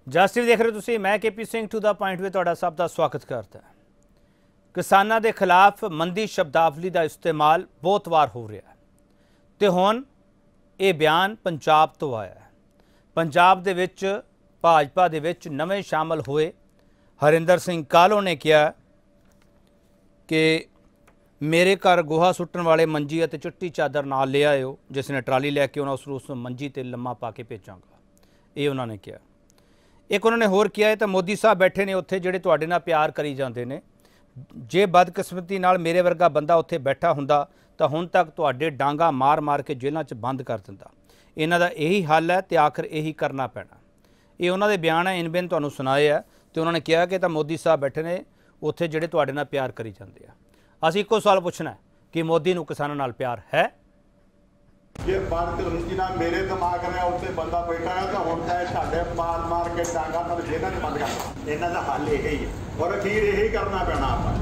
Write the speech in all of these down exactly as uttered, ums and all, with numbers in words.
ਜਸ TV ਦੇਖ ਰਹੇ ਹੋ ਤੁਸੀਂ। मैं K P Singh to the point में तुहाडा सब का स्वागत करता है। किसानों के खिलाफ मंदी शब्दावली का इस्तेमाल बहुत वार हो रहा है तो हुण ये बयान पंजाब तो आया है। पंजाब दे विच भाजपा दे विच नवें शामिल हुए हरिंदर सिंह कालो ने कहा कि मेरे घर गोहा सुट्टण वाले मंजी और चिट्टी चादर नाल ले आयो, जिसने ट्राली लैके आना उस उस मंजी ते लम्मा पा के भेजांगा। ये उन्होंने कहा। एक उन्होंने होर किया है तो मोदी साहब बैठे ने उत्थे जिहड़े तुहाडे नाल प्यार करी जाते हैं। जे बदकिस्मती नाल मेरे वर्गा बंदा उत्थे बैठा हुंदा तो हुण तक तुहाडे डांगा मार मार के जेलों च बंद कर दिंदा। इन्हां दा यही हल है तो आखिर यही करना पैना। ये उन्हां दे बयान है, इन बिन तुहानूं सुनाए है। तो उन्होंने कहा कि तो मोदी साहब बैठे ने उत्थे जिहड़े तुहाडे नाल प्यार करी जाते हैं। असीं इक्को सवाल पुछना है कि मोदी नूं किसानां नाल प्यार है? जे बदकिस्मती नाल मेरे दिमाग में उत्ते बंदा बैठा है तो हुण तां साडे मार मार के डांगा नाल जेलां च बंद कर। इन्हां दा हल यही है और अखीर यही करना पैना आपां।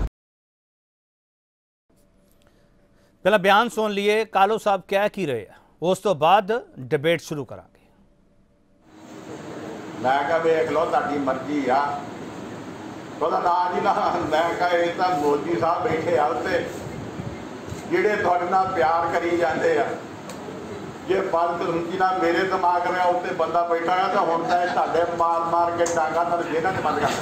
पहला बयान सुन लिए कालो साहब कह की रहे हैं, उस तो बाद डिबेट शुरू करांगे। मैं कहा वेख लो तुहाडी मर्जी आ, ਉਹਦਾ ਨਾਂ ਜੀ ਨਾ। ਮੈਂ ਕਹਾ ਇਹ ਤਾਂ ਮੋਦੀ ਸਾਹਿਬ ਬੈਠੇ ਆ ਉੱਤੇ ਜਿਹੜੇ ਤੁਹਾਡੇ ਨਾਲ ਪਿਆਰ ਕਰੀ ਜਾਂਦੇ ਆ। ਜੇ ਬਦਕਿਸਮਤੀ ਨਾਲ ਮੇਰੇ ਦਿਮਾਗ में ਉੱਤੇ ਬੰਦਾ ਬੈਠਾ ਆ ਤਾਂ ਹੁਣ ਤਾਂ ਤੁਹਾਡੇ ਮਾਰ ਮਾਰ ਕੇ ਡਾਂਗਾ ਨਾਲ ਜੇਲ੍ਹਾਂ 'ਚ ਬੰਦ ਕਰ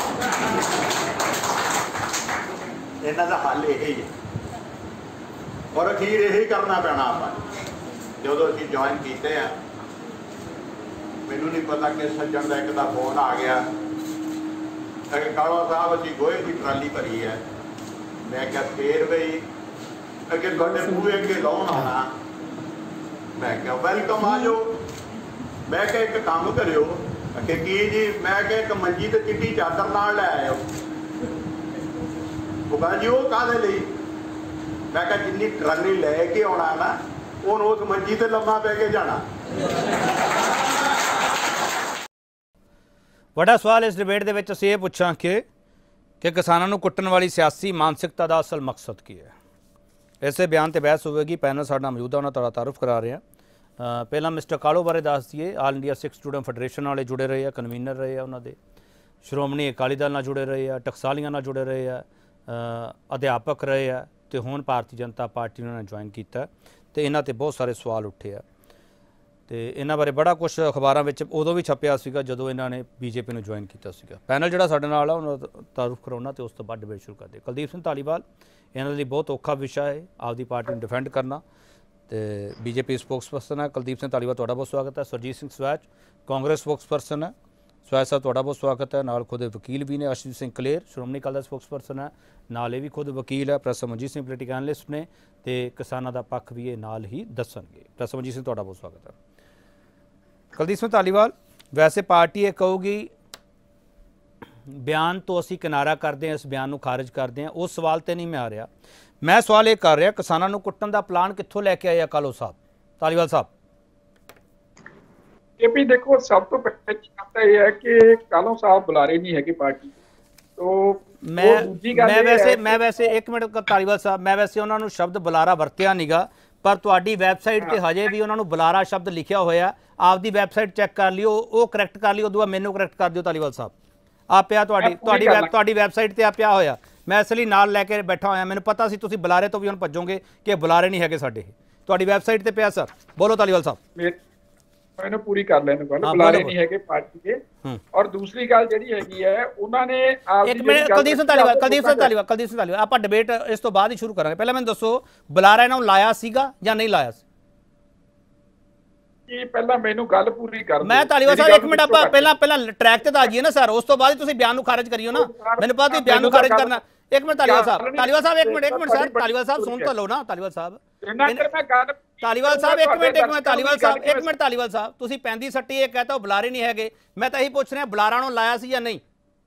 ਦਿੱਤਾ। ਇਹਨਾਂ ਦਾ ਹੱਲ ਇਹੀ ਹੈ ਔਰ ਅਖੀਰ ਇਹੀ ਕਰਨਾ ਪੈਣਾ ਆਪਾਂ। ਜਦੋਂ ਅਸੀਂ ਜੁਆਇਨ ਕੀਤੇ ਆ ਮੈਨੂੰ ਨਹੀਂ ਪਤਾ ਕਿ ਸੱਜਣ ਦਾ ਇੱਕ ਦਾ ਫੋਨ ਆ ਗਿਆ कि काला साहब अभी गोहे की ट्राली भरी है। मैं क्या फिर बई अगे तुहाडे बूहे अगे लाउण आना। मैं क्या वेलकम आ जाओ। मैं क्या एक काम करियो कि की जी, मैं क्या एक मंजी ते चिट्टी चादर नाल लै आयो। वो कहा जी वो काहदे लई? मैं क्या जिन्नी ट्राली लैके आउणा ना उहनूं उस मंजी ते लम्मा पै के जाना। वड़ा सवाल इस डिबेट के विच असीं ये पुछां कि कि किसानों को कुट्टण वाली सियासी मानसिकता का असल मकसद की है। इसे बयान से बहस होगी। पैनल साडा मौजूद है, उन्होंने तारुफ करा रहे हैं। पहला मिस्टर कालो बारे दस दिए। All India Sikh student federation वाले जुड़े रहे हैं, कन्वीनर रहे हैं उन्होंने। श्रोमणी अकाली दल नाल जुड़े रहे हैं, टकसालियां नाल जुड़े रहे हैं, अध्यापक रहे हैं तो हुण भारतीय जनता पार्टी उन्होंने ज्वाइन किया। तो इन्हां ते बहुत सारे सवाल उठे हैं तो इन्हां बारे बड़ा कुछ अखबारों में उदों भी छपिया सीगा जदों इन्होंने बीजेपी में ज्वाइन किया सीगा। पैनल जिहड़ा साडे नाल आ उन्हां तारुफ कराउणा तो उस तो बाद डिबेट शुरू करते। कुलदीप सिंह धालीवाल, इन्हां लई बहुत औखा विषय है आपकी पार्टी में डिफेंड करना। तो बीजेपी स्पोक्स परसन है कुलदीप सिंह धालीवाल, तुहाडा बहुत स्वागत है। Sarjit Singh Swaich Congress spokesperson है, स्वैच साहब तुहाडा बहुत स्वागत है। नाल खुद वकील भी ने अरशदीप सिंह कलेर, श्रोमणी अकाली दल स्पोक्स परसन है, नाल ये भी खुद वकील है। Professor Manjit Singh political analyst ने तो किसानों का पक्ष भी ये नाल ही दसणगे। प्रोफैसर मनजीत सिंह तुहाडा बहुत स्वागत है। कुलदीप सिंह धालीवाल, वैसे पार्टी ये कहूगी बयान तो असी किनारा करते हैं, इस बयान को खारिज करते हैं, उस सवाल तो नहीं मैं आ रहा। मैं सवाल ये कर रहा किसानों को कुट्टण का प्लान कित्थों लैके आए कालो साहब, धालीवाल साहब? ये भी देखो, सब तो पहली बात यह है कि कालो साहब बुलारे नहीं है पार्टी। तो मैं मैं वैसे मैं वैसे एक मिनट धालीवाल साहब, मैं वैसे उन्होंने शब्द बुलारा वरत्या नहीं गा, पर तुहाडी वैबसाइट पर हजे भी उन्होंने बुलारा शब्द लिखा होया। आपकी वैबसाइट चैक कर लियो, वो करैक्ट कर लियो, उदों मैनू करैक्ट कर दिओ धालीवाल साहब। आ पिया तुहाडी तुहाडी वैब तुहाडी वैबसाइट ते आ पिया होया। मैं इसलिए नाल लैके बैठा होया, मैनू पता सी तुसीं बुलारे तो भी हुण भज्जोगे कि बुलारे नहीं हैगे साडे। तुहाडी वैबसाइट ते पिया सर, बोलो धालीवाल साहब। मैंने पूरी कर लेने गल बुलारे नहीं है पार्टी के। और दूसरी गल जिहड़ी हैगी है उन्होंने एक मिनट कुलदीप सिंह धालीवाल कुलदीप सिंह धालीवाल कुलदीप सिंह धालीवाल आपां डिबेट इस तो बाद ही शुरू करांगे। पहले मैनूं दसो बुलारा इन्हां नूं लाया सीगा जां नहीं लाया सी? कि पहला मैनूं गल पूरी कर मैं धालीवाल साहब एक मिनट आपां पहला पहला ट्रैक ते आ जाइए ना सर, उस तो बाद ही तुसीं बयान नूं खारिज करियो ना। मैनूं पता तुसीं बयान नूं खारिज करना। एक मिनट धालीवाल साहब धालीवाल साहब एक मिनट एक मिनट सर धालीवाल साहब सुन तो लो ना धालीवाल साहब धालीवाल साहब एक मिनट एक मिनट धालीवाल साहब एक मिनट धालीवाल साहब तुसीं पैंदी सट्टी ये कहता हो बुलारे नहीं हैगे। मैं तो यही पूछ रहा बुलारा नूं लाया सी या नहीं?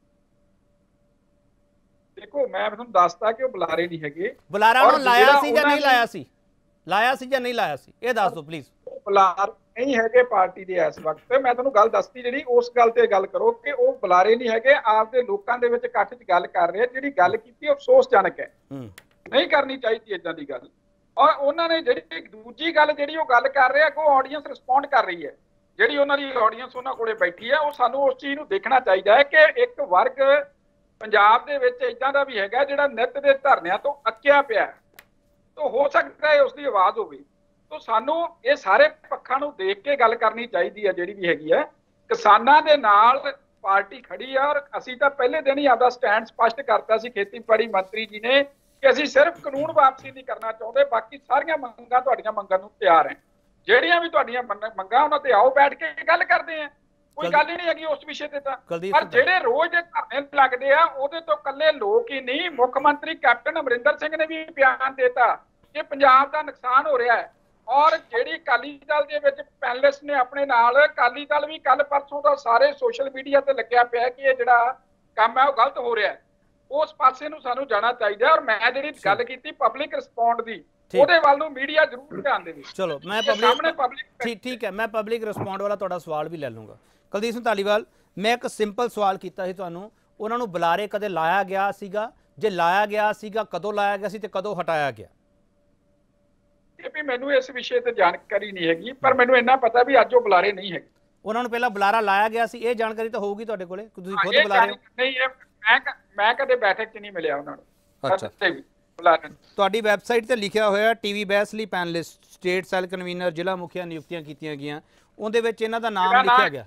देखो मैं तुहानूं दसदा कि बुलारे नहीं हैगे। बुलारा नूं लाया सी या नहीं लाया सी? लाया सी या नहीं लाया सी ये दस दो प्लीज। बुलार नहीं है पार्टी के इस वक्त। मैं तुहानूं गल दसदी जी उस गल ते गल करो कि वो बुलारे नहीं है आपके लोगों के विच इकट्ठ च गल कर रहे। जी गल की अफसोसजनक है, नहीं करनी चाहिए इदां दी गल। और उन्होंने जी दूजी गल जी गल कर रहे हैं वो ऑडियंस रिस्पोंड कर रही है ਜਿਹੜੀ ਉਹਨਾਂ ਦੀ ਆਡੀਅנס ਉਹਨਾਂ ਕੋਲੇ ਬੈਠੀ ਹੈ, ਉਹ ਸਾਨੂੰ ਉਸ ਚੀਜ਼ ਨੂੰ ਦੇਖਣਾ ਚਾਹੀਦਾ ਹੈ ਕਿ ਇੱਕ ਵਰਗ ਪੰਜਾਬ ਦੇ ਵਿੱਚ ਇਦਾਂ ਦਾ ਵੀ ਹੈਗਾ ਜਿਹੜਾ ਨਿੱਤ ਦੇ ਧਰਨਿਆਂ ਤੋਂ ਅੱਕਿਆ ਪਿਆ, ਤਾਂ ਹੋ ਸਕਦਾ ਹੈ ਉਸ ਦੀ ਆਵਾਜ਼ ਹੋਵੇ। ਤਾਂ ਸਾਨੂੰ ਇਹ ਸਾਰੇ ਪੱਖਾਂ ਨੂੰ ਦੇਖ ਕੇ ਗੱਲ ਕਰਨੀ ਚਾਹੀਦੀ ਹੈ। ਜਿਹੜੀ ਵੀ ਹੈਗੀ ਹੈ, ਕਿਸਾਨਾਂ ਦੇ ਨਾਲ ਪਾਰਟੀ ਖੜੀ ਆ, ਔਰ ਅਸੀਂ ਤਾਂ ਪਹਿਲੇ ਦਿਨ ਹੀ ਆਪਦਾ ਸਟੈਂਡ ਸਪਸ਼ਟ ਕਰਤਾ ਸੀ ਖੇਤੀਬਾੜੀ ਮੰਤਰੀ ਜੀ ਨੇ ਕਿ ਅਸੀਂ ਸਿਰਫ ਕਾਨੂੰਨ ਵਾਪਸੀ ਨਹੀਂ ਕਰਨਾ ਚਾਹੁੰਦੇ, ਬਾਕੀ ਸਾਰੀਆਂ ਮੰਗਾਂ ਤੁਹਾਡੀਆਂ ਮੰਗਾਂ ਨੂੰ ਤਿਆਰ ਹੈ। ਜਿਹੜੀਆਂ ਵੀ ਤੁਹਾਡੀਆਂ ਮੰਗਾਂ ਉਹਨਾਂ ਤੇ ਆਓ ਬੈਠ ਕੇ ਗੱਲ ਕਰਦੇ ਆ, ਕੋਈ ਗੱਲ ਹੀ ਨਹੀਂ ਹੈਗੀ ਉਸ ਵਿਸ਼ੇ ਤੇ ਤਾਂ। ਪਰ ਜਿਹੜੇ ਰੋਜ਼ ਦੇ ਧਰਨੇ ਲੱਗਦੇ ਆ ਉਹਦੇ ਤੋਂ ਇਕੱਲੇ ਲੋਕ ਹੀ ਨਹੀਂ, ਮੁੱਖ ਮੰਤਰੀ ਕੈਪਟਨ ਅਮਰਿੰਦਰ ਸਿੰਘ ਨੇ ਵੀ ਬਿਆਨ ਦਿੱਤਾ ਕਿ ਪੰਜਾਬ ਦਾ ਨੁਕਸਾਨ ਹੋ ਰਿਹਾ ਹੈ। ਔਰ ਜਿਹੜੀ ਅਕਾਲੀ ਦਲ ਦੇ ਵਿੱਚ ਪੈਨਲਿਸਟ ਨੇ ਆਪਣੇ ਨਾਲ, ਅਕਾਲੀ ਦਲ ਵੀ ਕੱਲ ਪਰਸੋਂ ਦਾ ਸਾਰੇ ਸੋਸ਼ਲ ਮੀਡੀਆ ਤੇ ਲੱਗਿਆ ਪਿਆ ਕਿ ਇਹ ਜਿਹੜਾ ਕੰਮ ਹੈ ਉਹ ਗਲਤ ਹੋ ਰਿਹਾ ਹੈ। ਉਸ ਪਾਸੇ ਨੂੰ ਸਾਨੂੰ ਜਾਣਾ ਚਾਹੀਦਾ। ਔਰ ਮੈਂ ਜਿਹੜੀ ਗੱਲ ਕੀਤੀ ਪਬਲਿਕ ਰਿਸਪੌਂਡ ਦੀ, ਉਹਦੇ ਵੱਲ ਨੂੰ ਮੀਡੀਆ ਜ਼ਰੂਰ ਧਿਆਨ ਦੇਵੇ। ਚਲੋ ਮੈਂ ਪਬਲਿਕ ਠੀਕ ਠੀਕ ਹੈ, ਮੈਂ ਪਬਲਿਕ ਰਿਸਪੌਂਡ ਵਾਲਾ ਤੁਹਾਡਾ ਸਵਾਲ ਵੀ ਲੈ ਲੂੰਗਾ। ਕੁਲਦੀਪ ਸਿੰਘ ਧਾਲੀਵਾਲ, ਮੈਂ ਇੱਕ ਸਿੰਪਲ ਸਵਾਲ ਕੀਤਾ ਸੀ ਤੁਹਾਨੂੰ, ਉਹਨਾਂ ਨੂੰ ਬੁਲਾਰੇ ਕਦੇ ਲਾਇਆ ਗਿਆ ਸੀਗਾ? ਜੇ ਲਾਇਆ ਗਿਆ ਸੀਗਾ ਕਦੋਂ ਲਾਇਆ ਗਿਆ ਸੀ ਤੇ ਕਦੋਂ ਹਟਾਇਆ ਗਿਆ? ਇਹ ਵੀ ਮੈਨੂੰ ਇਸ ਵਿਸ਼ੇ ਤੇ ਜਾਣਕਾਰੀ ਨਹੀਂ ਹੈਗੀ, ਪਰ ਮੈਨੂੰ ਇੰਨਾ ਪਤਾ ਵੀ ਅੱਜ ਉਹ ਬੁਲਾਰੇ ਨਹੀਂ ਹੈਗੇ। ਉਹਨਾਂ ਨੂੰ ਪਹਿਲਾਂ ਬੁਲਾਰਾ ਲਾਇਆ ਗਿਆ ਸੀ, ਇਹ ਜਾਣਕਾਰੀ ਤਾਂ ਹੋਊਗੀ ਤੁਹਾਡੇ ਕੋਲੇ, ਤੁਸੀਂ ਖੁਦ ਬੁਲਾ ਰਹੇ ਹੋ। ਨਹੀਂ, ਇਹ ਮੈਂ ਮੈਂ ਕਦੇ ਬੈਠਕ 'ਚ ਨਹੀਂ ਮਿਲਿਆ ਉਹਨਾਂ ਨੂੰ। ਅੱਛਾ, ਤੁਹਾਡੀ ਵੈਬਸਾਈਟ ਤੇ ਲਿਖਿਆ ਹੋਇਆ ਟੀਵੀ ਬਹਿਸ ਲਈ ਪੈਨਲਿਸਟ, ਸਟੇਟ ਸੈੱਲ ਕਨਵੀਨਰ, ਜ਼ਿਲ੍ਹਾ ਮੁਖੀਆ ਨਿਯੁਕਤੀਆਂ ਕੀਤੀਆਂ ਗਈਆਂ, ਉਹਦੇ ਵਿੱਚ ਇਹਨਾਂ ਦਾ ਨਾਮ ਲਿਖਿਆ ਗਿਆ।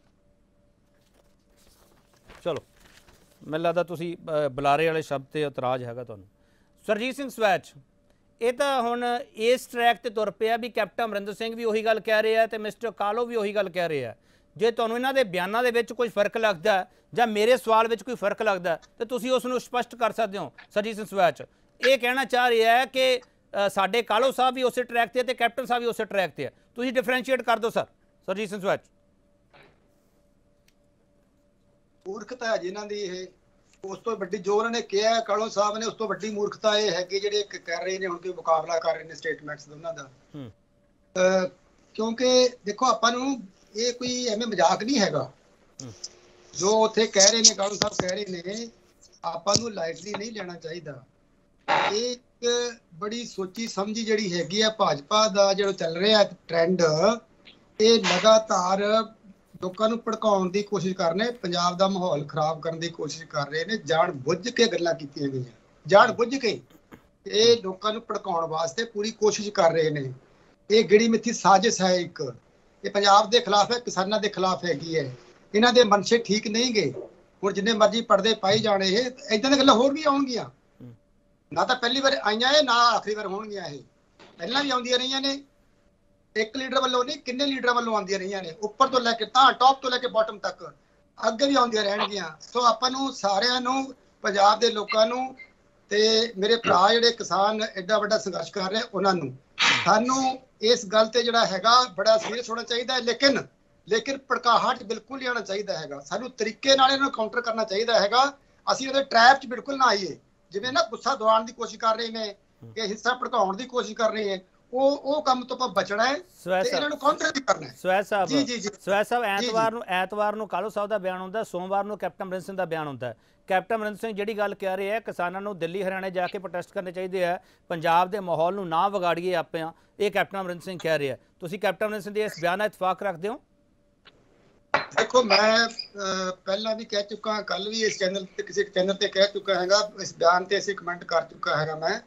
ਚਲੋ ਮੈਨੂੰ ਲੱਗਦਾ ਤੁਸੀਂ ਬੁਲਾਰੇ ਵਾਲੇ ਸ਼ਬਦ ਤੇ ਇਤਰਾਜ਼ ਹੈਗਾ ਤੁਹਾਨੂੰ। ਸਰਜੀਤ ਸਿੰਘ ਸਵੈਚ, ਇਹ ਤਾਂ ਹੁਣ ਇਸ ਟਰੈਕ ਤੇ ਤੁਰ ਪਿਆ ਵੀ ਕੈਪਟਨ ਅਮਰਿੰਦਰ ਸਿੰਘ ਵੀ ਉਹੀ ਗੱਲ ਕਹਿ ਰਿਹਾ ਤੇ ਮਿਸਟਰ ਕਾਲੋ ਵੀ ਉਹੀ ਗੱਲ ਕਹਿ ਰਿਹਾ। ਜੇ ਤੁਹਾਨੂੰ ਇਹਨਾਂ ਦੇ ਬਿਆਨਾਂ ਦੇ ਵਿੱਚ ਕੋਈ ਫਰਕ ਲੱਗਦਾ ਜਾਂ ਮੇਰੇ ਸਵਾਲ ਵਿੱਚ ਕੋਈ ਫਰਕ ਲੱਗਦਾ ਤੇ ਤੁਸੀਂ ਉਸ ਨੂੰ ਸਪਸ਼ਟ ਕਰ ਸਕਦੇ ਹੋ। ਸਰਜੀਤ ਸਿੰਘ ਸਵੈਚ ਇਹ ਕਹਿਣਾ ਚਾਹ ਰਿਹਾ ਹੈ ਕਿ ਸਾਡੇ ਕਾਲੋ ਸਾਹਿਬ ਵੀ ਉਸੇ ਟਰੈਕ ਤੇ ਤੇ ਕੈਪਟਨ ਸਾਹਿਬ ਵੀ ਉਸੇ ਟਰੈਕ ਤੇ ਹੈ, ਤੁਸੀਂ ਡਿਫਰੈਂਸ਼ੀਏਟ ਕਰ ਦਿਓ ਸਰ। ਸਰਜੀਤ ਸਿੰਘ ਸਵੈਚ, ਮੂਰਖਤਾ ਹੈ ਜਿਨ੍ਹਾਂ ਦੀ, ਇਹ ਉਸ ਤੋਂ ਵੱਡੀ ਜੋ ਉਹਨਾਂ ਨੇ ਕਿਹਾ ਕਾਲੋ ਸਾਹਿਬ ਨੇ, ਉਸ ਤੋਂ ਵੱਡੀ ਮੂਰਖਤਾ ਇਹ ਹੈ ਕਿ ਜਿਹੜੇ ਕਰ ਰਹੇ ਨੇ ਹੁਣ ਕੋਈ ਮੁਕਾਬਲਾ ਕਰ ਰਹੇ ਨੇ ਸਟੇਟਮੈਂਟਸ ਦੋਨਾਂ ਦਾ। ਕਿਉਂਕਿ ਦੇਖੋ ਆਪਾਂ ਨੂੰ ਇਹ ਕੋਈ ਐਵੇਂ ਮਜ਼ਾਕ ਨਹੀਂ ਹੈਗਾ ਜੋ ਉੱਥੇ ਕਹਿ ਰਹੇ ਨੇ, ਕਾਲੋ ਸਾਹਿਬ ਕਹਿ ਰਹੇ ਨੇ, ਆਪਾਂ ਨੂੰ ਲਾਈਟਲੀ ਨਹੀਂ ਲੈਣਾ ਚਾਹੀਦਾ। ਇਹ ਇੱਕ ਬੜੀ ਸੋਚੀ ਸਮਝੀ ਜਿਹੜੀ ਹੈਗੀ ਆ ਭਾਜਪਾ ਦਾ ਜਿਹੜਾ ਚੱਲ ਰਿਹਾ ਟ੍ਰੈਂਡ, ਇਹ ਲਗਾਤਾਰ ਲੋਕਾਂ ਨੂੰ ਭੜਕਾਉਣ ਦੀ ਕੋਸ਼ਿਸ਼ ਕਰ ਰਹੇ, ਪੰਜਾਬ ਦਾ ਮਾਹੌਲ ਖਰਾਬ ਕਰਨ ਦੀ ਕੋਸ਼ਿਸ਼ ਕਰ ਰਹੇ ਨੇ। ਜਾਣ ਬੁੱਝ ਕੇ ਗੱਲਾਂ ਕੀਤੀਆਂ ਗਈਆਂ, ਜਾਣ ਬੁੱਝ ਕੇ ਇਹ ਲੋਕਾਂ ਨੂੰ ਭੜਕਾਉਣ ਵਾਸਤੇ ਪੂਰੀ ਕੋਸ਼ਿਸ਼ ਕਰ ਰਹੇ ਨੇ। ਇਹ ਗਿੜੀ ਮਿੱਥੀ ਸਾਜ਼ਿਸ਼ ਹੈ ਇੱਕ, ਇਹ ਪੰਜਾਬ ਦੇ ਖਿਲਾਫ ਹੈ, ਕਿਸਾਨਾਂ ਦੇ ਖਿਲਾਫ ਹੈਗੀ ਹੈ। ਇਹਨਾਂ ਦੇ ਮਨਸ਼ੇ ਠੀਕ ਨਹੀਂ ਗਏ। ਹੁਣ ਜਿੰਨੇ ਮਰਜ਼ੀ ਪਰਦੇ ਪਾਈ ਜਾਣੇ, ਇਹ ਏਦਾਂ ਦੀਆਂ ਗੱਲਾਂ ਹੋਰ ਵੀ ਆਉਣਗੀਆਂ, ਨਾ ਤਾਂ ਪਹਿਲੀ ਵਾਰ ਆਈਆਂ ਇਹ, ਨਾ ਆਖਰੀ ਵਾਰ ਹੋਣਗੀਆਂ। ਇਹ ਪਹਿਲਾਂ ਵੀ ਆਉਂਦੀਆਂ ਰਹੀਆਂ ਨੇ, ਇੱਕ ਲੀਡਰ ਵੱਲੋਂ ਨਹੀਂ ਕਿੰਨੇ ਲੀਡਰਾਂ ਵੱਲੋਂ ਆਉਂਦੀਆਂ ਰਹੀਆਂ ਨੇ, ਉੱਪਰ ਤੋਂ ਲੈ ਕੇ ਤਾਂ ਟੌਪ ਤੋਂ ਲੈ ਕੇ ਬਾਟਮ ਤੱਕ, ਅੱਗੇ ਵੀ ਆਉਂਦੀਆਂ ਰਹਿਣਗੀਆਂ। ਸੋ ਆਪਾਂ ਨੂੰ ਸਾਰਿਆਂ ਨੂੰ, ਪੰਜਾਬ ਦੇ ਲੋਕਾਂ ਨੂੰ ਤੇ ਮੇਰੇ ਭਰਾ ਜਿਹੜੇ ਕਿਸਾਨ ਐਡਾ ਵੱਡਾ ਸੰਘਰਸ਼ ਕਰ ਰਹੇ ਉਹਨਾਂ ਨੂੰ, ਸਾਨੂੰ ਇਸ ਗੱਲ ਤੇ ਜਿਹੜਾ ਹੈਗਾ ਬੜਾ ਸੀਰੀਅਸ ਹੋਣਾ ਚਾਹੀਦਾ ਹੈ। ਲੇਕਿਨ ਲੇਕਿਨ ਭੜਕਾਹਟ ਬਿਲਕੁਲ ਨਹੀਂ ਆਉਣਾ ਚਾਹੀਦਾ ਹੈਗਾ। ਸਾਨੂੰ ਤਰੀਕੇ ਨਾਲ ਇਹਨਾਂ ਨੂੰ ਕਾਊਂਟਰ ਕਰਨਾ ਚਾਹੀਦਾ ਹੈਗਾ। ਅਸੀਂ ਉਹਦੇ ਟ੍ਰੈਪ 'ਚ ਬਿਲਕੁਲ ਨਾ ਆਈਏ। ਜਿਵੇਂ ਨਾ ਗੁੱਸਾ ਦਿਵਾਉਣ ਦੀ ਕੋਸ਼ਿਸ਼ ਕਰ ਰਹੇ ਨੇ, ਕਿ ਹਿੱਸਾ ਭੜਕਾਉਣ ਦੀ ਕੋਸ਼ਿਸ਼ ਕਰ ਰਹੇ ਹੈ, ਉਹ ਉਹ ਕੰਮ ਤੋਂ ਆਪਾਂ ਬਚਣਾ ਹੈ ਤੇ ਇਹਨਾਂ ਨੂੰ ਕਾਊਂਟਰ ਵੀ ਕਰਨਾ ਹੈ। ਸਵੈਚ ਸਾਹਿਬ, ਜੀ ਜੀ ਸਵੈਚ ਸਾਹਿਬ, ਐਤਵਾਰ ਨੂੰ ਐਤਵਾਰ ਨੂੰ ਕਾਲੋ ਸਾਹਿਬ ਦਾ ਬਿਆਨ ਹੁੰਦਾ, ਸੋਮਵਾਰ ਨੂੰ ਕੈਪਟਨ ਅਮਰਿੰਦਰ ਸਿੰਘ ਦਾ ਬਿਆਨ ਹੁੰਦਾ। ਕੈਪਟਨ ਅਮਰਿੰਦਰ ਸਿੰਘ ਜਿਹੜੀ ਗੱਲ ਕਹਿ ਰਹੇ ਹੈ, ਕਿਸਾਨਾਂ ਨੂੰ ਦਿੱਲੀ ਹਰਿਆਣੇ ਜਾ ਕੇ ਪ੍ਰੋਟੈਸਟ ਕਰਨੇ ਚਾਹੀਦੇ ਆ, ਪੰਜਾਬ ਦੇ ਮਾਹੌਲ ਨੂੰ ਨਾ ਵਿਗਾੜੀਏ ਆਪਾਂ, ਇਹ ਕੈਪਟਨ ਅਮਰਿੰਦਰ ਸਿੰਘ ਕਹਿ ਰਹੇ ਆ। ਤੁਸੀਂ ਕੈਪਟਨ ਅਮਰਿੰਦਰ ਸਿੰਘ ਦੇ ਇਸ ਬਿਆਨ ਨਾਲ ਇਤਫਾਕ ਰੱਖਦੇ ਹੋ? ਦੇਖੋ, ਮੈਂ ਪਹਿਲਾਂ ਵੀ ਕਹਿ ਚੁੱਕਾ, ਕੱਲ ਵੀ ਇਸ ਚੈਨਲ ਤੇ ਕਿਸੇ ਚੈਨਲ ਤੇ ਕਹਿ ਚੁੱਕਾ ਹੈਗਾ, ਇਸ ਬਿਆਨ ਤੇ ਅਸੀਂ ਕਮੈਂਟ ਕਰ ਚੁੱਕਾ ਹੈਗਾ ਮੈਂ,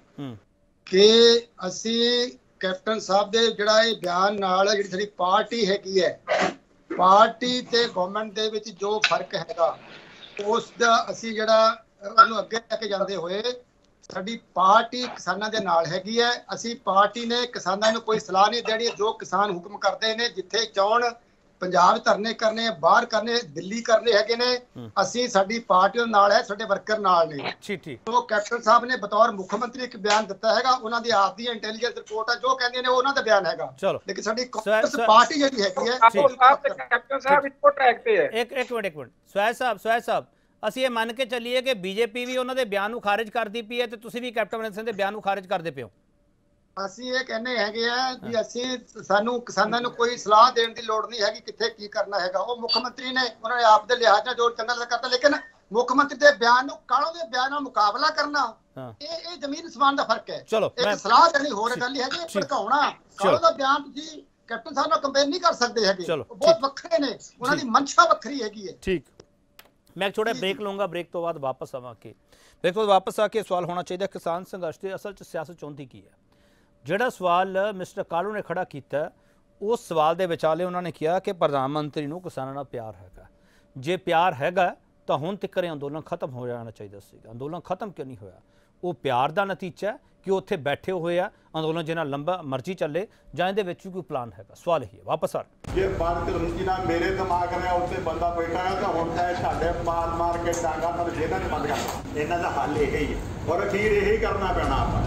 ਕਿ ਅਸੀਂ ਕੈਪਟਨ ਸਾਹਿਬ ਦੇ ਜਿਹੜਾ ਇਹ ਬਿਆਨ ਨਾਲ ਜਿਹੜੀ ਸਾਡੀ ਪਾਰਟੀ ਹੈਗੀ ਹੈ, ਪਾਰਟੀ ਤੇ ਗਵਰਨਮੈਂਟ ਦੇ ਵਿੱਚ ਜੋ ਫਰਕ ਹੈਗਾ, ਉਸ ਦਾ ਅਸੀਂ ਜਿਹੜਾ ਉਹਨੂੰ ਅੱਗੇ ਲੈ ਕੇ ਜਾਂਦੇ ਹੋਏ, ਸਾਡੀ ਪਾਰਟੀ ਕਿਸਾਨਾਂ ਦੇ ਨਾਲ ਹੈਗੀ ਹੈ। ਅਸੀਂ ਪਾਰਟੀ ਨੇ ਕਿਸਾਨਾਂ ਨੂੰ ਕੋਈ ਸਲਾਹ ਨਹੀਂ ਦੇਣੀ, ਜੋ ਕਿਸਾਨ ਹੁਕਮ ਕਰਦੇ ਨੇ, ਜਿੱਥੇ ਚਾਹਣ ਪੰਜਾਬ ਧਰਨੇ ਕਰਨੇ, ਬਾਹਰ ਕਰਨੇ, ਦਿੱਲੀ ਕਰਨੇ ਹੈਗੇ ਨੇ, ਅਸੀਂ ਸਾਡੀ ਪਾਰਟੀ ਨਾਲ ਹੈ, ਸਾਡੇ ਵਰਕਰ ਨਾਲ ਨੇ। ਤੋਂ ਕੈਪਟਨ ਸਾਹਿਬ ਨੇ ਬਤੌਰ ਮੁੱਖ ਮੰਤਰੀ ਇੱਕ ਬਿਆਨ ਦਿੱਤਾ ਹੈਗਾ, ਉਹਨਾਂ ਦੀ ਆਪ ਦੀ ਇੰਟੈਲੀਜੈਂਸ ਰਿਪੋਰਟ ਹੈ, ਜੋ ਕਹਿੰਦੇ ਨੇ ਉਹਨਾਂ ਦਾ ਬਿਆਨ ਹੈਗਾ। ਲੇਕਿਨ ਸਾਡੀ ਕਾਂਗਰਸ ਪਾਰਟੀ ਜਿਹੜੀ ਹੈਗੀ ਹੈ, ਕੈਪਟਨ ਸਾਹਿਬ ਇੱਕੋ ਟਰੈਕ ਤੇ ਹੈ। ਇੱਕ ਇੱਕ ਮਿੰਟ ਇੱਕ ਮਿੰਟ ਸਵੈਚ ਸਾਹਿਬ, ਸਵੈਚ ਸਾਹਿਬ, ਅਸੀਂ ਇਹ ਮੰਨ ਕੇ ਚੱਲੀਏ ਕਿ ਬੀਜੇਪੀ ਵੀ ਉਹਨਾਂ ਦੇ ਬਿਆਨ ਨੂੰ ਖਾਰਿਜ ਕਰਦੀ ਪਈ ਹੈ ਤੇ ਤੁਸੀਂ ਵੀ ਕੈਪਟਨ ਅਮਰਿੰਦਰ ਸਿੰਘ ਦੇ ਬਿਆਨ ਨੂੰ ਖਾਰਿਜ ਕਰਦੇ ਪਿਓ? ਅਸੀਂ ਇਹ ਕਹਿੰਦੇ ਹੈਗੇ ਆ ਵੀ ਅਸੀਂ ਸਾਨੂੰ ਕਿਸਾਨਾਂ ਨੂੰ ਕੋਈ ਸਲਾਹ ਦੇਣ ਦੀ ਲੋੜ ਨਹੀਂ ਹੈਗੀ ਕਿੱਥੇ ਕੀ ਕਰਨਾ ਹੈਗਾ। ਉਹ ਮੁੱਖ ਮੰਤਰੀ ਨੇ, ਉਹਨਾਂ ਨੇ ਆਪ ਦੇ ਲਿਹਾਜ਼ ਨਾਲ ਜੋ ਚੰਗਾ ਕਰਤਾ, ਲੇਕਿਨ ਮੁੱਖ ਮੰਤਰੀ ਦੇ ਬਿਆਨ ਨੂੰ ਕਾਲੋ ਦੇ ਬਿਆਨ ਨਾਲ ਮੁਕਾਬਲਾ ਕਰਨਾ, ਇਹ ਇਹ ਜ਼ਮੀਨ ਅਸਮਾਨ ਦਾ ਫਰਕ ਹੈ। ਇੱਕ ਸਲਾਹ ਦੇਣੀ ਹੋਰ ਗੱਲ ਹੈ ਕਿ ਭੜਕਾਉਣਾ। ਕਾਲੋ ਦਾ ਬਿਆਨ ਤੁਸੀਂ ਕੈਪਟਨ ਸਾਹਿਬ ਨਾਲ ਕੰਪੇਅਰ ਨਹੀਂ ਕਰ ਸਕਦੇ ਹੈਗੇ, ਚਲੋ, ਉਹ ਬਹੁਤ ਵੱਖਰੇ ਨੇ, ਉਹਨਾਂ ਦੀ ਮਨਸ਼ਾ ਵੱਖਰੀ ਹੈਗੀ ਹੈ। ਠੀਕ, ਮੈਂ ਛੋਟਾ ਬ੍ਰੇਕ ਲਵਾਂਗਾ, ਬ੍ਰੇਕ ਤੋਂ ਬਾਅਦ ਵਾਪਸ ਆਵਾਂਗੇ। ਬ੍ਰੇਕ ਤੋਂ ਵਾਪਸ ਆ ਕੇ ਸਵਾਲ ਹੋਣਾ ਚਾਹੀਦਾ ਕਿਸਾਨ ਸੰਘਰਸ਼ ਦੇ ਅਸਲ 'ਚ ਸਿਆਸਤ ਚਾਹੁੰਦੀ ਕੀ ਹੈ। ਜਿਹੜਾ ਸਵਾਲ ਮਿਸਟਰ ਕਾਲੂ ਨੇ ਖੜਾ ਕੀਤਾ, ਉਸ ਸਵਾਲ ਦੇ ਵਿਚਾਲੇ ਉਹਨਾਂ ਨੇ ਕਿਹਾ ਕਿ ਪ੍ਰਧਾਨ ਮੰਤਰੀ ਨੂੰ ਕਿਸਾਨਾਂ ਨਾਲ ਪਿਆਰ ਹੈਗਾ। ਜੇ ਪਿਆਰ ਹੈਗਾ ਤਾਂ ਹੁਣ ਤੱਕ ਅੰਦੋਲਨ ਖਤਮ ਹੋ ਜਾਣਾ ਚਾਹੀਦਾ ਸੀਗਾ। ਅੰਦੋਲਨ ਖਤਮ ਕਿਉਂ ਨਹੀਂ ਹੋਇਆ? ਉਹ ਪਿਆਰ ਦਾ ਨਤੀਜਾ ਹੈ ਕਿ ਉੱਥੇ ਬੈਠੇ ਹੋਏ ਆ, ਅੰਦੋਲਨ ਜਿੰਨਾ ਲੰਬਾ ਮਰਜ਼ੀ ਚੱਲੇ, ਜਾਂ ਇਹਦੇ ਵਿੱਚ ਵੀ ਕੋਈ ਪਲਾਨ ਹੈਗਾ? ਸਵਾਲ ਇਹੀ ਹੈ। ਵਾਪਸ ਆ ਜੇ ਬਾਤ ਰੁਚੀ ਨਾਲ ਮੇਰੇ ਦਿਮਾਗ ਨੇ ਉੱਤੇ ਬੰਦਾ ਬੈਠਾ ਹੈ ਤਾਂ ਹੁਣ ਤਾਂ ਸਾਡੇ ਮਾਰ ਮਾਰ ਕੇ ਡਾਂਗਾ ਨਾਲ ਜੇਲ੍ਹਾਂ ਨੇ ਬੰਦ ਕਰਨਾ। ਇਹਨਾਂ ਦਾ ਹੱਲ ਇਹ ਹੀ ਹੈ ਔਰ ਅਖੀਰ ਇਹੀ ਕਰਨਾ ਪੈਣਾ ਆਪਾਂ।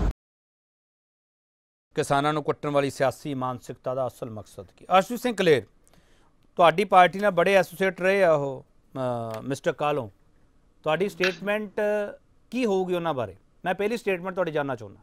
ਕਿਸਾਨਾਂ ਨੂੰ ਕੁੱਟਣ ਵਾਲੀ ਸਿਆਸੀ ਮਾਨਸਿਕਤਾ ਦਾ ਅਸਲ ਮਕਸਦ ਕੀ? ਅਰਸ਼ਦੀਪ ਸਿੰਘ ਕਲੇਰ, ਤੁਹਾਡੀ ਪਾਰਟੀ ਨਾਲ ਬੜੇ ਐਸੋਸੀਏਟ ਰਹੇ ਆ ਉਹ ਮਿਸਟਰ ਕਾਲੂ, ਤੁਹਾਡੀ ਸਟੇਟਮੈਂਟ ਕੀ ਹੋਊਗੀ ਉਹਨਾਂ ਬਾਰੇ? ਮੈਂ ਪਹਿਲੀ ਸਟੇਟਮੈਂਟ ਤੁਹਾਡੀ ਜਾਨਣਾ ਚਾਹੁੰਦਾ।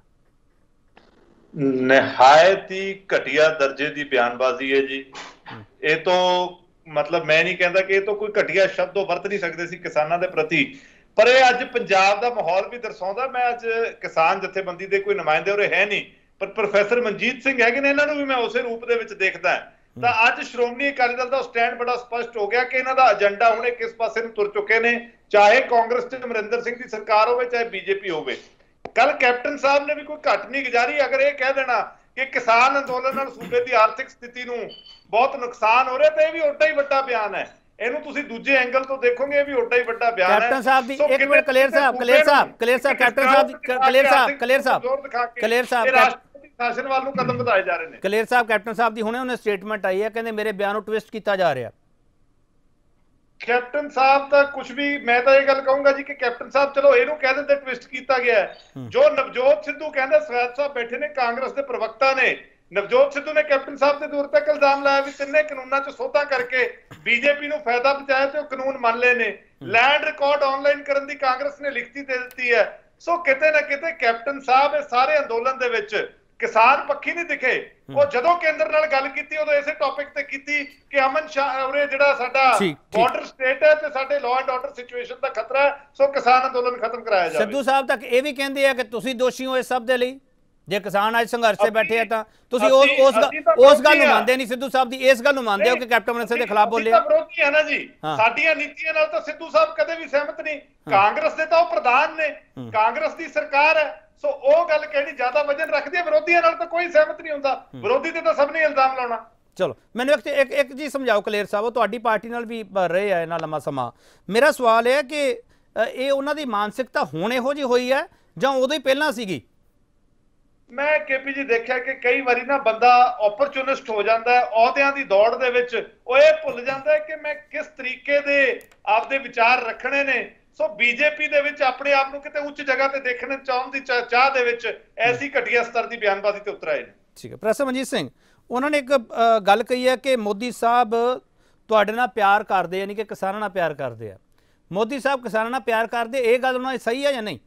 ਨਿਹਾਇਤ ਹੀ ਘਟੀਆ ਦਰਜੇ ਦੀ ਬਿਆਨਬਾਜ਼ੀ ਹੈ ਜੀ। ਇਹ ਤੋਂ ਮਤਲਬ ਮੈਂ ਨਹੀਂ ਕਹਿੰਦਾ ਕਿ ਇਹ ਤੋਂ ਕੋਈ ਘਟੀਆ ਸ਼ਬਦ ਉਹ ਵਰਤ ਨਹੀਂ ਸਕਦੇ ਸੀ ਕਿਸਾਨਾਂ ਦੇ ਪ੍ਰਤੀ, ਪਰ ਇਹ ਅੱਜ ਪੰਜਾਬ ਦਾ ਮਾਹੌਲ ਵੀ ਦਰਸਾਉਂਦਾ। ਮੈਂ ਅੱਜ ਕਿਸਾਨ ਜਥੇਬੰਦੀ ਦੇ ਕੋਈ ਨੁਮਾਇੰਦੇ ਉਰੇ ਹੈ ਨਹੀਂ, ਪਰ ਪ੍ਰੋਫੈਸਰ ਮਨਜੀਤ ਸਿੰਘ ਹੈਗੇ ਨੇ, ਇਹਨਾਂ ਨੂੰ ਵੀ ਮੈਂ ਉਸੇ ਰੂਪ ਦੇ ਵਿੱਚ ਦੇਖਦਾ। ਤਾਂ ਅੱਜ ਸ਼੍ਰੋਮਣੀ ਅਕਾਲੀ ਦਲ ਦਾ ਸਟੈਂਡ ਬੜਾ ਸਪਸ਼ਟ ਹੋ ਗਿਆ ਕਿ ਇਹਨਾਂ ਦਾ ਏਜੰਡਾ ਹੁਣੇ ਕਿਸ ਪਾਸੇ ਨੂੰ ਤੁਰ ਚੁੱਕੇ ਨੇ, ਚਾਹੇ ਕਾਂਗਰਸ ਤੇ ਅਮਰਿੰਦਰ ਸਿੰਘ ਦੀ ਸਰਕਾਰ ਹੋਵੇ, ਚਾਹੇ ਬੀਜੇਪੀ ਹੋਵੇ। ਕੱਲ ਕੈਪਟਨ ਸਾਹਿਬ ਨੇ ਵੀ ਕੋਈ ਘੱਟ ਨਹੀਂ ਗੁਜ਼ਾਰੀ ਅਗਰ ਇਹ ਕਹਿ ਦੇਣਾ ਕਿ ਕਿਸਾਨ ਅੰਦੋਲਨ ਨਾਲ ਸੂਬੇ ਦੀ ਆਰਥਿਕ ਸਥਿਤੀ ਨੂੰ ਬਹੁਤ ਨੁਕਸਾਨ ਹੋ ਰਿਹਾ, ਤੇ ਇਹ ਵੀ ਓਡਾ ਹੀ ਵੱਡਾ ਬਿਆਨ ਹੈ। ਇਹਨੂੰ ਤੁਸੀਂ ਦੂਜੇ ਐਂਗਲ ਤੋਂ ਦੇਖੋਗੇ, ਇਹ ਵੀ ਓਡਾ ਹੀ ਵੱਡਾ ਬਿਆਨ ਹੈ। ਕੈਪਟਨ ਸਾਹਿਬ ਦੀ ਇੱਕ ਮਿੰਟ, ਕਲੇਰ ਸਾਹਿਬ ਕਲੇਰ ਸਾਹਿਬ ਕਲੇਰ ਸਾਹਿਬ ਕੈਪਟਨ ਸਾਹਿਬ ਕਲੇਰ ਸਾਹਿਬ ਕਲੇਰ ਸਾਹਿਬ ਕਲੇਰ ਸਾਹਿਬ ਸ਼ਾਸਨ ਵੱਲ ਨੂੰ ਕਦਮ ਵਧਾਏ ਜਾ ਰਹੇ ਨੇ। ਕਲੇਰ ਸਾਹਿਬ ਕੈਪਟਨ ਸਾਹਿਬ ਦੀ ਹੁਣੇ ਉਹਨੇ ਸਟੇਟਮੈਂਟ ਆਈ ਹੈ, ਕਹਿੰਦੇ ਮੇਰੇ ਬਿਆਨ ਨੂੰ ਟਵਿਸਟ ਕੀਤਾ ਜਾ ਰਿਹਾ। ਕੈਪਟਨ ਸਾਹਿਬ ਤਾਂ ਕੁਝ ਵੀ, ਮੈਂ ਤਾਂ ਇਹ ਗੱਲ ਕਹੂੰਗਾ ਜੀ ਕਿ ਕੈਪਟਨ ਸਾਹਿਬ ਚਲੋ ਇਹਨੂੰ ਕਹਿ ਦਿੰਦੇ ਟਵਿਸਟ ਕੀਤਾ ਗਿਆ। ਜੋ ਨਵਜੋਤ ਸਿੱਧੂ ਕਹਿੰਦਾ, ਸਵੈਤ ਸਾਹਿਬ ਬੈਠੇ ਨੇ ਕਾਂਗਰਸ ਦੇ ਪ੍ਰਵਕਤਾ ਨੇ, ਨਵਜੋਤ ਸਿੱਧੂ ਨੇ ਕੈਪਟਨ ਸਾਹਿਬ ਤੇ ਦੂਰ ਤੱਕ ਇਲਜ਼ਾਮ ਲਾਇਆ ਵੀ ਤਿੰਨੇ ਕਾਨੂੰਨਾਂ 'ਚ ਸੋਧਾਂ ਕਰਕੇ ਬੀਜੇਪੀ ਨੂੰ ਫਾਇਦਾ ਪਹੁੰਚਾਇਆ ਤੇ ਉਹ ਕਾਨੂੰਨ ਮੰਨ ਲਏ ਨੇ। ਲੈਂਡ ਰਿਕਾਰਡ ਆਨਲਾਈਨ ਕਰਨ ਦੀ ਕਾਂਗਰਸ ਨੇ ਲਿਖਤੀ ਦੇ ਦਿੱਤੀ ਹੈ। ਸੋ ਕਿਤੇ ਨਾ ਕਿਤੇ ਕੈਪਟਨ ਸਾਹਿਬ ਇਹ ਸਾਰੇ ਅੰਦੋਲਨ ਦੇ ਵਿੱਚ ਕਿਸਾਨ ਪੱਖੀ ਨਹੀਂ ਦਿਖੇ। ਉਹ ਜਦੋਂ ਕੇਂਦਰ ਨਾਲ ਗੱਲ ਕੀਤੀ ਉਦੋਂ ਇਸੇ ਟੌਪਿਕ ਤੇ ਕੀਤੀ ਕਿ ਅਮਨ ਸ਼ਾਹ ਉਰੇ ਜਿਹੜਾ ਸਾਡਾ ਬਾਰਡਰ ਸਟੇਟ ਹੈ ਤੇ ਸਾਡੇ ਲਾਅ ਐਂਡ ਆਰਡਰ ਸਿਚੁਏਸ਼ਨ ਦਾ ਖਤਰਾ ਹੈ, ਸੋ ਕਿਸਾਨ ਅੰਦੋਲਨ ਖਤਮ ਕਰਾਇਆ ਜਾਵੇ। ਸਿੱਧੂ ਸਾਹਿਬ ਤੱਕ ਇਹ ਵੀ ਕਹਿੰਦੇ ਆ ਕਿ ਤੁਸੀਂ ਦੋਸ਼ੀ ਹੋ ਇਸ ਸਭ ਦੇ ਲਈ। ਜੇ ਕਿਸਾਨ ਅੱਜ ਸੰਘਰਸ਼ ਤੇ ਬੈਠੇ ਆ ਤਾਂ ਤੁਸੀਂ ਉਸ ਉਸ ਉਸ ਗੱਲ ਨੂੰ ਮੰਨਦੇ ਨਹੀਂ? ਸਿੱਧੂ ਸਾਹਿਬ ਦੀ ਇਸ ਗੱਲ ਨੂੰ ਮੰਨਦੇ ਹੋ ਕਿ ਕੈਪਟਨ ਅਮਰਿੰਦਰ ਸਿੰਘ ਦੇ ਖਿਲਾਫ ਬੋਲੇ? ਤਾਂ ਵਿਰੋਧੀ ਹੈ ਨਾ ਜੀ, ਸਾਡੀਆਂ ਨੀਤੀਆਂ ਨਾਲ ਤਾਂ ਸਿੱਧੂ ਸਾਹਿਬ ਕਦੇ ਵੀ ਸਹਿਮਤ ਨਹੀਂ। ਕਾਂਗਰਸ ਦੇ ਤਾਂ ਉਹ ਪ੍ਰਧਾਨ ਨੇ, ਕਾਂਗਰਸ ਦੀ ਸਰਕਾਰ ਹੈ, ਸੋ ਉਹ ਗੱਲ ਕਹਿਣੀ ਜ਼ਿਆਦਾ ਵਜਨ ਰੱਖਦੀ ਹੈ। ਵਿਰੋਧੀਆਂ ਨਾਲ ਤਾਂ ਕੋਈ ਸਹਿਮਤ ਨਹੀਂ ਹੁੰਦਾ, ਵਿਰੋਧੀ ਤੇ ਤਾਂ ਸਭ ਨੇ ਇਲਜ਼ਾਮ ਲਾਉਣਾ। ਚਲੋ ਮੈਨੂੰ ਇੱਕ ਇੱਕ ਇੱਕ ਚੀਜ਼ ਸਮਝਾਓ ਕਲੇਰ ਸਾਹਿਬ, ਤੁਹਾਡੀ ਪਾਰਟੀ ਨਾਲ ਵੀ ਰਹੇ ਆ ਇਹਨਾਂ ਲੰਮਾ ਸਮਾਂ। ਮੇਰਾ ਸਵਾਲ ਇਹ ਹੈ ਕਿ ਇਹ ਉਹਨਾਂ ਦੀ ਮਾਨਸਿਕਤਾ ਹੁਣ ਇਹੋ ਜਿਹੀ ਹੋਈ ਹੈ ਜਾਂ ਉਦੋਂ ਹੀ ਪਹਿਲਾਂ ਸੀਗੀ? ਮੈਂ ਕੇਪੀ ਜੀ ਦੇਖਿਆ ਕਿ ਕਈ ਵਾਰੀ ਨਾ ਬੰਦਾ ਓਪਰਚੁਨਿਸਟ ਹੋ ਜਾਂਦਾ ਹੈ, ਅਹੁਦਿਆਂ ਦੀ ਦੌੜ ਦੇ ਵਿੱਚ ਉਹ ਇਹ ਭੁੱਲ ਜਾਂਦਾ ਹੈ ਕਿ ਮੈਂ ਕਿਸ ਤਰੀਕੇ ਦੇ ਆਪਦੇ ਵਿਚਾਰ ਰੱਖਣੇ ਨੇ। ਸੋ ਬੀਜੇਪੀ ਦੇ ਵਿੱਚ ਆਪਣੇ ਆਪ ਨੂੰ ਕਿਤੇ ਉੱਚ ਜਗ੍ਹਾ ਤੇ ਦੇਖਣ ਚਾਹੁਣ ਦੀ ਚਾਹ ਦੇ ਵਿੱਚ ਐਸੀ ਘਟੀਆ ਸਤਰ ਦੀ ਬਿਆਨਬਾਜ਼ੀ ਤੇ ਉਤਰ ਆਏ ਨੇ। ਠੀਕ ਹੈ, ਪ੍ਰੋਫੈਸਰ ਮਨਜੀਤ ਸਿੰਘ, ਉਹਨਾਂ ਨੇ ਇੱਕ ਗੱਲ ਕਹੀ ਹੈ ਕਿ ਮੋਦੀ ਸਾਹਿਬ ਤੁਹਾਡੇ ਨਾਲ ਪਿਆਰ ਕਰਦੇ, ਯਾਨੀ ਕਿ ਕਿਸਾਨਾਂ ਨਾਲ ਪਿਆਰ ਕਰਦੇ ਆ। ਮੋਦੀ ਸਾਹਿਬ ਕਿਸਾਨਾਂ ਨਾਲ ਪਿਆਰ ਕਰਦੇ, ਇਹ ਗੱਲ ਉਹਨਾਂ ਦੀ ਸਹੀ ਹੈ ਜਾਂ ਨਹੀਂ?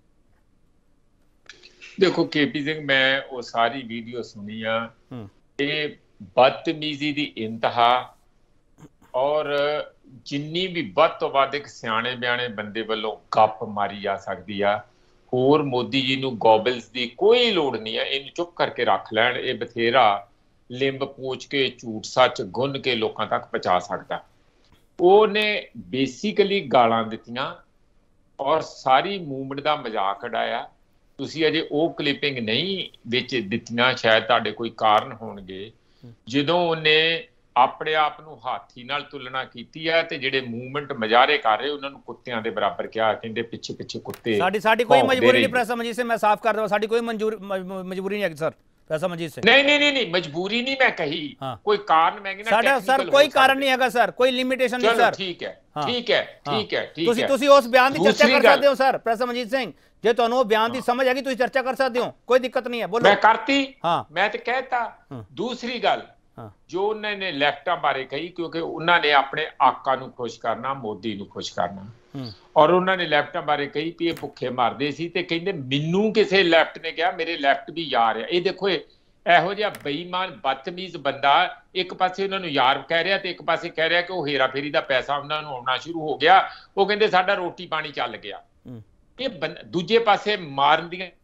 ਦੇਖੋ ਕੇਪੀ ਸਿੰਘ, ਮੈਂ ਉਹ ਸਾਰੀ ਵੀਡੀਓ ਸੁਣੀ ਆ, ਇਹ ਬਦਤਮੀਜ਼ੀ ਦੀ ਇੰਤਹਾ, ਔਰ ਜਿੰਨੀ ਵੀ ਵੱਧ ਤੋਂ ਵੱਧ ਇੱਕ ਸਿਆਣੇ ਬਿਆਣੇ ਬੰਦੇ ਵੱਲੋਂ ਗੱਪ ਮਾਰੀ ਜਾ ਸਕਦੀ ਆ। ਹੋਰ ਮੋਦੀ ਜੀ ਨੂੰ ਗੋਬਲਸ ਦੀ ਕੋਈ ਲੋੜ ਨਹੀਂ ਆ, ਇਹਨੂੰ ਚੁੱਪ ਕਰਕੇ ਰੱਖ ਲੈਣ। ਇਹ ਬਥੇਰਾ ਲਿੰਬ ਪੂਛ ਕੇ ਝੂਠ ਸੱਚ ਗੁੰਨ ਕੇ ਲੋਕਾਂ ਤੱਕ ਪਹੁੰਚਾ ਸਕਦਾ। ਉਹਨੇ ਬੇਸਿਕਲੀ ਗਾਲਾਂ ਦਿੱਤੀਆਂ ਔਰ ਸਾਰੀ ਮੂਵਮੈਂਟ ਦਾ ਮਜ਼ਾਕ ਉਡਾਇਆ। ਤੁਸੀਂ ਅਜੇ ਉਹ ਕਲਿੱਪਿੰਗ ਨਹੀਂ ਵਿੱਚ ਦਿੱਤੀਆਂ, ਸ਼ਾਇਦ ਤੁਹਾਡੇ ਕੋਈ ਕਾਰਨ ਹੋਣਗੇ। ਜਦੋਂ ਉਹਨੇ ਆਪਣੇ ਆਪ ਨੂੰ ਹਾਥੀ ਨਾਲ ਤੁਲਨਾ ਕੀਤੀ ਹੈ ਤੇ ਜਿਹੜੇ ਮੂਵਮੈਂਟ ਮਜ਼ਾਰੇ ਕਰ ਰਹੇ ਉਹਨਾਂ ਨੂੰ ਕੁੱਤਿਆਂ ਦੇ ਬਰਾਬਰ ਕਿਹਾ, ਕਹਿੰਦੇ ਪਿੱਛੇ ਪਿੱਛੇ ਕੁੱਤੇ। ਸਾਡੀ ਸਾਡੀ ਕੋਈ ਮਜਬੂਰੀ ਨਹੀਂ ਪ੍ਰੋਫੈਸਰ ਮਨਜੀਤ ਸਿੰਘ, ਮੈਂ ਸਾਫ਼ ਕਰ ਦਵਾਂ, ਸਾਡੀ ਕੋਈ ਮਨਜ਼ੂਰ ਮਜਬੂਰੀ ਨਹੀਂ ਹੈ ਸਰ ਪ੍ਰੋਫੈਸਰ ਮਨਜੀਤ ਸਿੰਘ। ਨਹੀਂ ਨਹੀਂ ਨਹੀਂ ਮਜਬੂਰੀ ਨਹੀਂ ਮੈਂ ਕਹੀ, ਕੋਈ ਕਾਰਨ ਮੈਂ ਕਹਿੰਦਾ ਸਾਡਾ ਸਰ ਕੋਈ ਕਾਰਨ ਨਹੀਂ ਹੈਗਾ ਸਰ, ਕੋਈ ਲਿਮਿਟੇਸ਼ਨ ਨਹੀਂ ਸਰ। ਠੀਕ ਹੈ ਠੀਕ ਹੈ ਠੀਕ ਹੈ ਠੀਕ ਹੈ। ਤੁਸੀਂ ਤੁਸੀਂ ਉਸ ਬਿਆਨ ਦੀ ਚਰਚਾ ਕਰ ਸਕਦੇ ਹੋ ਸਰ ਪ੍ਰੋਫੈਸਰ ਮਨਜੀਤ ਸਿੰਘ, ਜੇ ਤੁਹਾਨੂੰ ਉਹ ਬਿਆਨ ਦੀ ਸਮਝ ਹੈਗੀ ਤੁਸੀਂ ਚਰਚਾ ਕਰ ਸਕਦੇ ਹੋ, ਕੋਈ ਦਿੱਕਤ ਨਹੀਂ ਹੈ। ਬੋਲੋ। ਮੈਂ ਕਰਤੀ, ਹਾਂ ਮੈਂ ਤੇ ਕਹਿਤਾ। ਦੂਸਰੀ ਗੱਲ ਜੋ ਉਹਨਾਂ ਨੇ ਲੈਫਟਾਂ ਬਾਰੇ ਕਹੀ, ਕਿਉਂਕਿ ਉਹਨਾਂ ਨੇ ਆਪਣੇ ਆਕਾ ਨੂੰ ਖੁਸ਼ ਕਰਨਾ, ਮੋਦੀ ਨੂੰ ਖੁਸ਼ ਕਰਨਾ, ਔਰ ਉਹਨਾਂ ਨੇ ਲੈਫਟਾਂ ਬਾਰੇ ਕਹੀ ਵੀ ਇਹ ਭੁੱਖੇ ਮਰਦੇ ਸੀ ਤੇ ਕਹਿੰਦੇ ਮੈਨੂੰ ਕਿਸੇ ਲੈਫਟ ਨੇ ਕਿਹਾ ਮੇਰੇ ਲੈਫਟ ਵੀ ਯਾਰ ਆ। ਇਹ ਦੇਖੋ ਇਹੋ ਜਿਹਾ ਬੇਈਮਾਨ ਬਦਤਮੀਜ਼ ਬੰਦਾ ਇੱਕ ਪਾਸੇ ਉਹਨਾਂ ਨੂੰ ਯਾਰ ਕਹਿ ਰਿਹਾ ਤੇ ਇੱਕ ਪਾਸੇ ਕਹਿ ਰਿਹਾ ਕਿ ਉਹ ਹੇਰਾ ਫੇਰੀ ਦਾ ਪੈਸਾ ਉਹਨਾਂ ਨੂੰ ਆਉਣਾ ਸ਼ੁਰੂ ਹੋ ਗਿਆ। ਉਹ ਕਹਿੰਦੇ ਸਾਡਾ ਰੋਟੀ ਪਾਣੀ ਚੱਲ ਗਿਆ। ਇਹ ਦੂਜੇ ਪਾਸੇ ਮਾਰਨ ਦੀਆਂ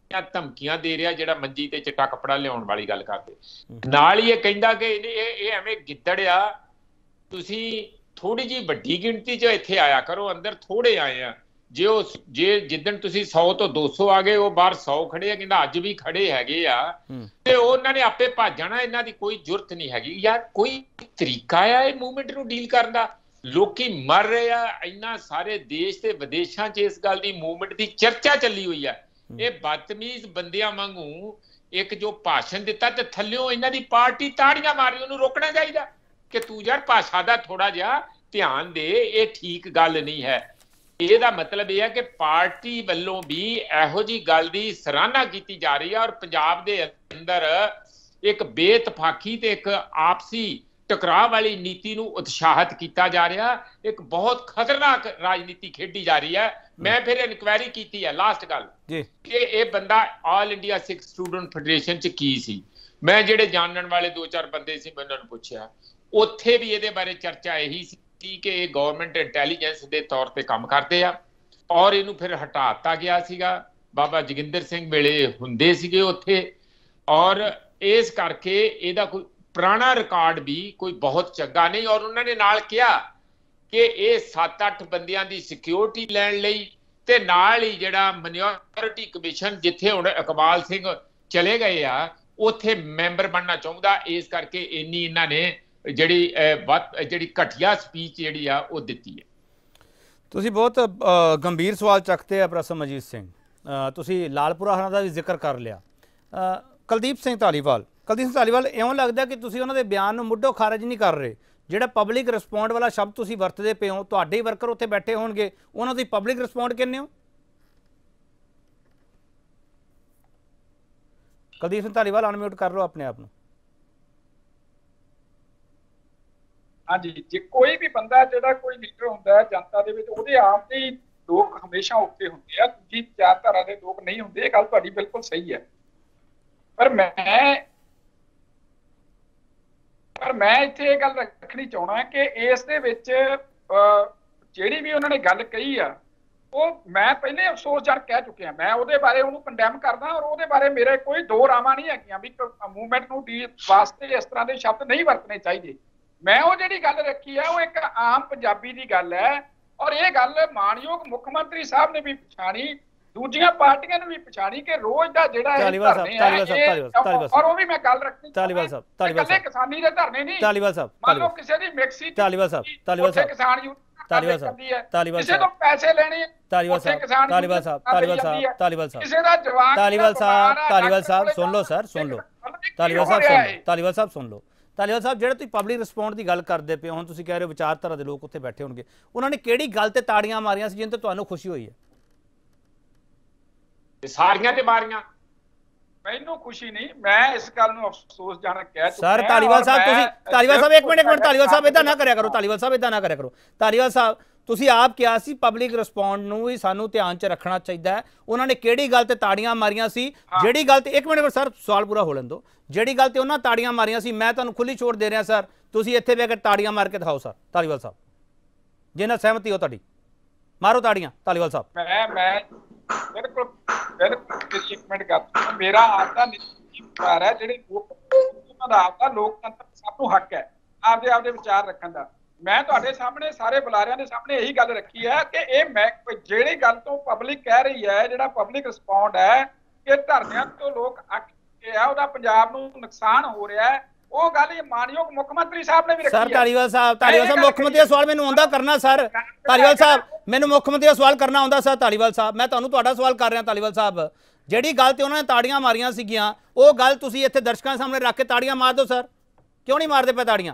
ਧਮਕੀਆਂ ਦੇ ਰਿਹਾ ਜਿਹੜਾ ਮੰਜੀ ਤੇ ਚਿੱਟਾ ਕੱਪੜਾ ਲਿਆਉਣ ਵਾਲੀ ਗੱਲ ਕਰਦੇ। ਨਾਲ ਹੀ ਇਹ ਕਹਿੰਦਾ ਕਿ ਇਹ ਇਹ ਐਵੇਂ ਗਿੱਦੜ ਆ, ਤੁਸੀਂ ਥੋੜੀ ਜਿਹੀ ਵੱਡੀ ਗਿਣਤੀ 'ਚ ਇੱਥੇ ਆਇਆ ਕਰੋ, ਅੰਦਰ ਥੋੜੇ ਆਏ ਆ। ਜੇ ਉਹ ਜੇ ਜਿੱਦਣ ਤੁਸੀਂ ਸੌ ਤੋਂ ਦੋ ਸੌ ਆ ਗਏ, ਉਹ ਬਾਹਰ ਸੌ ਖੜੇ ਆ, ਕਹਿੰਦਾ ਅੱਜ ਵੀ ਖੜੇ ਹੈਗੇ ਆ, ਤੇ ਉਹਨਾਂ ਨੇ ਆਪੇ ਭੱਜ ਜਾਣਾ, ਇਹਨਾਂ ਦੀ ਕੋਈ ਜ਼ਰੂਰਤ ਨਹੀਂ ਹੈਗੀ। ਯਾਰ ਕੋਈ ਤਰੀਕਾ ਆ ਇਹ ਮੂਵਮੈਂਟ ਨੂੰ ਡੀਲ ਕਰਨ ਦਾ? ਲੋਕੀ ਮਰ ਰਹੇ ਆ, ਇੰਨਾ ਸਾਰੇ ਦੇਸ਼ ਤੇ ਵਿਦੇਸ਼ਾਂ 'ਚ ਇਸ ਗੱਲ ਦੀ ਮੂਵਮੈਂਟ ਦੀ ਚਰਚਾ ਚੱਲੀ ਹੋਈ ਆ। ਇਹ ਬਦਤਮੀਜ਼ ਬੰਦਿਆਂ ਵਾਂਗੂ ਇੱਕ ਜੋ ਭਾਸ਼ਣ ਦਿੱਤਾ ਤੇ ਥੱਲਿਓਂ ਇਹਨਾਂ ਦੀ ਪਾਰਟੀ ਤਾੜੀਆਂ ਮਾਰੀ, ਉਹਨੂੰ ਰੋਕਣਾ ਚਾਹੀਦਾ ਕਿ ਤੂੰ ਯਾਰ ਭਾਸ਼ਾ ਦਾ ਥੋੜਾ ਜਿਹਾ ਧਿਆਨ ਦੇ, ਇਹ ਠੀਕ ਗੱਲ ਨਹੀਂ ਹੈ। ਇਹਦਾ ਮਤਲਬ ਇਹ ਹੈ ਕਿ ਪਾਰਟੀ ਵੱਲੋਂ ਵੀ ਇਹੋ ਜਿਹੀ ਗੱਲ ਦੀ ਸਰਾਹਨਾ ਕੀਤੀ ਜਾ ਰਹੀ ਹੈ, ਔਰ ਪੰਜਾਬ ਦੇ ਅੰਦਰ ਇੱਕ ਬੇਇਤਫਾਕੀ ਤੇ ਇੱਕ ਆਪਸੀ ਟਕਰਾਅ ਵਾਲੀ ਨੀਤੀ ਨੂੰ ਉਤਸ਼ਾਹਿਤ ਕੀਤਾ ਜਾ ਰਿਹਾ। ਇੱਕ ਬਹੁਤ ਖਤਰਨਾਕ ਰਾਜਨੀਤੀ ਖੇਡੀ ਜਾ ਰਹੀ ਹੈ। ਮੈਂ ਫਿਰ ਇਨਕੁਆਇਰੀ ਕੀਤੀ ਹੈ, ਲਾਸਟ ਗੱਲ ਕਿ ਇਹ ਬੰਦਾ all India Sikh student federation 'ਚ ਕੀ ਸੀ। ਮੈਂ ਜਿਹੜੇ ਜਾਣਨ ਵਾਲੇ ਦੋ ਚਾਰ ਬੰਦੇ ਸੀ, ਮੈਂ ਉਹਨਾਂ ਨੂੰ ਪੁੱਛਿਆ, ਉੱਥੇ ਵੀ ਇਹਦੇ ਬਾਰੇ ਚਰਚਾ ਇਹੀ ਸੀ ਕਿ ਇਹ ਗਵਰਨਮੈਂਟ ਇੰਟੈਲੀਜੈਂਸ ਦੇ ਤੌਰ ਤੇ ਕੰਮ ਕਰਦੇ ਆ, ਔਰ ਇਹਨੂੰ ਫਿਰ ਹਟਾ ਦਿੱਤਾ ਗਿਆ ਸੀਗਾ। ਬਾਬਾ ਜੋਗਿੰਦਰ ਸਿੰਘ ਵੇਲੇ ਹੁੰਦੇ ਸੀਗੇ ਉੱਥੇ, ਔਰ ਇਸ ਕਰਕੇ ਇਹਦਾ ਕੋਈ ਪੁਰਾਣਾ ਰਿਕਾਰਡ ਵੀ ਕੋਈ ਬਹੁਤ ਚੰਗਾ ਨਹੀਂ। ਔਰ ਉਹਨਾਂ ਨੇ ਨਾਲ ਕਿਹਾ ਕਿ ਇਹ ਸੱਤ ਅੱਠ ਬੰਦਿਆਂ ਦੀ ਸਿਕਿਉਰਿਟੀ ਲੈਣ ਲਈ ਤੇ ਨਾਲ ਹੀ ਜਿਹੜਾ ਮਾਈਨੋਰਿਟੀ ਕਮਿਸ਼ਨ ਜਿੱਥੇ ਹੁਣ ਇਕਬਾਲ ਸਿੰਘ ਚਲੇ ਗਏ ਆ, ਉੱਥੇ ਮੈਂਬਰ ਬਣਨਾ ਚਾਹੁੰਦਾ। ਇਸ ਕਰਕੇ ਇੰਨੀ ਇਹਨਾਂ ਨੇ ਜਿਹੜੀ ਜਿਹੜੀ ਘਟੀਆ ਸਪੀਚ ਜਿਹੜੀ ਆ ਉਹ ਦਿੱਤੀ ਹੈ। ਤੁਸੀਂ ਬਹੁਤ ਗੰਭੀਰ ਸਵਾਲ ਚੱਕਦੇ ਆ ਪ੍ਰੋਫੈਸਰ ਮਨਜੀਤ ਸਿੰਘ। ਤੁਸੀਂ ਲਾਲਪੁਰਾ ਹਰਾਂ ਦਾ ਵੀ ਜ਼ਿਕਰ ਕਰ ਲਿਆ। ਕੁਲਦੀਪ ਸਿੰਘ ਧਾਲੀਵਾਲ ਕੁਲਦੀਪ ਸਿੰਘ ਧਾਲੀਵਾਲ ਇਉਂ ਲੱਗਦਾ ਕਿ ਤੁਸੀਂ ਉਹਨਾਂ ਦੇ ਬਿਆਨ ਨੂੰ ਮੁੱਢੋਂ ਖਾਰਜ ਨਹੀਂ ਕਰ ਰਹੇ। ਜਿਹੜਾ ਪਬਲਿਕ ਰਿਸਪੌਂਡ ਵਾਲਾ ਸ਼ਬਦ ਤੁਸੀਂ ਵਰਤਦੇ ਪਏ ਹੋ, ਤੁਹਾਡੇ ਹੀ ਵਰਕਰ ਉੱਥੇ ਬੈਠੇ ਹੋਣਗੇ, ਉਹਨਾਂ ਦੀ ਪਬਲਿਕ ਰਿਸਪੌਂਡ ਕਹਿੰਦੇ ਹੋ। ਕੁਲਦੀਪ ਸਿੰਘ ਧਾਲੀਵਾਲ ਅਨਮਿਊਟ ਕਰ ਲਓ ਆਪਣੇ ਆਪ ਨੂੰ। ਹਾਂਜੀ, ਜੇ ਕੋਈ ਵੀ ਬੰਦਾ ਜਿਹੜਾ ਕੋਈ ਲੀਡਰ ਹੁੰਦਾ ਹੈ ਜਨਤਾ ਦੇ ਵਿੱਚ, ਉਹਦੇ ਆਪ ਦੇ ਹੀ ਲੋਕ ਹਮੇਸ਼ਾ ਉੱਤੇ ਹੁੰਦੇ ਆ, ਦੂਜੀ ਵਿਚਾਰਧਾਰਾ ਦੇ ਲੋਕ ਨਹੀਂ ਹੁੰਦੇ। ਇਹ ਗੱਲ ਤੁਹਾਡੀ ਬਿਲਕੁਲ ਸਹੀ ਹੈ। ਪਰ ਮੈਂ ਪਰ ਮੈਂ ਇੱਥੇ ਇਹ ਗੱਲ ਰੱਖਣੀ ਚਾਹੁੰਦਾ ਕਿ ਇਸ ਦੇ ਵਿੱਚ ਜਿਹੜੀ ਵੀ ਉਹਨਾਂ ਨੇ ਗੱਲ ਕਹੀ ਆ, ਉਹ ਮੈਂ ਪਹਿਲੇ ਅਫਸੋਸਜਨਕ ਕਹਿ ਚੁੱਕਿਆ। ਮੈਂ ਉਹਦੇ ਬਾਰੇ ਉਹਨੂੰ ਕੰਡੈਮ ਕਰਦਾ, ਔਰ ਉਹਦੇ ਬਾਰੇ ਮੇਰੇ ਕੋਈ ਦੋ ਰਾਵਾਂ ਨਹੀਂ ਹੈਗੀਆਂ ਵੀ ਮੂਵਮੈਂਟ ਨੂੰ ਡੀ ਵਾਸਤੇ ਇਸ ਤਰ੍ਹਾਂ ਦੇ ਸ਼ਬਦ ਨਹੀਂ ਵਰਤਣੇ ਚਾਹੀਦੇ। ਮੈਂ ਉਹ ਜਿਹੜੀ ਗੱਲ ਰੱਖੀ ਹੈ ਉਹ ਇੱਕ ਆਮ ਪੰਜਾਬੀ ਦੀ ਗੱਲ ਹੈ, ਔਰ ਇਹ ਗੱਲ ਮਾਨਯੋਗ ਮੁੱਖ ਮੰਤਰੀ ਸਾਹਿਬ ਨੇ ਵੀ ਪਛਾਣੀ, ਦੂਜੀਆਂ ਪਾਰਟੀਆਂ ਨੇ ਵੀ ਪਛਾਣੀ ਕਿ ਰੋਜ਼ ਦਾ ਜਿਹੜਾ ਇਹ ਧਰਨੇ ਆ, ਔਰ ਉਹ ਵੀ ਮੈਂ ਗੱਲ ਰੱਖਣੀ ਧਾਲੀਵਾਲ ਸਾਹਿਬ ਧਾਲੀਵਾਲ ਸਾਹਿਬ ਕਿਸਾਨੀ ਦੇ ਧਰਨੇ ਨਹੀਂ। ਧਾਲੀਵਾਲ ਸਾਹਿਬ ਮੰਨ ਲਓ ਕਿਸੇ ਦੀ ਮਿਕਸੀ ਧਾਲੀਵਾਲ ਸਾਹਿਬ ਧਾਲੀਵਾਲ ਸਾਹਿਬ ਕਿਸਾਨ ਯੂਨੀਅਨ ਧਾਲੀਵਾਲ ਸਾਹਿਬ ਧਾਲੀਵਾਲ ਕਿਸੇ ਤੋਂ ਪੈਸੇ ਲੈਣੇ, ਧਾਲੀਵਾਲ ਸਾਹਿਬ ਧਾਲੀਵਾਲ ਸਾਹਿਬ ਧਾਲੀਵਾਲ ਸਾਹਿਬ ਧਾਲੀਵਾਲ ਸਾਹਿਬ ਕਿਸੇ ਦਾ ਜਵਾਨ ਧਾਲੀਵਾਲ ਸਾਹਿਬ ਧਾਲੀਵਾਲ ਸਾਹਿਬ ਸੁਣ ਲਓ ਸਰ, ਸੁਣ ਲਓ ਧਾਲੀਵਾਲ ਸਾਹਿਬ ਸੁਣ ਲਓ ਧਾਲੀਵਾਲ ਸਾਹਿਬ ਸੁਣ ਲਓ ਧਾਲੀਵਾਲ ਸਾਹਿਬ ਜਿਹੜਾ ਤੁਸੀਂ ਪਬਲਿਕ ਰਿਸਪੌਂਡ ਦੀ ਗੱਲ ਕਰਦੇ ਪਏ ਹੋ, ਹੁਣ ਤੁਸੀਂ ਕਹਿ ਰਹੇ ਹੋ ਵਿਚਾਰਧਾਰਾ ਦੇ ਲੋਕ ਉੱਥੇ ਬੈਠੇ ਹੋਣਗੇ, ਉਹਨਾਂ ਨੇ ਕਿਹੜੀ ਗੱਲ ਤੇ ਤਾੜੀਆਂ ਮਾਰੀਆਂ ਸੀ ਜਿਨ ਤੇ ਤੁਹਾਨੂੰ ਖੁਸ਼ੀ ਹੋਈ ਹੈ? ਸਾਰੀਆਂ ਤੇ ਮਾਰੀਆਂ। ਮੈਨੂੰ ਖੁਸ਼ੀ ਨਹੀਂ, ਮੈਂ ਇਸ ਗੱਲ ਨੂੰ ਅਫਸੋਸਜਨਕ ਕਹਿ ਚੁੱਕਿਆ। ਸਰ ਧਾਲੀਵਾਲ ਸਾਹਿਬ ਤੁਸੀਂ ਧਾਲੀਵਾਲ ਸਾਹਿਬ ਇੱਕ ਮਿੰਟ ਇੱਕ ਮਿੰਟ ਧਾਲੀਵਾਲ ਸਾਹਿਬ ਇਦਾਂ ਨਾ ਕਰਿਆ ਕਰੋ, ਧਾਲੀਵਾਲ ਸਾਹਿਬ ਇਦਾਂ ਨਾ ਕਰਿਆ ਕਰੋ। ਧਾਲੀਵਾਲ ਸਾਹਿਬ ਤੁਸੀਂ ਆਪ ਕਿਹਾ ਸੀ ਪਬਲਿਕ ਰਿਸਪੌਂਡ ਨੂੰ ਵੀ ਸਾਨੂੰ ਧਿਆਨ 'ਚ ਰੱਖਣਾ ਚਾਹੀਦਾ ਹੈ। ਉਹਨਾਂ ਨੇ ਕਿਹੜੀ ਗੱਲ ਤੇ ਤਾੜੀਆਂ ਮਾਰੀਆਂ ਸੀ? ਜਿਹੜੀ ਗੱਲ ਤੇ ਇੱਕ ਮਿੰਟ ਸਰ ਸਵਾਲ ਪੂਰਾ ਹੋ ਲੈਣ ਦਿਓ। ਜਿਹੜੀ ਗੱਲ ਤੇ ਉਹਨਾਂ ਤਾੜੀਆਂ ਮਾਰੀਆਂ ਸੀ, ਮੈਂ ਤੁਹਾਨੂੰ ਖੁੱਲੀ ਛੋਟ ਦੇ ਰਿਹਾ ਸਰ, ਤੁਸੀਂ ਇੱਥੇ ਬਹਿ ਕੇ ਤਾੜੀਆਂ ਮਾਰ ਕੇ ਦਿਖਾਓ ਸਰ ਧਾਲੀਵਾਲ ਸਾਹਿਬ, ਜੇ ਨਾਲ ਸਹਿਮਤੀ ਹੋ ਤੁਹਾਡੀ, ਮਾਰੋ ਤਾੜੀਆਂ ਧਾਲੀਵਾਲ ਸਾਹਿਬ। ਮੈਂ ਮੈਂ ਬਿਲਕੁਲ ਬਿਲਕੁਲ ਇੱਕ ਮਿੰਟ ਕਰ, ਮੇਰਾ ਆਪ ਦਾ ਵਿਚਾਰ ਹੈ, ਜਿਹੜੇ ਲੋਕ ਉਹਨਾਂ ਦਾ ਆਪ ਦਾ ਲੋਕਤੰਤਰ ਸਭ ਨੂੰ ਹੱਕ ਹੈ ਆਪਦੇ ਆਪਦੇ ਵਿਚਾਰ ਰੱਖਣ ਦਾ। ਮੈਂ ਤੁਹਾਡੇ ਸਾਹਮਣੇ ਸਾਰੇ ਬੁਲਾਰਿਆਂ ਦੇ ਸਾਹਮਣੇ ਇਹੀ ਗੱਲ ਰੱਖੀ ਹੈ ਕਿ ਇਹ ਮੈਂ ਜਿਹੜੀ ਗੱਲ ਤੋਂ ਪਬਲਿਕ ਕਹਿ ਰਹੀ ਹੈ, ਜਿਹੜਾ ਪਬਲਿਕ ਰਿਸਪੌਂਡ ਹੈ ਕਿ ਧਰਨਿਆਂ ਤੋਂ ਲੋਕ ਅੱਕ ਕੇ ਆ, ਉਹਦਾ ਪੰਜਾਬ ਨੂੰ ਨੁਕਸਾਨ ਹੋ ਰਿਹਾ ਹੈ, ਉਹ ਗੱਲ ਇਹ ਮਾਨਯੋਗ ਮੁੱਖ ਮੰਤਰੀ ਸਾਹਿਬ ਨੇ ਵੀ ਰੱਖੀ ਹੈ। ਸਰ ਧਾਲੀਵਾਲ ਸਾਹਿਬ ਧਾਲੀਵਾਲ ਸਾਹਿਬ ਮੁੱਖ ਮੰਤਰੀ ਦਾ ਸਵਾਲ ਮੈਨੂੰ ਆਉਂਦਾ ਕਰਨਾ ਸਰ, ਧਾਲੀਵਾਲ ਸਾਹਿਬ ਮੈਨੂੰ ਮੁੱਖ ਮੰਤਰੀ ਦਾ ਸਵਾਲ ਕਰਨਾ ਆਉਂਦਾ ਸਰ। ਧਾਲੀਵਾਲ ਸਾਹਿਬ ਮੈਂ ਤੁਹਾਨੂੰ ਤੁਹਾਡਾ ਸਵਾਲ ਕਰ ਰਿਹਾ ਧਾਲੀਵਾਲ ਸਾਹਿਬ, ਜਿਹੜੀ ਗੱਲ ਤੇ ਉਹਨਾਂ ਨੇ ਤਾੜੀਆਂ ਮਾਰੀਆਂ ਸੀਗੀਆਂ, ਉਹ ਗੱਲ ਤੁਸੀਂ ਇੱਥੇ ਦਰਸ਼ਕਾਂ ਦੇ ਸਾਹਮਣੇ ਰੱਖ ਕੇ ਤਾੜੀਆਂ ਮਾਰ ਦਿਓ ਸਰ, ਕਿਉਂ ਨਹੀਂ ਮਾਰਦੇ ਪਏ ਤਾੜੀਆਂ?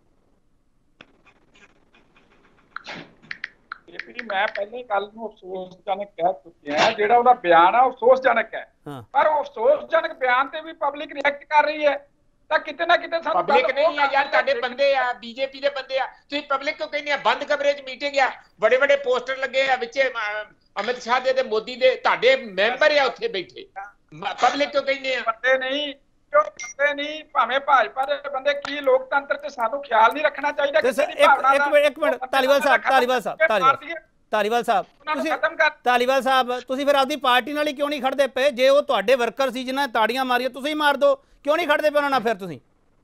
ਮੈਂ ਪਹਿਲੇ ਗੱਲ ਨੂੰ ਅਫਸੋਸਜਨਕ ਕਹਿ ਚੁੱਕਿਆ, ਜਿਹੜਾ ਉਹਦਾ ਬਿਆਨ ਆ ਅਫਸੋਸਜਨਕ ਹੈ, ਪਰ ਉਹ ਅਫਸੋਸਜਨਕ ਬਿਆਨ ਤੇ ਵੀ ਪਬਲਿਕ ਰਿਐਕਟ ਕਰ ਰਹੀ ਹੈ, ਤਾਂ ਕਿਤੇ ਨਾ ਕਿਤੇ ਸਾਨੂੰ ਪਬਲਿਕ ਨਹੀਂ ਆ ਯਾਰ, ਤੁਹਾਡੇ ਬੰਦੇ ਆ, ਬੀਜੇਪੀ ਦੇ ਬੰਦੇ ਆ, ਤੁਸੀਂ ਪਬਲਿਕ ਕਿਉਂ ਕਹਿੰਦੇ ਆ? ਬੰਦ ਕਵਰੇਜ ਮੀਟਿੰਗ ਆ, ਵੱਡੇ ਵੱਡੇ ਪੋਸਟਰ ਲੱਗੇ ਆ, ਵਿੱਚ ਅਮਿਤ ਸ਼ਾਹ ਦੇ ਤੇ ਮੋਦੀ ਦੇ, ਤੁਹਾਡੇ ਮੈਂਬਰ ਆ ਉੱਥੇ ਬੈਠੇ, ਪਬਲਿਕ ਕਿਉਂ ਕਹਿੰਦੇ ਆ? ਬੰਦੇ ਨਹੀਂ ਕਿਉਂ ਬੰਦੇ ਨਹੀਂ, ਭਾਵੇਂ ਭਾਜਪਾ ਦੇ ਬੰਦੇ, ਕੀ ਲੋਕਤੰਤਰ ਤੇ ਸਾਨੂੰ ਖਿਆਲ ਨਹੀਂ ਰੱਖਣਾ ਚਾਹੀਦਾ? ਇੱਕ ਮਿੰਟ ਇੱਕ ਮਿੰਟ ਧਾਲੀਵਾਲ ਸਾਹਿਬ ਧਾਲੀਵਾਲ ਸਾਹਿਬ ਧਾਲੀਵਾਲ ਧਾਲੀਵਾਲ ਸਾਹਿਬ ਤੁਸੀਂ ਖਤਮ ਕਰ ਧਾਲੀਵਾਲ ਸਾਹਿਬ ਤੁਸੀਂ ਫਿਰ ਆਪਦੀ ਪਾਰਟੀ ਨਾਲ ਹੀ ਕਿਉਂ ਨਹੀਂ ਖੜਦੇ ਪਏ? ਜੇ ਉਹ ਤੁਹਾਡੇ ਵਰਕਰ ਸੀ ਜਿਨ੍ਹਾਂ ਨੇ ਤਾੜੀਆਂ ਮਾਰੀਆਂ, ਤੁਸੀਂ ਮਾਰ ਦਿਓ, ਕਿਉਂ ਨਹੀਂ ਖੜਦੇ ਪਏ ਉਹਨਾਂ ਨਾਲ ਫਿਰ ਤੁਸੀਂ?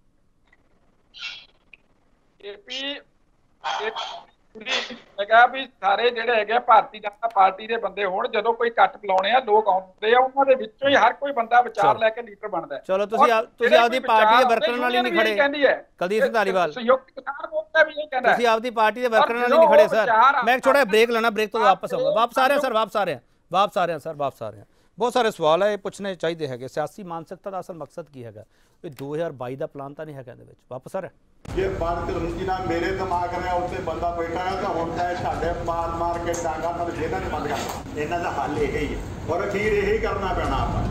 ਏਪੀ ਹੈਗਾ ਵੀ ਸਾਰੇ ਜਿਹੜੇ ਹੈਗੇ ਭਾਰਤੀ ਜਨਤਾ ਪਾਰਟੀ ਦੇ ਬੰਦੇ ਹੋਣ, ਜਦੋਂ ਕੋਈ ਕੱਟ ਬੁਲਾਉਣੇ ਆ ਲੋਕ ਆਉਂਦੇ ਆ, ਉਹਨਾਂ ਦੇ ਵਿੱਚੋਂ ਹੀ ਹਰ ਕੋਈ ਬੰਦਾ ਵਿਚਾਰ ਲੈ ਕੇ ਲੀਡਰ ਬਣਦਾ। ਚਲੋ ਤੁਸੀਂ ਤੁਸੀਂ ਆਪਦੀ ਪਾਰਟੀ ਦੇ ਵਰਕਰਾਂ ਨਾਲ ਹੀ ਨਹੀਂ ਖੜੇ। ਕਹਿੰਦੀ ਹੈ ਕੁਲਦੀਪ ਸਿੰਘ ਧਾਲੀਵਾਲ ਸੰਯੁਕਤ ਕਿਸਾਨ ਮੋਰਚਾ ਵੀ ਇਹ ਕਹਿੰਦਾ ਤੁਸੀਂ ਆਪਦੀ ਪਾਰਟੀ ਦੇ ਵਰਕਰਾਂ ਨਾਲ ਹੀ ਨਹੀਂ ਖੜੇ ਸਰ। ਮੈਂ ਥੋੜਾ ਬ੍ਰੇਕ ਲੈਣਾ, ਬ੍ਰੇਕ ਤੋਂ ਵਾਪਸ ਆਉਂਗਾ। ਵਾਪਸ ਆ ਰਹੇ ਸਰ, ਵਾਪਸ ਆ ਰਹੇ ਹਾਂ, ਵਾਪਸ ਆ ਰਹੇ ਹਾਂ ਸਰ, ਵਾਪਸ ਆ ਰਹੇ ਹਾਂ। ਬਹੁਤ ਸਾਰੇ ਸਵਾਲ ਹੈ, ਇਹ ਪੁੱਛਣੇ ਚਾਹੀਦੇ ਹੈਗੇ। ਸਿਆਸੀ ਮਾਨਸਿਕਤਾ ਦਾ ਅਸਲ ਮਕਸਦ ਕੀ ਹੈਗਾ? ਇਹ ਦੋ ਹਜ਼ਾਰ ਬਾਈ ਦਾ ਪਲਾਨ ਤਾਂ ਨਹੀਂ ਹੈਗਾ ਇਹਦੇ ਵਿੱਚ। ਵਾਪਸ ਆ ਰਿਹਾ ਜੇ ਬਾਤ ਰੁਚੀ ਨਾਲ ਮੇਰੇ ਦਿਮਾਗ ਨੇ ਉੱਤੇ ਬੰਦਾ ਬੈਠਾ ਹੈ ਤਾਂ ਹੁਣ ਤਾਂ ਸਾਡੇ ਮਾਰ ਮਾਰ ਕੇ ਡਾਂਗਾ ਪਰ ਜੇਨਾਂ ਨੇ ਬੰਦ ਕਰਨਾ। ਇਹਨਾਂ ਦਾ ਹੱਲ ਇਹ ਹੀ ਹੈ ਔਰ ਅਖੀਰ ਇਹ ਹੀ ਕਰਨਾ ਪੈਣਾ ਆਪਾਂ।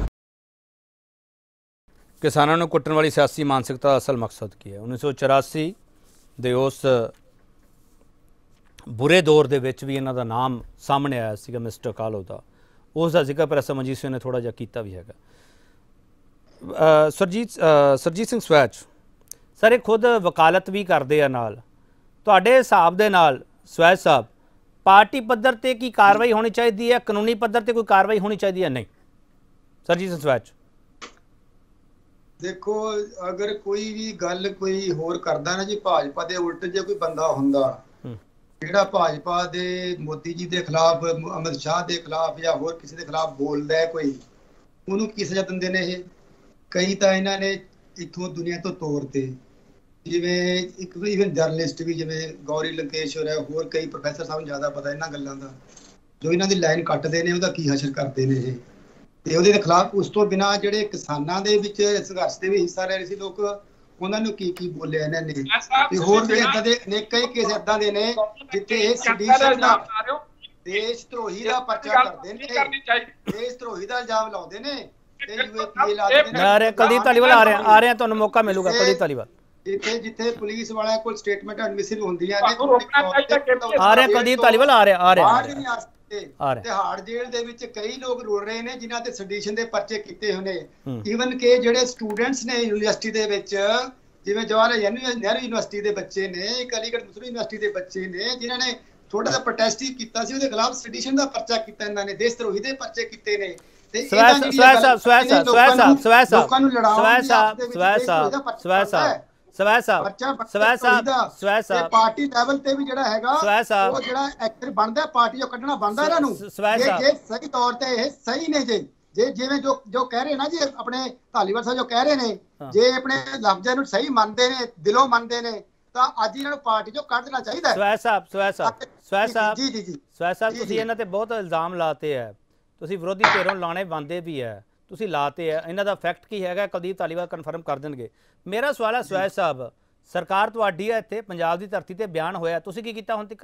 ਕਿਸਾਨਾਂ ਨੂੰ ਕੁੱਟਣ ਵਾਲੀ ਸਿਆਸੀ ਮਾਨਸਿਕਤਾ ਦਾ ਅਸਲ ਮਕਸਦ ਕੀ ਹੈ? ਉੱਨੀ ਸੌ ਚੁਰਾਸੀ ਦੇ ਉਸ ਬੁਰੇ ਦੌਰ ਦੇ ਵਿੱਚ ਵੀ ਇਹਨਾਂ ਦਾ ਨਾਮ ਸਾਹਮਣੇ ਆਇਆ ਸੀਗਾ, ਮਿਸਟਰ ਕਾਲੋ ਦਾ। ਉਸ ਦਾ ਜ਼ਿਕਰ ਪ੍ਰੈਸ ਮਜੀਦ ਸਿੰਘ ਨੇ ਥੋੜਾ ਜਿਹਾ ਕੀਤਾ ਵੀ ਹੈਗਾ। ਸਰਜੀਤ ਸਰਜੀਤ ਸਿੰਘ ਸਵੈਚ ਸਰ ਇਹ ਖੁਦ ਵਕਾਲਤ ਵੀ ਕਰਦੇ ਆ ਨਾਲ। ਤੁਹਾਡੇ ਹਿਸਾਬ ਦੇ ਨਾਲ ਸਵੈਚ ਸਾਹਿਬ, ਪਾਰਟੀ ਪੱਧਰ ਤੇ ਕੀ ਕਾਰਵਾਈ ਹੋਣੀ ਚਾਹੀਦੀ ਹੈ? ਕਾਨੂੰਨੀ ਪੱਧਰ ਤੇ ਕੋਈ ਕਾਰਵਾਈ ਹੋਣੀ ਚਾਹੀਦੀ ਹੈ ਨਹੀਂ? ਸਰਜੀਤ ਸਿੰਘ ਸਵੈਚ ਦੇਖੋ, ਅਗਰ ਕੋਈ ਵੀ ਗੱਲ ਕੋਈ ਹੋਰ ਕਰਦਾ ਨਾ ਜੀ ਭਾਜਪਾ ਦੇ ਉਲਟ, ਜੇ ਕੋਈ ਬੰਦਾ ਹੁੰਦਾ ਜਿਹੜਾ ਭਾਜਪਾ ਦੇ ਮੋਦੀ ਜੀ ਦੇ ਖਿਲਾਫ, ਅਮਿਤ ਸ਼ਾਹ ਦੇ ਖਿਲਾਫ ਜਾਂ ਹੋਰ ਕਿਸੇ ਦੇ ਖਿਲਾਫ ਬੋਲਦਾ ਹੈ ਕੋਈ, ਉਹਨੂੰ ਕੀ ਸਜ਼ਾ ਦਿੰਦੇ ਨੇ ਇਹ? ਕਈ ਤਾਂ ਇਹਨਾਂ ਨੇ ਇੱਥੋਂ ਦੁਨੀਆ ਤੋਂ ਤੋਰਤੇ, ਜਿਵੇਂ ਇੱਕ ਇਵਨ ਜਰਨਲਿਸਟ ਵੀ ਜਿਵੇਂ ਗੌਰੀ ਲੰਕੇਸ਼ਵਰ ਹੈ, ਹੋਰ ਕਈ ਪ੍ਰੋਫੈਸਰ ਸਾਹਿਬ ਨੂੰ ਜ਼ਿਆਦਾ ਪਤਾ ਇਹਨਾਂ ਗੱਲਾਂ ਦਾ, ਜੋ ਇਹਨਾਂ ਦੀ ਲਾਈਨ ਕੱਟਦੇ ਨੇ ਉਹਦਾ ਕੀ ਹਸ਼ਰ ਕਰਦੇ ਨੇ ਇਹ। ਤੇ ਉਹਦੇ ਖਿਲਾਫ ਉਸ ਤੋਂ ਬਿਨਾਂ ਜਿਹੜੇ ਕਿਸਾਨਾਂ ਦੇ ਵਿੱਚ ਸੰਘਰਸ਼ ਦੇ ਵੀ ਹਿੱਸਾ ਲੈ ਰਹੇ ਸੀ ਲੋਕ, ਉਹਨਾਂ ਨੂੰ ਕੀ ਕੀ ਬੋਲਿਆ ਇਹਨਾਂ ਨੇ। ਤੇ ਹੋਰ ਵੀ ਏਦਾਂ ਦੇ ਅਨੇਕਾਂ ਹੀ ਕੇਸ ਏਦਾਂ ਦੇ ਨੇ ਜਿੱਥੇ ਇਹ ਸੈਡੀਸ਼ਨ ਦਾ, ਦੇਸ਼ ਧਰੋਹੀ ਦਾ ਪਰਚਾ ਕਰਦੇ ਨੇ, ਦੇਸ਼ ਧਰੋਹੀ ਦਾ ਇਲਜ਼ਾਮ ਲਾਉਂਦੇ ਨੇ ਤੇ ਯੂਏਪੀਏ ਲਾ ਦਿੰਦੇ ਨੇ। ਮੈਂ ਕੁਲਦੀਪ ਧਾਲੀਵਾਲ ਆ ਰਿਹਾ ਆ ਰਿਹਾ ਤੁਹਾਨੂੰ ਮੌਕਾ ਮਿਲੂਗਾ। ਕੁਲਦੀਪ ਧਾਲੀਵਾਲ ਜਿੱਥੇ ਜਿੱਥੇ ਪੁਲਿਸ ਵਾਲਿਆਂ ਕੋਲ ਸਟੇਟਮੈਂਟ ਐਡਮਿਸਿਬਲ ਹੁੰਦੀਆਂ ਨੇ, ਆ ਰਿਹਾ ਕੁਲਦੀਪ ਧਾਲੀਵਾਲ ਆ ਰਿਹਾ ਆ ਰਿਹਾ ਤਿਹਾੜ ਜੇਲ੍ਹ ਦੇ ਵਿੱਚ ਕਈ ਲੋਕ ਰੁਲ ਰਹੇ ਨੇ ਜਿਨ੍ਹਾਂ ਤੇ ਸੈਡੀਸ਼ਨ ਦੇ ਪਰਚੇ ਕੀਤੇ ਹੋਏ ਨੇ। ਈਵਨ ਕਿ ਜਿਹੜੇ ਸਟੂਡੈਂਟਸ ਨੇ ਯੂਨੀਵਰਸਿਟੀ ਦੇ ਵਿੱਚ, ਜਿਵੇਂ ਜਵਾਹਰ ਨਹਿਰੂ ਯੂਨੀਵਰਸਿਟੀ ਦੇ ਬੱਚੇ ਨੇ, ਇੱਕ ਅਲੀਗੜ੍ਹ ਮੁਸਲਿਮ ਯੂਨੀਵਰਸਿਟੀ ਦੇ ਬੱਚੇ ਨੇ, ਜਿਨ੍ਹਾਂ ਨੇ ਥੋੜਾ ਜਿਹਾ ਪ੍ਰੋਟੈਸਟ ਹੀ ਕੀਤਾ ਸੀ, ਉਹਦੇ ਖਿਲਾਫ ਸੈਡੀਸ਼ਨ ਦਾ ਪਰਚਾ ਕੀਤਾ ਇਹਨਾਂ ਨੇ, ਦੇਸ਼ ਧਰੋਹੀ ਦੇ ਪਰਚੇ ਕੀਤੇ ਨੇ। ਤੇ ਸਵੈ ਸਾਹਿਬ ਸਵੈ ਸਾਹਿਬ ਸਵੈ ਸਾਹਿਬ ਸਵੈ ਸਾਹਿਬ ਸਵੈ ਸਾਹਿਬ ਸਵੈ ਸਾਹਿਬ ਸਵੈ ਸਾਹਿਬ ਸਵੈ ਸਾਹਿਬ ਸਵੈ ਸਾਹਿਬ ਸਵੈ ਸਾਹਿਬ ਸਵੈ ਸਾਹਿਬ ਪਾਰਟੀ ਲੈਵਲ ਤੇ ਵੀ ਜਿਹੜਾ ਹੈਗਾ ਉਹ ਜਿਹੜਾ ਐਕਟਰ ਬਣਦਾ ਪਾਰਟੀ ਉਹ ਕੱਢਣਾ ਬਣਦਾ ਇਹਨਾਂ ਨੂੰ। ਜੇ ਸਹੀ ਤੌਰ ਤੇ ਇਹ ਸਹੀ ਨੇ, ਜੇ ਜੇ ਜਿਵੇਂ ਜੋ ਜੋ ਕਹਿ ਰਹੇ ਨਾ ਜੀ ਆਪਣੇ ਧਾਲੀਵਾਲ ਸਾਹਿਬ ਜੋ ਕਹਿ ਰਹੇ ਨੇ, ਜੇ ਆਪਣੇ ਲਫ਼ਜ਼ਾਂ ਨੂੰ ਸਹੀ ਮੰਨਦੇ ਨੇ, ਦਿਲੋਂ ਮੰਨਦੇ ਨੇ, ਤਾਂ ਅੱਜ ਇਹਨਾਂ ਨੂੰ ਪਾਰਟੀ ਚੋਂ ਕੱਢ ਦੇਣਾ ਚਾਹੀਦਾ ਹੈ। ਸਵੈ ਸਾਹਿਬ ਸਵੈ ਸਾਹਿਬ ਸਵੈ ਸਾਹਿਬ ਜੀ ਜੀ ਜੀ ਸਵੈ ਸਾਹਿਬ ਤੁਸੀਂ ਇਹਨਾਂ ਤੇ ਬਹੁਤ ਇਲਜ਼ਾਮ ਲਾਤੇ ਹੈ, ਤੁਸੀਂ ਵਿਰੋਧੀ ਧਿਰਾਂ ਨੂੰ ਲਾਣੇ ਬੰਦੇ ਵੀ ਹੈ, ਤੁਸੀਂ ਲਾਤੇ ਹੈ, ਇਹਨਾਂ ਦਾ ਫੈਕਟ ਕੀ ਹੈਗਾ? ਕੁਲਦੀਪ ਧਾਲੀਵਾਲ ਕਨਫਰਮ ਕਰ ਦੇਣਗੇ। ਮੇਰਾ ਸਵਾਲ ਹੈ ਸਵੈ ਸਾਹਿਬ, ਸਰਕਾਰ ਤੁਹਾਡੀ ਹੈ ਇੱਥੇ ਪੰਜਾਬ ਦੀ ਧਰਤੀ ਤੇ ਬਿਆਨ ਹੋਇਆ, ਤੁਸੀਂ ਕੀ ਕੀਤਾ ਹੁਣ ਤੱਕ?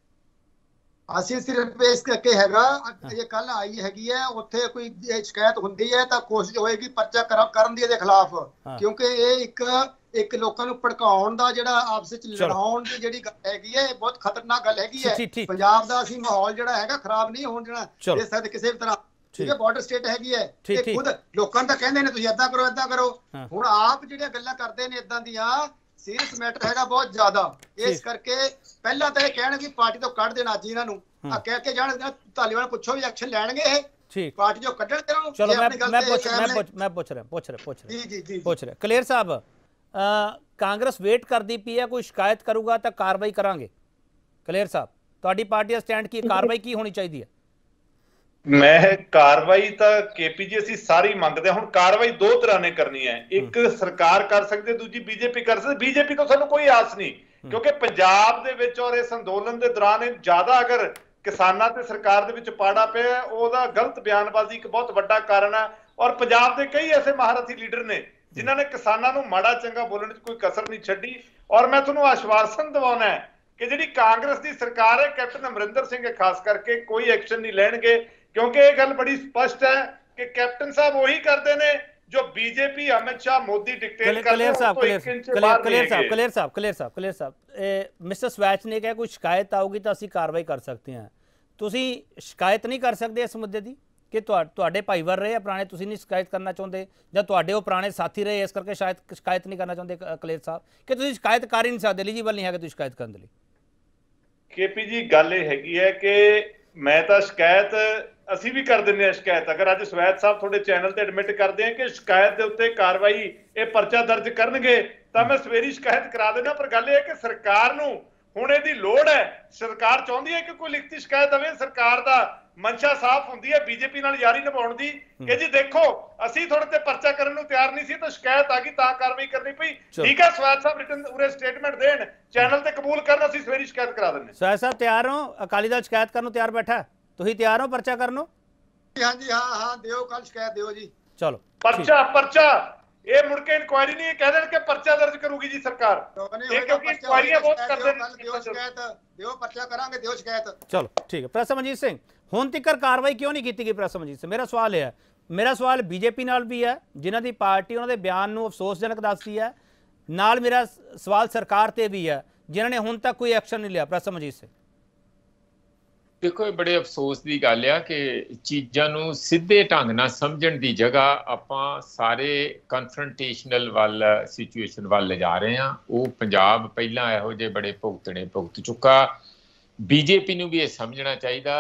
ਅਸੀਂ ਸਿਰਫ ਇਸ ਕਰਕੇ ਹੈਗਾ, ਇਹ ਕੱਲ ਆਈ ਹੈਗੀ ਹੈ, ਉੱਥੇ ਕੋਈ ਸ਼ਿਕਾਇਤ ਹੁੰਦੀ ਹੈ ਤਾਂ ਕੋਸ਼ਿਸ਼ ਹੋਏਗੀ ਪਰਚਾ ਕਰਨ ਦੀ ਇਹਦੇ ਖਿਲਾਫ, ਕਿਉਂਕਿ ਇਹ ਇੱਕ ਇੱਕ ਲੋਕਾਂ ਨੂੰ ਭੜਕਾਉਣ ਦਾ ਜਿਹੜਾ ਆਪਸ ਵਿੱਚ ਲੜਾਉਣ ਦੀ ਜਿਹੜੀ ਗੱਲ ਹੈਗੀ ਹੈ, ਇਹ ਬਹੁਤ ਖਤਰਨਾਕ ਗੱਲ ਹੈਗੀ ਹੈ। ਪੰਜਾਬ ਦਾ ਅਸੀਂ ਮਾਹੌਲ ਜਿਹੜਾ ਹੈਗਾ ਖਰਾਬ ਨਹੀਂ ਹੋਣ ਦੇਣਾ ਇਸ ਤਰ੍ਹਾਂ ਕਿਸੇ ਵੀ ਤਰ੍ਹਾਂ। ਠੀਕ ਹੈ, ਬਾਰਡਰ ਸਟੇਟ ਹੈਗੀ ਹੈ, ਇਹ ਖੁਦ ਲੋਕਾਂ ਨੂੰ ਤਾਂ ਕਹਿੰਦੇ ਨੇ ਤੁਸੀਂ ਏਦਾਂ ਕਰੋ ਏਦਾਂ ਕਰੋ, ਹੁਣ ਆਪ ਜਿਹੜੀਆਂ ਗੱਲਾਂ ਕਰਦੇ ਨੇ ਇਦਾਂ ਦੀਆਂ, ਸੀਰੀਅਸ ਮੈਟਰ ਹੈਗਾ ਬਹੁਤ ਜ਼ਿਆਦਾ। ਇਸ ਕਰਕੇ ਪਹਿਲਾਂ ਤਾਂ ਇਹ ਕਹਿਣ ਕਿ ਪਾਰਟੀ ਤੋਂ ਕੱਢ ਦੇਣਾ ਜੀ ਇਹਨਾਂ ਨੂੰ, ਆ ਕਹਿ ਕੇ ਜਾਣ ਧਾਲੀਵਾਲ ਪੁੱਛੋ ਵੀ ਐਕਸ਼ਨ ਲੈਣਗੇ ਇਹ, ਠੀਕ ਪਾਰਟੀ ਚੋਂ ਕੱਢਣ ਦੇਣਾ। ਚਲੋ ਮੈਂ ਮੈਂ ਪੁੱਛ ਮੈਂ ਮੈਂ ਪੁੱਛ ਰਿਹਾ ਪੁੱਛ ਰਿਹਾ ਪੁੱਛ ਰਿਹਾ ਜੀ ਜੀ ਪੁੱਛ ਰਿਹਾ ਕਲੀਅਰ ਸਾਹਿਬ, ਕਾਂਗਰਸ ਵੇਟ ਕਰਦੀ ਪਈ ਹੈ, ਕੋਈ ਸ਼ਿਕਾਇਤ ਕਰੂਗਾ ਤਾਂ ਕਾਰਵਾਈ ਕਰਾਂਗੇ। ਕਲੀਅਰ ਸਾਹਿਬ ਤੁਹਾਡੀ ਪਾਰਟੀ ਦਾ ਸਟੈਂਡ ਕੀ, ਕਾਰਵਾਈ ਕੀ ਹੋਣੀ ਚਾਹੀਦੀ ਹੈ? ਮੈਂ ਕਾਰਵਾਈ ਤਾਂ ਕੇਪੀ ਜੀ ਅਸੀਂ ਸਾਰੀ ਮੰਗਦੇ ਹਾਂ। ਹੁਣ ਕਾਰਵਾਈ ਦੋ ਤਰ੍ਹਾਂ ਨੇ ਕਰਨੀ ਹੈ, ਇੱਕ ਸਰਕਾਰ ਕਰ ਸਕਦੀ, ਦੂਜੀ ਬੀਜੇਪੀ ਕਰ ਸਕਦੀ। ਬੀਜੇਪੀ ਤੋਂ ਸਾਨੂੰ ਕੋਈ ਆਸ ਨਹੀਂ, ਕਿਉਂਕਿ ਪੰਜਾਬ ਦੇ ਵਿੱਚ ਔਰ ਇਸ ਅੰਦੋਲਨ ਦੇ ਦੌਰਾਨ ਜ਼ਿਆਦਾ ਅਗਰ ਕਿਸਾਨਾਂ ਤੇ ਸਰਕਾਰ ਦੇ ਵਿੱਚ ਪਾੜਾ ਪਿਆ, ਉਹਦਾ ਗਲਤ ਬਿਆਨਬਾਜ਼ੀ ਇੱਕ ਬਹੁਤ ਵੱਡਾ ਕਾਰਨ ਹੈ। ਔਰ ਪੰਜਾਬ ਦੇ ਕਈ ਐਸੇ ਮਹਾਰਥੀ ਲੀਡਰ ਨੇ ਜਿਨ੍ਹਾਂ ਨੇ ਕਿਸਾਨਾਂ ਨੂੰ ਮਾੜਾ ਚੰਗਾ ਬੋਲਣ 'ਚ ਕੋਈ ਕਸਰ ਨਹੀਂ ਛੱਡੀ। ਔਰ ਮੈਂ ਤੁਹਾਨੂੰ ਆਸ਼ਵਾਸਨ ਦਿਵਾਉਣਾ ਹੈ ਕਿ ਜਿਹੜੀ ਕਾਂਗਰਸ ਦੀ ਸਰਕਾਰ ਹੈ, ਕੈਪਟਨ ਅਮਰਿੰਦਰ ਸਿੰਘ ਖਾਸ ਕਰਕੇ ਕੋਈ ਐਕਸ਼ਨ ਨਹੀਂ ਲੈਣਗੇ, ਕਿਉਂਕਿ ਇਹ ਗੱਲ ਬੜੀ ਸਪਸ਼ਟ ਹੈ ਕਿ ਕੈਪਟਨ ਸਾਹਿਬ ਉਹੀ ਕਰਦੇ ਨੇ ਜੋ ਬੀਜੇਪੀ, ਅਮਿਤ ਸ਼ਾਹ, ਮੋਦੀ ਡਿਕਟੇਟ ਕਰਦੇ ਨੇ। ਕਲੀਅਰ ਸਾਹਿਬ ਕਲੀਅਰ ਸਾਹਿਬ ਕਲੀਅਰ ਸਾਹਿਬ ਕਲੀਅਰ ਸਾਹਿਬ ਕਲੀਅਰ ਸਾਹਿਬ ਕਲੀਅਰ ਸਾਹਿਬ ਮਿਸਟਰ ਸਵੈਚ ਨੇ ਕਿਹਾ ਕੋਈ ਸ਼ਿਕਾਇਤ ਆਊਗੀ ਤਾਂ ਅਸੀਂ ਕਾਰਵਾਈ ਕਰ ਸਕਦੇ ਹਾਂ। ਤੁਸੀਂ ਸ਼ਿਕਾਇਤ ਨਹੀਂ ਕਰ ਸਕਦੇ ਇਸ ਮੁੱਦੇ ਦੀ ਕਿ ਤੁਹਾਡੇ ਭਾਈਵਾਲ ਰਹੇ ਆ ਪੁਰਾਣੇ, ਤੁਸੀਂ ਨਹੀਂ ਸ਼ਿਕਾਇਤ ਕਰਨਾ ਚਾਹੁੰਦੇ, ਜਾਂ ਤੁਹਾਡੇ ਉਹ ਪੁਰਾਣੇ ਸਾਥੀ ਰਹੇ ਇਸ ਕਰਕੇ ਸ਼ਾਇਦ ਸ਼ਿਕਾਇਤ ਨਹੀਂ ਕਰਨਾ ਚਾਹੁੰਦੇ? ਕਲੀਅਰ ਸਾਹਿਬ ਕਿ ਤੁਸੀਂ ਸ਼ਿਕਾਇਤ ਕਰ ਹੀ ਨਹੀਂ ਸਕਦੇ, ਐਲੀਜੀਬਲ ਨਹੀਂ ਹੈਗੇ ਤੁਸੀਂ ਸ਼ਿਕਾਇਤ ਕਰਨ ਦੇ ਲਈ? केपी जी गल ये हैगी है कि मैं तो शिकायत ਅਸੀਂ ਵੀ ਕਰ ਦਿੰਦੇ ਆ शिकायत अगर ਅੱਜ ਸਵੈਤ ਸਾਹਿਬ ਤੁਹਾਡੇ ਚੈਨਲ ਤੇ ਐਡਮਿਟ ਕਰਦੇ ਆ ਕਿ शिकायत ਦੇ ਉੱਤੇ ਕਾਰਵਾਈ ਇਹ ਪਰਚਾ ਦਰਜ ਕਰਨਗੇ ਤਾਂ ਮੈਂ ਸਵੇਰੀ शिकायत ਕਰਾ ਦੇਣਾ। ਪਰ ਗੱਲ ਇਹ ਹੈ ਕਿ ਸਰਕਾਰ ਨੂੰ ਹੁਣ ਇਹਦੀ ਲੋੜ ਹੈ, ਸਰਕਾਰ ਚਾਹੁੰਦੀ ਹੈ ਕਿ ਕੋਈ ਲਿਖਤੀ शिकायत ਆਵੇ। ਸਰਕਾਰ ਦਾ ਮਨਸ਼ਾ ਸਾਫ਼ ਹੁੰਦੀ ਹੈ ਬੀਜੇਪੀ ਨਾਲ ਯਾਰੀ ਨਿਭਾਉਣ ਦੀ ਕਿ ਜੀ ਦੇਖੋ ਅਸੀਂ ਤੁਹਾਡੇ ਤੇ ਪਰਚਾ ਕਰਨ ਨੂੰ ਤਿਆਰ ਨਹੀਂ ਸੀ ਤਾਂ शिकायत ਆ ਗਈ ਤਾਂ ਕਾਰਵਾਈ ਕਰਨੀ ਪਈ। ਠੀਕ ਹੈ ਸਵੈਤ ਸਾਹਿਬ ਰਿਟਨ ਉਰੇ ਸਟੇਟਮੈਂਟ ਦੇਣ, ਚੈਨਲ ਤੇ ਕਬੂਲ ਕਰਨ, ਅਸੀਂ ਸਵੇਰੀ शिकायत ਕਰਾ ਦਿੰਦੇ। ਸਵੈਤ ਸਾਹਿਬ ਤਿਆਰ ਹੋ? ਅਕਾਲੀ ਦਲ शिकायत ਕਰਨ ਨੂੰ ਤਿਆਰ ਬੈਠਾ, ਤੁਸੀਂ ਤਿਆਰ ਹੋ ਪਰਚਾ ਕਰਨ ਨੂੰ? हाँ जी हाँ हाँ दियो कल शिकायत दियो जी। चलो पर्चा पर्चा ये मुड़ के इंक्वायरी नहीं कह देन के पर्चा दर्ज करूगी जी सरकार, ये क्योंकि इंक्वायरियां बहुत कर देन। दियो शिकायत दियो पर्चा करांगे दियो शिकायत। चलो ठीक है। प्रैस अमरजीत सिंह हुण तक कार्रवाई क्यों नहीं की गई? प्रैस अमरजीत सिंह मेरा सवाल है, मेरा सवाल बीजेपी नाल भी है जिन्हां दी पार्टी उन्हां दे बयान नूं अफसोसजनक दसदी है, नाल मेरा सवाल सरकार ते भी है जिन्हां ने हुण तक कोई एक्शन नहीं लिया। प्रैस अमरजीत सिंह देखो ये बड़े अफसोस की गल आ कि चीज़ों सीधे ढंग नाल समझण की जगह आपां सारे कन्फ्रंटेशनल वाल सिचुएशन वाल ले जा रहे हैं। वो पंजाब पहला इहो जे बड़े भुगतने भुगत चुका। बीजेपी नूं भी ये समझना चाहिए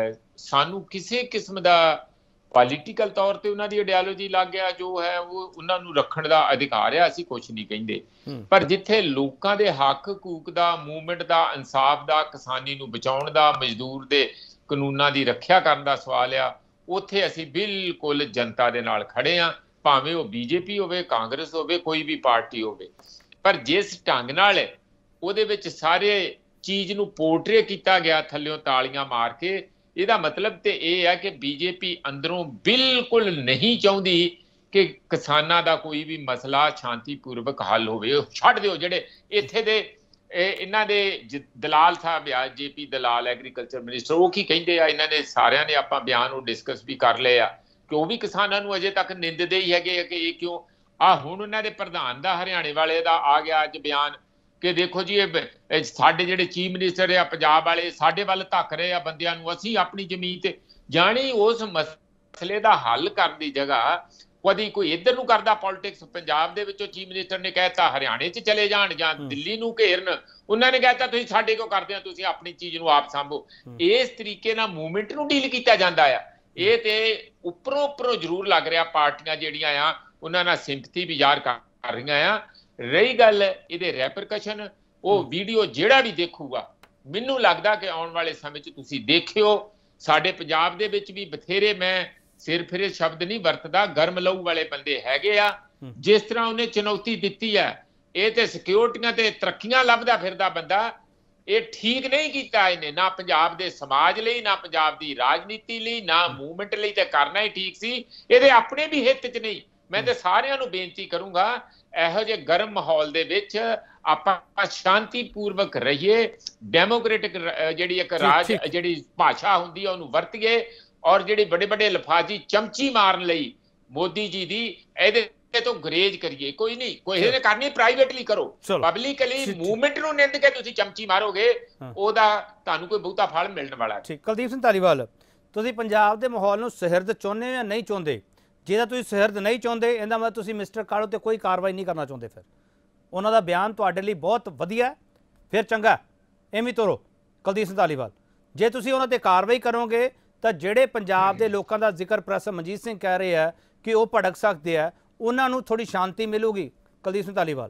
सानू किसी किस्म का पॉलीटिकल तौर पर उन्होंने आइडियालॉजी लग गया जो है वो उन्होंने रखने का अधिकार है, असी कुछ नहीं कहते। पर जिथे लोगों के हक हकूक का मूवमेंट का इंसाफ का किसानी नूं बचाउण दा मजदूर के कानूनों की रखिया करने का सवाल आ, उत्थे असी बिल्कुल जनता के नाल खड़े हाँ, भावें वो बीजेपी होवे कांग्रेस होवे कोई भी पार्टी होवे। पर जिस ढंग नाल उहदे विच सारे चीज़ नूं पोर्ट्रे किया गया थल्लियों तालियां मार के, ਇਹਦਾ ਮਤਲਬ ਤੇ ਇਹ ਹੈ ਕਿ ਬੀਜੇਪੀ ਅੰਦਰੋਂ ਬਿਲਕੁਲ ਨਹੀਂ ਚਾਹੁੰਦੀ ਕਿ ਕਿਸਾਨਾਂ ਦਾ ਕੋਈ ਵੀ ਮਸਲਾ ਸ਼ਾਂਤੀਪੂਰਵਕ ਹੱਲ ਹੋਵੇ। ਛੱਡ ਦਿਓ ਜਿਹੜੇ ਇੱਥੇ ਦੇ ਇਹਨਾਂ ਦੇ ਦਲਾਲ ਸਾਹਿਬ ਆ, ਜੇਪੀ ਦਲਾਲ ਐਗਰੀਕਲਚਰ ਮਿਨਿਸਟਰ, ਉਹ ਕੀ ਕਹਿੰਦੇ ਆ, ਇਹਨਾਂ ਨੇ ਸਾਰਿਆਂ ਨੇ ਆਪਾਂ ਬਿਆਨ ਨੂੰ ਡਿਸਕਸ ਵੀ ਕਰ ਲਏ ਆ ਕਿ ਉਹ ਵੀ ਕਿਸਾਨਾਂ ਨੂੰ ਅਜੇ ਤੱਕ ਨਿੰਦਦੇ ਹੀ ਹੈਗੇ ਕਿ ਇਹ ਕਿਉਂ ਆ। ਹੁਣ ਉਹਨਾਂ ਦੇ ਪ੍ਰਧਾਨ ਦਾ ਹਰਿਆਣੇ ਵਾਲੇ ਦਾ ਆ ਗਿਆ ਅੱਜ ਬਿਆਨ कि देखो जी ये साडे जिहड़े चीफ मिनिस्टर आ पंजाब वाले साडे वल धक रहे आ बंदियां नूं, असीं अपनी जमीन ते जानी उस मसले दा हल करन दी जगह कदी कोई इधर नूं करदा पॉलिटिक्स। पंजाब दे विचों चीफ मिनिस्टर ने कहता हरियाणे च चले जाण जां दिल्ली नूं घेरन, उन्होंने कहता तुसीं साडे क्यों करदे हो, तुसीं अपनी चीज़ नूं आप संभो। इस तरीके नाल मूवमेंट नूं डील कीता जांदा आ। इह ते उपरों उपरों जरूर लग रिहा पार्टियां जिहड़ियां आ उन्हां नाल सिंपथी भी ज़ाहिर कर रहीआं आ। रही गल ये रैपरकशन, वो वीडियो जेड़ा भी देखूगा मैनू लगता कि आने वाले समय च तुसीं देखियो साडे पंजाब दे विच भी बथेरे, मैं सिर फिरे शब्द नहीं वरतदा, गर्म लहू वाले बंदे हैगे आ। जिस तरह उन्हें चुनौती दिती है, ये तो सिक्योरिटियां ते तरक्कियां लभदा फिरदा बंदा, ये ठीक नहीं कीता इन्हें ना पंजाब दे समाज लई, ना पंजाब दी राजनीति लई, ना मूवमेंट लई। ते करना ही ठीक सी, ये अपने भी हित च नहीं। मैं तो सारिਆਂ ਨੂੰ ਬੇਨਤੀ ਕਰੂੰਗਾ ਇਹੋ ਜਿਹੇ ਗਰਮ ਮਾਹੌਲ ਦੇ ਵਿੱਚ ਆਪਾਂ ਸ਼ਾਂਤੀਪੂਰਵਕ ਰਹੀਏ, ਡੈਮੋਕ੍ਰੈਟਿਕ ਜਿਹੜੀ ਇੱਕ ਰਾਜ ਜਿਹੜੀ ਭਾਸ਼ਾ ਹੁੰਦੀ ਹੈ ਉਹਨੂੰ ਵਰਤੀਏ, ਔਰ ਜਿਹੜੀ ਵੱਡੇ ਵੱਡੇ ਲਫਾਜ਼ੀ ਚਮਚੀ ਮਾਰਨ ਲਈ ਮੋਦੀ ਜੀ ਦੀ ਇਹਦੇ ਤੋਂ ਗਰੇਜ ਕਰੀਏ। ਕੋਈ ਨਹੀਂ, ਕੋਈ ਇਹਨੇ ਕਰਨੀ ਪ੍ਰਾਈਵੇਟਲੀ ਕਰੋ, ਪਬਲਿਕਲੀ ਮੂਵਮੈਂਟ ਨੂੰ ਨਿੰਦ ਕੇ ਤੁਸੀਂ ਚਮਚੀ ਮਾਰੋਗੇ ਉਹਦਾ ਤੁਹਾਨੂੰ ਕੋਈ ਬਹੁਤਾ ਫਲ ਮਿਲਣ ਵਾਲਾ। ਠੀਕ, ਕੁਲਦੀਪ ਸਿੰਘ ਧਾਲੀਵਾਲ ਤੁਸੀਂ ਪੰਜਾਬ ਦੇ ਮਾਹੌਲ ਨੂੰ ਸਹਿਰਦ ਚਾਹੁੰਦੇ ਹੋ ਜਾਂ ਨਹੀਂ ਚਾਹੁੰਦੇ? ਜੇ ਤੁਸੀਂ ਸਹਿਰਦ ਨਹੀਂ ਚਾਹੁੰਦੇ ਇਹਦਾ ਮਤਲਬ ਤੁਸੀਂ ਮਿਸਟਰ ਕਾਲੋ ਤੇ ਕੋਈ ਕਾਰਵਾਈ ਨਹੀਂ ਕਰਨਾ ਚਾਹੁੰਦੇ। ਫਿਰ ਉਹਨਾਂ ਦਾ ਬਿਆਨ ਤੁਹਾਡੇ ਲਈ ਬਹੁਤ ਵਧੀਆ, ਫਿਰ ਚੰਗਾ ਐਵੇਂ ਤੋਰੋ। ਕੁਲਦੀਪ ਸਿੰਘ ਧਾਲੀਵਾਲ ਜੇ ਤੁਸੀਂ ਉਹਨਾਂ ਤੇ ਕਾਰਵਾਈ ਕਰੋਗੇ ਤਾਂ ਜਿਹੜੇ ਪੰਜਾਬ ਦੇ ਲੋਕਾਂ ਦਾ ਜ਼ਿਕਰ ਪ੍ਰੈਸ ਮਨਜੀਤ ਸਿੰਘ ਕਹਿ ਰਹੇ ਆ ਕਿ ਉਹ ਭੜਕ ਸਕਦੇ ਆ, ਉਹਨਾਂ ਨੂੰ ਥੋੜੀ ਸ਼ਾਂਤੀ ਮਿਲੂਗੀ। ਕੁਲਦੀਪ ਸਿੰਘ ਧਾਲੀਵਾਲ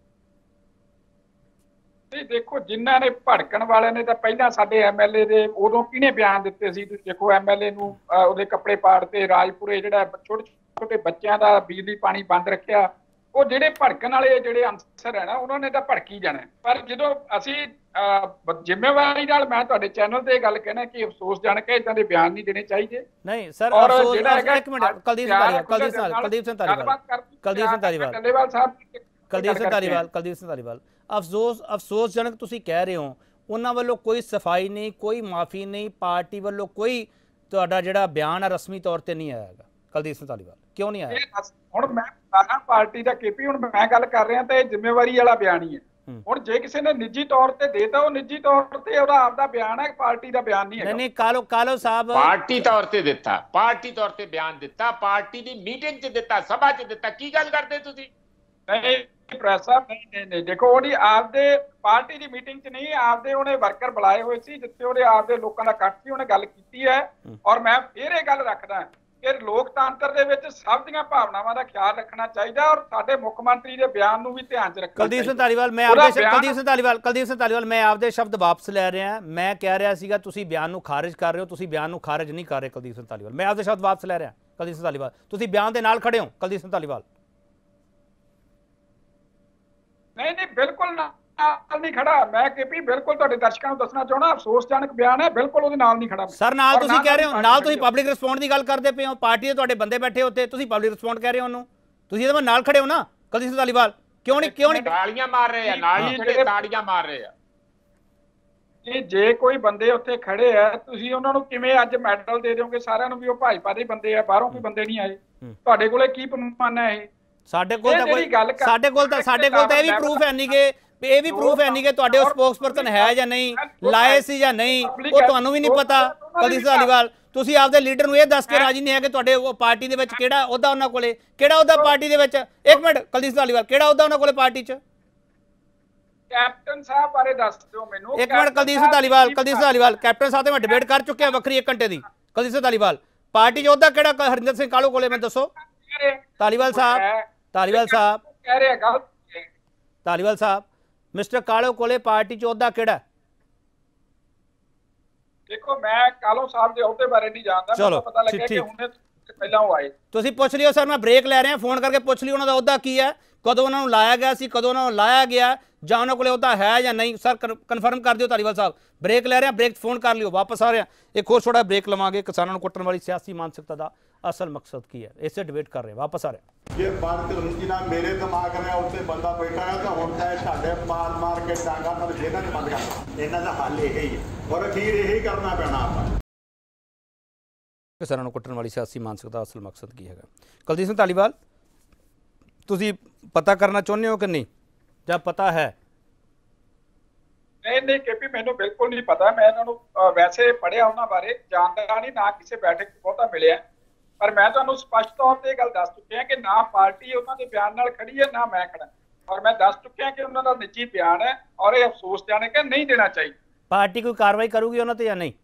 ਨਹੀਂ ਦੇਖੋ, ਜਿਨ੍ਹਾਂ ਨੇ ਭੜਕਣ ਵਾਲਿਆਂ ਨੇ ਤਾਂ ਪਹਿਲਾਂ ਸਾਡੇ ਐਮਐਲਏ ਦੇ ਉਦੋਂ ਕਿਹਨੇ ਬਿਆਨ ਦਿੱਤੇ ਸੀ? ਤੁਸੀਂ ਦੇਖੋ ਐਮਐਲਏ ਨੂੰ ਉਹਦੇ ਕੱਪੜੇ ਪਾੜਤੇ, ਰਾਜਪੁਰੇ ਜਿਹੜਾ ਛੋਟੇ ਛੋਟੇ ਬੱਚਿਆਂ ਦਾ ਬਿਜਲੀ ਪਾਣੀ ਬੰਦ ਰੱਖਿਆ। ਉਹ ਜਿਹੜੇ ਭੜਕਣ ਵਾਲੇ ਜਿਹੜੇ ਅਨਸਰ ਹੈ ਨਾ ਉਹਨਾਂ ਨੇ ਤਾਂ ਭੜਕੀ ਜਾਣਾ। ਪਰ ਜਦੋਂ ਅਸੀਂ ਜ਼ਿੰਮੇਵਾਰੀ ਨਾਲ, ਮੈਂ ਤੁਹਾਡੇ ਚੈਨਲ ਤੇ ਇਹ ਗੱਲ ਕਹਿਣਾ ਕਿ ਅਫਸੋਸਜਨਕ ਹੈ, ਇਦਾਂ ਦੇ ਬਿਆਨ ਨਹੀਂ ਦੇਣੇ ਚਾਹੀਦੇ। ਨਹੀਂ ਸਰ, ਅਫਸੋਸ ਇੱਕ ਮਿੰਟ ਕੁਲਦੀਪ ਸਿੰਘ ਧਾਲੀਵਾਲ ਕੁਲਦੀਪ ਸਿੰਘ ਕੁਲਦੀਪ ਸਿੰਘ ਧਾਲੀਵਾਲ ਕੁਲਦੀਪ ਸਿੰਘ ਧਾਲੀਵਾਲ ਧਾਲੀਵਾਲ ਸਾਹਿਬ ਕੁਲਦੀਪ ਸਿੰਘ ਧਾਲੀਵਾਲ ਕੁਲਦੀਪ ਸਿੰਘ ਧਾਲੀਵਾਲ ਅਫਸੋਸ ਅਫਸੋਸਜਨਕ ਤੁਸੀਂ ਕਹਿ ਰਹੇ ਹੋ, ਉਹਨਾਂ ਵੱਲੋਂ ਕੋਈ ਸਫਾਈ ਨਹੀਂ, ਕੋਈ ਮਾਫੀ ਨਹੀਂ, ਪਾਰਟੀ ਵੱਲੋਂ ਕੋਈ ਤੁਹਾਡਾ ਜਿਹੜਾ ਬਿਆਨ ਹੈ ਰਸਮੀ ਤੌਰ ਤੇ ਨਹੀਂ ਆਇਆ ਹੈਗਾ। ਕੁਲਦੀਪ ਸਿੰਘ ਧਾਲੀਵਾਲ ਕਿਉਂ ਨਹੀਂ ਆਇਆ? ਹੁਣ ਮੈਂ ਸਾਰਾ ਪਾਰਟੀ ਦਾ ਕੇਪੀ, ਹੁਣ ਮੈਂ ਗੱਲ ਕਰ ਰਿਹਾ ਤਾਂ ਇਹ ਜ਼ਿੰਮੇਵਾਰੀ ਵਾਲਾ ਬਿਆਨ ਹੀ ਹੈ। ਹੁਣ ਜੇ ਕਿਸੇ ਨੇ ਨਿੱਜੀ ਤੌਰ ਤੇ ਦੇਤਾ, ਉਹ ਨਿੱਜੀ ਤੌਰ ਤੇ ਉਹਦਾ ਆਪਦਾ ਬਿਆਨ ਹੈ, ਪਾਰਟੀ ਦਾ ਬਿਆਨ ਨਹੀਂ ਹੈ। ਨਹੀਂ ਕਾਲੋ ਕਾਲੋ ਸਾਹਿਬ ਪਾਰਟੀ ਤੌਰ ਤੇ ਦਿੱਤਾ, ਪਾਰਟੀ ਤੌਰ ਤੇ ਬਿਆਨ ਦਿੱਤਾ, ਪਾਰਟੀ ਦੀ ਮੀਟਿੰਗ 'ਚ ਦਿੱਤਾ, ਸਭਾ 'ਚ ਦਿੱਤਾ। ਕੀ ਗੱਲ ਕਰਦੇ ਤੁਸੀਂ? ਨਹੀਂ ਪ੍ਰੈਸ ਸਾਹਿਬ ਨਹੀਂ ਨਹੀਂ ਨਹੀਂ ਦੇਖੋ, ਉਹਦੀ ਆਪਦੇ ਪਾਰਟੀ ਦੀ ਮੀਟਿੰਗ 'ਚ ਨਹੀਂ, ਆਪਦੇ ਉਹਨੇ ਵਰਕਰ ਬੁਲਾਏ ਹੋਏ ਸੀ ਜਿੱਥੇ ਉਹਦੇ ਆਪਦੇ ਲੋਕਾਂ ਦਾ ਇਕੱਠ ਸੀ, ਉਹਨੇ ਗੱਲ ਕੀਤੀ ਹੈ। ਔਰ ਮੈਂ ਫਿਰ ਇਹ ਗੱਲ ਰੱਖਦਾ ਕਿ ਲੋਕਤੰਤਰ ਦੇ ਵਿੱਚ ਸਭ ਦੀਆਂ ਭਾਵਨਾਵਾਂ ਦਾ ਖਿਆਲ ਰੱਖਣਾ ਚਾਹੀਦਾ ਔਰ ਸਾਡੇ ਮੁੱਖ ਮੰਤਰੀ ਦੇ ਬਿਆਨ ਨੂੰ ਵੀ ਧਿਆਨ 'ਚ ਰੱਖਣਾ ਚਾਹੀਦਾ। ਕੁਲਦੀਪ ਸਿੰਘ ਧਾਲੀਵਾਲ, ਮੈਂ ਆਪਦੇ ਕੁਲਦੀਪ ਸਿੰਘ ਧਾਲੀਵਾਲ ਕੁਲਦੀਪ ਸਿੰਘ ਧਾਲੀਵਾਲ ਮੈਂ ਆਪਦੇ ਸ਼ਬਦ ਵਾਪਸ ਲੈ ਰਿਹਾ। ਮੈਂ ਕਹਿ ਰਿਹਾ ਸੀਗਾ ਤੁਸੀਂ ਬਿਆਨ ਨੂੰ ਖਾਰਿਜ ਕਰ ਰਹੇ ਹੋ, ਤੁਸੀਂ ਬਿਆਨ ਨੂੰ ਖਾਰਿਜ ਨਹੀਂ ਕਰ ਰਹੇ ਕੁਲਦੀਪ ਸਿੰਘ ਧਾਲੀਵਾਲ। ਮੈਂ ਆਪਦੇ ਸ਼ਬਦ ਵਾਪਸ ਲੈ ਰਿਹਾ ਕੁਲਦੀਪ ਸਿੰਘ ਧਾਲੀਵਾਲ, ਤੁਸੀਂ ਬਿਆਨ ਦੇ ਨਾਲ ਖੜੇ ਹੋ ਕੁਲਦੀਪ ਸਿੰਘ ਧਾਲੀਵਾਲ। ਨਹੀਂ ਨਹੀਂ ਬਿਲਕੁਲ ਨਾਲ ਨਹੀਂ ਖੜਾ ਮੈਂ, ਕੇਪੀ ਬਿਲਕੁਲ ਤੁਹਾਡੇ ਦਰਸ਼ਕਾਂ ਨੂੰ ਦੱਸਣਾ ਚਾਹੁੰਦਾ ਅਫਸੋਸਜਨਕ ਬਿਆਨ ਹੈ, ਬਿਲਕੁਲ ਉਹਦੇ ਨਾਲ ਨਹੀਂ ਖੜਾ ਸਰ। ਨਾਲ ਤੁਸੀਂ ਕਹਿ ਰਹੇ ਹੋ, ਨਾਲ ਤੁਸੀਂ ਪਬਲਿਕ ਰਿਸਪੌਂਡ ਦੀ ਗੱਲ ਕਰਦੇ ਪਏ ਹੋ, ਪਾਰਟੀ ਦੇ ਤੁਹਾਡੇ ਬੰਦੇ ਬੈਠੇ ਉੱਤੇ, ਤੁਸੀਂ ਪਬਲਿਕ ਰਿਸਪੌਂਡ ਕਹਿ ਰਹੇ ਹੋ ਉਹਨੂੰ, ਤੁਸੀਂ ਇਹਦੇ ਨਾਲ ਖੜੇ ਹੋ ਨਾ ਕੁਲਦੀਪ ਸਿੰਘ ਧਾਲੀਵਾਲ। ਕਿਉਂ ਨਹੀਂ ਕਿਉਂ ਨਹੀਂ ਤਾੜੀਆਂ ਮਾਰ ਰਹੇ ਆ, ਨਾਲ ਹੀ ਖੜੇ ਤਾੜੀਆਂ ਮਾਰ ਰਹੇ ਆ। ਇਹ ਜੇ ਕੋਈ ਬੰਦੇ ਉੱਥੇ ਖੜੇ ਆ, ਤੁਸੀਂ ਉਹਨਾਂ ਨੂੰ ਕਿਵੇਂ ਅੱਜ ਮੈਡਲ ਦੇ ਦਿਓਗੇ ਸਾਰਿਆਂ ਨੂੰ ਵੀ ਉਹ ਭਾਜਪਾ ਦੇ ਬੰਦੇ ਆ, ਬਾਹਰੋਂ ਕੋਈ ਬੰਦੇ ਨਹੀਂ ਆਏ? ਤੁਹਾਡੇ ਕੋਲੇ ਕੀ ਪ੍ਰਮਾਣ ਹੈ ਇਹ? ਸਾਡੇ ਕੋਲ ਤਾਂ ਕੋਈ ਸਾਡੇ ਕੋਲ ਤਾਂ ਸਾਡੇ ਕੋਲ ਤਾਂ ਇਹ ਵੀ ਪ੍ਰੂਫ ਹੈ ਨਹੀਂ ਕਿ ਇਹ ਵੀ ਪ੍ਰੂਫ ਹੈ ਨਹੀਂ ਕਿ ਤੁਹਾਡੇ ਉਹ ਸਪੋਕਸਪਰਸਨ ਹੈ ਜਾਂ ਨਹੀਂ, ਲਾਏ ਸੀ ਜਾਂ ਨਹੀਂ, ਉਹ ਤੁਹਾਨੂੰ ਵੀ ਨਹੀਂ ਪਤਾ ਕੁਲਦੀਪ ਸਿੰਘ ਧਾਲੀਵਾਲ। ਤੁਸੀਂ ਆਪਦੇ ਲੀਡਰ ਨੂੰ ਇਹ ਦੱਸ ਕੇ ਰਾਜੀ ਨਹੀਂ ਹੈ ਕਿ ਤੁਹਾਡੇ ਉਹ ਪਾਰਟੀ ਦੇ ਵਿੱਚ ਕਿਹੜਾ ਅਹੁਦਾ ਉਹਨਾਂ ਕੋਲੇ, ਕਿਹੜਾ ਅਹੁਦਾ ਪਾਰਟੀ ਦੇ ਵਿੱਚ? ਇੱਕ ਮਿੰਟ ਕੁਲਦੀਪ ਸਿੰਘ ਧਾਲੀਵਾਲ, ਕਿਹੜਾ ਅਹੁਦਾ ਉਹਨਾਂ ਕੋਲੇ ਪਾਰਟੀ 'ਚ? ਕੈਪਟਨ ਸਾਹਿਬ ਬਾਰੇ ਦੱਸ ਦਿਓ ਮੈਨੂੰ। ਇੱਕ ਮਿੰਟ ਕੁਲਦੀਪ ਸਿੰਘ ਧਾਲੀਵਾਲ, ਕੁਲਦੀਪ ਸਿੰਘ ਧਾਲੀਵਾਲ ਕੈਪਟਨ ਸਾਹਿਬ ਤੇ ਮੈਂ ਡਿਬੇਟ ਕਰ ਚੁੱਕਿਆ ਵੱਖਰੀ ਇੱਕ ਘੰਟੇ ਦੀ। ਕੁਲਦੀਪ ਸਿੰਘ ਧਾਲੀਵਾਲ, ਪਾਰਟੀ 'ਚ ਅਹੁਦਾ ਕਿਹੜਾ ਹਰਿੰਦਰ ਸਿੰਘ ਕਾਲੂ ਕੋਲੇ, ਮੈਂ ਦੱਸੋ। ਧਾਲੀਵਾਲ ਸਾਹਿਬ ਧਾਲੀਵਾਲ ਸਾਹਿਬ ਕਹਿ ਰਹੇ ਗੱਲ ਧਾਲੀਵਾਲ ਸਾਹਿਬ ਮਿਸਟਰ ਕਾਲੋ ਕੋਲੇ ਪਾਰਟੀ 'ਚ ਅਹੁਦਾ ਕਿਹੜਾ? ਦੇਖੋ ਮੈਂ ਕਾਲੋ ਸਾਹਿਬ ਦੇ ਅਹੁਦੇ ਬਾਰੇ ਨਹੀਂ ਜਾਣਦਾ, ਮੈਨੂੰ ਪਤਾ ਲੱਗਿਆ ਕਿ ਹੁਣੇ ਪਹਿਲਾਂ ਉਹ ਆਏ। ਤੁਸੀਂ ਪੁੱਛ ਲਿਓ ਸਰ, ਮੈਂ ਬ੍ਰੇਕ ਲੈ ਰਿਹਾ, ਫੋਨ ਕਰਕੇ ਪੁੱਛ ਲਿਓ ਉਹਨਾਂ ਦਾ ਅਹੁਦਾ ਕੀ ਹੈ, ਕਦੋਂ ਉਹਨਾਂ ਨੂੰ ਲਾਇਆ ਗਿਆ ਸੀ, ਕਦੋਂ ਉਹਨਾਂ ਨੂੰ ਲਾਇਆ ਗਿਆ, ਜਾਂ ਉਹਨਾਂ ਕੋਲੇ ਅਹੁਦਾ ਹੈ ਜਾਂ ਨਹੀਂ। ਸਰ ਕਨਫਰਮ ਕਰ ਦਿਓ ਧਾਲੀਵਾਲ ਸਾਹਿਬ। ਬ੍ਰੇਕ ਲੈ ਰਹੇ ਹਾਂ, ਬ੍ਰੇਕ ਫੋਨ ਕਰ ਲਿਓ, ਵਾਪਸ ਆ ਰਹੇ ਹਾਂ, ਇੱਕ ਹੋਰ ਛੋਟਾ ਬ੍ਰੇਕ ਲਵਾਂਗੇ। ਕਿਸਾਨਾਂ ਨੂੰ ਕੁੱਟਣ ਵਾਲੀ ਸਿਆਸੀ ਮਾਨਸਿਕਤਾ ਦਾ ਅਸਲ ਮਕਸਦ ਕੀ ਹੈ, ਇਸੇ ਡਿਬੇਟ ਕਰ ਰਹੇ ਹਾਂ, ਵਾਪਸ ਆ ਰਹੇ ਹਾਂ। ਜੇ ਬਾਤ ਰੁਚੀ ਨਾਲ ਮੇਰੇ ਦਿਮਾਗ ਨੇ ਉੱਤੇ ਬੰਦਾ ਬੈਠਾ ਹੈ ਤਾਂ ਹੁਣ ਤਾਂ ਸਾਡੇ ਮਾਰ ਮਾਰ ਕੇ ਡਾਂਗਾ ਨਾਲ ਜੇਨਾਂ ਚ ਬੰਦ ਕਰਨਾ। ਇਹਨਾਂ ਦਾ ਹੱਲ ਇਹ ਹੀ ਹੈ ਔਰ ਅਖੀਰ ਇਹੀ ਕਰਨਾ ਪੈਣਾ ਆਪਾਂ। ਕਿਸਾਨਾਂ ਨੂੰ ਕੁੱਟਣ ਵਾਲੀ ਸਿਆਸੀ ਮਾਨਸਿਕਤਾ ਦਾ ਅਸਲ ਮਕਸਦ ਕੀ ਹੈਗਾ? ਕੁਲਦੀਪ ਸਿੰਘ ਧਾਲੀਵਾਲ, ਤੁਸੀਂ ਪਤਾ ਕਰਨਾ ਚਾਹੁੰਦੇ ਹੋ ਕਿ ਨਹੀਂ, ਜਾਂ ਪਤਾ ਹੈ? ਨਹੀਂ ਨਹੀਂ ਕੇਪੀ, ਮੈਨੂੰ ਬਿਲਕੁਲ ਨਹੀਂ ਪਤਾ। ਮੈਂ ਇਹਨਾਂ ਨੂੰ ਵੈਸੇ ਪੜ੍ਹਿਆ ਉਹਨਾਂ ਬਾਰੇ, ਜਾਣਦਾ ਨਹੀਂ, ਨਾ ਕਿਸੇ ਬੈਠਕ 'ਚ ਬਹੁਤਾ ਮਿਲਿਆ। ਪਰ ਮੈਂ ਤੁਹਾਨੂੰ ਸਪਸ਼ਟ ਤੌਰ ਤੇ ਇਹ ਗੱਲ ਦੱਸ ਚੁੱਕਿਆ ਕਿ ਨਾ ਪਾਰਟੀ ਉਹਨਾਂ ਦੇ ਬਿਆਨ ਨਾਲ ਖੜੀ ਹੈ, ਨਾ ਮੈਂ ਖੜਾ। ਔਰ ਮੈਂ ਦੱਸ ਚੁੱਕਿਆ ਕਿ ਉਹਨਾਂ ਦਾ ਨਿੱਜੀ ਬਿਆਨ ਹੈ ਔਰ ਇਹ ਅਫਸੋਸਜਨਕ ਹੈ, ਨਹੀਂ ਦੇਣਾ ਚਾਹੀਦਾ। ਪਾਰਟੀ ਕੋਈ ਕਾਰਵਾਈ ਕਰੂਗੀ ਉਹਨਾਂ ਤੇ ਜਾਂ ਨਹੀਂ?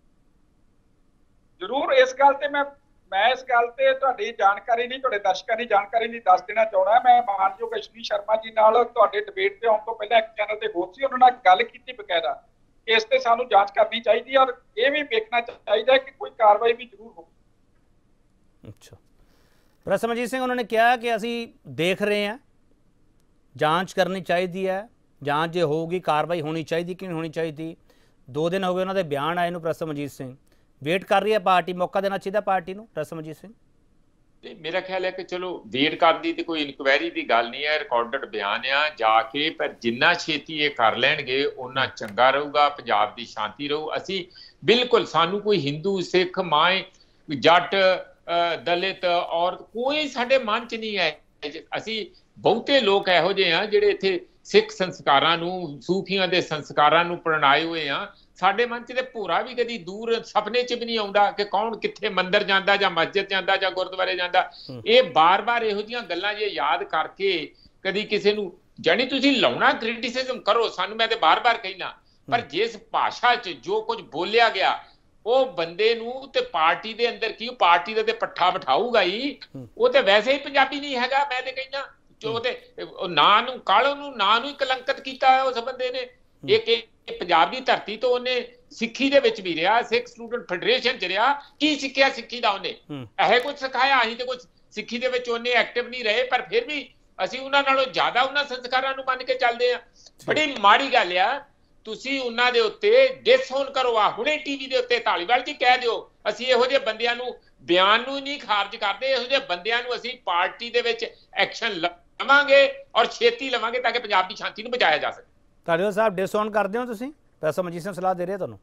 ਜ਼ਰੂਰ। ਇਸ ਗੱਲ ਤੇ ਮੈਂ ਮੈਂ ਇਸ ਗੱਲ ਤੇ ਤੁਹਾਡੀ ਜਾਣਕਾਰੀ ਨਹੀਂ, ਤੁਹਾਡੇ ਦਰਸ਼ਕਾਂ ਦੀ ਜਾਣਕਾਰੀ ਨਹੀਂ ਦੱਸ ਦੇਣਾ ਚਾਹੁੰਦਾ। ਮੈਂ ਮਾਨਯੋਗ ਅਸ਼ਵਨੀ ਸ਼ਰਮਾ ਜੀ ਨਾਲ ਤੁਹਾਡੇ ਡਿਬੇਟ ਤੇ ਆਉਣ ਤੋਂ ਪਹਿਲਾਂ ਇੱਕ ਚੈਨਲ ਤੇ ਹੋਰ ਸੀ, ਉਹਨਾਂ ਨਾਲ ਗੱਲ ਕੀਤੀ ਬਕਾਇਦਾ ਕਿ ਇਸ ਤੇ ਸਾਨੂੰ ਜਾਂਚ ਕਰਨੀ ਚਾਹੀਦੀ ਹੈ ਔਰ ਇਹ ਵੀ ਵੇਖਣਾ ਚਾਹੀਦਾ ਕਿ ਕੋਈ ਕਾਰਵਾਈ ਵੀ ਜ਼ਰੂਰ ਹੋਵੇ। ਅੱਛਾ, ਰਸਮਜੀਤ ਸਿੰਘ ਉਹਨਾਂ ਨੇ ਕਿਹਾ ਕਿ ਅਸੀਂ ਦੇਖ ਰਹੇ ਹਾਂ, ਜਾਂਚ ਕਰਨੀ ਚਾਹੀਦੀ ਹੈ, ਜਾਂਚ ਜੇ ਹੋਊਗੀ ਕਾਰਵਾਈ ਹੋਣੀ ਚਾਹੀਦੀ ਕਿ ਨਹੀਂ ਹੋਣੀ ਚਾਹੀਦੀ। ਦੋ ਦਿਨ ਹੋ ਗਏ ਉਹਨਾਂ ਦੇ ਬਿਆਨ ਆਏ ਨੂੰ, ਰਸਮਜੀਤ ਸਿੰਘ ਵੇਟ ਕਰ ਰਹੀ ਹੈ ਪਾਰਟੀ, ਮੌਕਾ ਦੇਣਾ ਚਾਹੀਦਾ ਪਾਰਟੀ ਨੂੰ। ਰਸਮਜੀਤ ਸਿੰਘ, ਮੇਰਾ ਖਿਆਲ ਹੈ ਕਿ ਚਲੋ ਵੇਟ ਕਰਨ ਦੀ ਤੇ ਕੋਈ ਇਨਕੁਆਇਰੀ ਦੀ ਗੱਲ ਨਹੀਂ ਹੈ, ਰਿਕਾਰਡਡ ਬਿਆਨ ਆ ਜਾ ਕੇ, ਪਰ ਜਿੰਨਾ ਛੇਤੀ ਇਹ ਕਰ ਲੈਣਗੇ ਉਹਨਾਂ ਚੰਗਾ ਰਹੂਗਾ, ਪੰਜਾਬ ਦੀ ਸ਼ਾਂਤੀ ਰਹੂ। ਅਸੀਂ ਬਿਲਕੁਲ, ਸਾਨੂੰ ਕੋਈ ਹਿੰਦੂ ਸਿੱਖ ਮਾਏ ਜੱਟ ਦਲਿਤ ਔਰਤ ਕੋਈ ਸਾਡੇ ਮਨ 'ਚ ਨਹੀਂ ਹੈ। ਅਸੀਂ ਬਹੁਤੇ ਲੋਕ ਇਹੋ ਜਿਹੇ ਆ ਜਿਹੜੇ ਇੱਥੇ ਸਿੱਖ ਸੰਸਕਾਰਾਂ ਨੂੰ, ਸੂਫੀਆਂ ਦੇ ਸੰਸਕਾਰਾਂ ਨੂੰ ਪ੍ਰਣਾਏ ਹੋਏ ਆ। ਸਾਡੇ ਮਨ 'ਚ ਤੇ ਭੂਰਾ ਵੀ ਕਦੀ ਦੂਰ ਸੁਪਨੇ 'ਚ ਵੀ ਨਹੀਂ ਆਉਂਦਾ ਕਿ ਕੌਣ ਕਿੱਥੇ ਮੰਦਿਰ ਜਾਂਦਾ ਜਾਂ ਮਸਜਿਦ ਜਾਂਦਾ ਜਾਂ ਗੁਰਦੁਆਰੇ ਜਾਂਦਾ। ਇਹ ਬਾਰ-ਬਾਰ ਇਹੋ ਜਿਹੀਆਂ ਗੱਲਾਂ ਜੇ ਯਾਦ ਕਰਕੇ ਕਦੀ ਕਿਸੇ ਨੂੰ, ਜਾਨੀ ਤੁਸੀਂ ਲਾਉਣਾ ਕ੍ਰਿਟਿਸਿਜ਼ਮ ਕਰੋ ਸਾਨੂੰ, ਮੈਂ ਤੇ ਬਾਰ-ਬਾਰ ਕਹਿਣਾ, ਪਰ ਜਿਸ ਭਾਸ਼ਾ 'ਚ ਜੋ ਕੁਝ ਬੋਲਿਆ ਗਿਆ ਉਹ ਬੰਦੇ ਨੂੰ ਤੇ ਪਾਰਟੀ ਦੇ ਅੰਦਰ ਕੀ ਪਾਰਟੀ ਦੇ ਤੇ ਪੱਠਾ ਬਿਠਾਊਗਾ ਹੀ, ਉਹ ਤੇ ਵੈਸੇ ਹੀ ਪੰਜਾਬੀ ਨਹੀਂ ਹੈਗਾ। ਮੈਂ ਤੇ ਕਹਿਣਾ ਜੋ ਤੇ ਨਾਂ ਨੂੰ, ਕਾਲੋ ਨੂੰ, ਨਾਂ ਨੂੰ ਹੀ ਕਲੰਕਿਤ ਕੀਤਾ ਉਸ ਬੰਦੇ ਨੇ। ਇਹ ਪੰਜਾਬ ਦੀ ਧਰਤੀ ਤੋਂ ਉਹਨੇ ਸਿੱਖੀ ਦੇ ਵਿੱਚ ਵੀ ਰਿਹਾ, ਸਿੱਖ ਸਟੂਡੈਂਟ ਫੈਡਰੇਸ਼ਨ 'ਚ ਰਿਹਾ, ਕੀ ਸਿੱਖਿਆ ਸਿੱਖੀ ਦਾ ਉਹਨੇ? ਇਹ ਕੁਝ ਸਿਖਾਇਆ? ਅਸੀਂ ਤੇ ਕੁਝ ਸਿੱਖੀ ਦੇ ਵਿੱਚ ਉਹਨੇ ਐਕਟਿਵ ਨਹੀਂ ਰਹੇ, ਪਰ ਫਿਰ ਵੀ ਅਸੀਂ ਉਹਨਾਂ ਨਾਲੋਂ ਜ਼ਿਆਦਾ ਉਹਨਾਂ ਸੰਸਕਾਰਾਂ ਨੂੰ ਮੰਨ ਕੇ ਚੱਲਦੇ ਆ। ਬੜੀ ਮਾੜੀ ਗੱਲ ਆ, ਤੁਸੀਂ ਉਹਨਾਂ ਦੇ ਉੱਤੇ ਡਿਸਓਨ ਕਰੋ। ਆ ਹੁਣੇ ਟੀਵੀ ਦੇ ਉੱਤੇ ਧਾਲੀਵਾਲ ਜੀ ਕਹਿ ਦਿਓ, ਅਸੀਂ ਇਹੋ ਜਿਹੇ ਬੰਦਿਆਂ ਨੂੰ ਬਿਆਨ ਨੂੰ ਨਹੀਂ ਖਾਰਜ ਕਰਦੇ, ਇਹੋ ਜਿਹੇ ਬੰਦਿਆਂ ਨੂੰ ਅਸੀਂ ਪਾਰਟੀ ਦੇ ਵਿੱਚ ਐਕਸ਼ਨ ਲਵਾਂਗੇ ਔਰ ਛੇਤੀ ਲਵਾਂਗੇ ਤਾਂ ਕਿ ਪੰਜਾਬ ਦੀ ਸ਼ਾਂਤੀ ਨੂੰ ਬਚਾਇਆ ਜਾ ਸਕੇ। ਧਾਲੀਵਾਲ ਸਾਹਿਬ, ਡਿਸਓਨ ਕਰਦੇ ਹੋ ਤੁਸੀਂ? ਰਸਮਜੀਤ ਸਿੰਘ ਸਲਾਹ ਦੇ ਰਹੇ ਤੁਹਾਨੂੰ।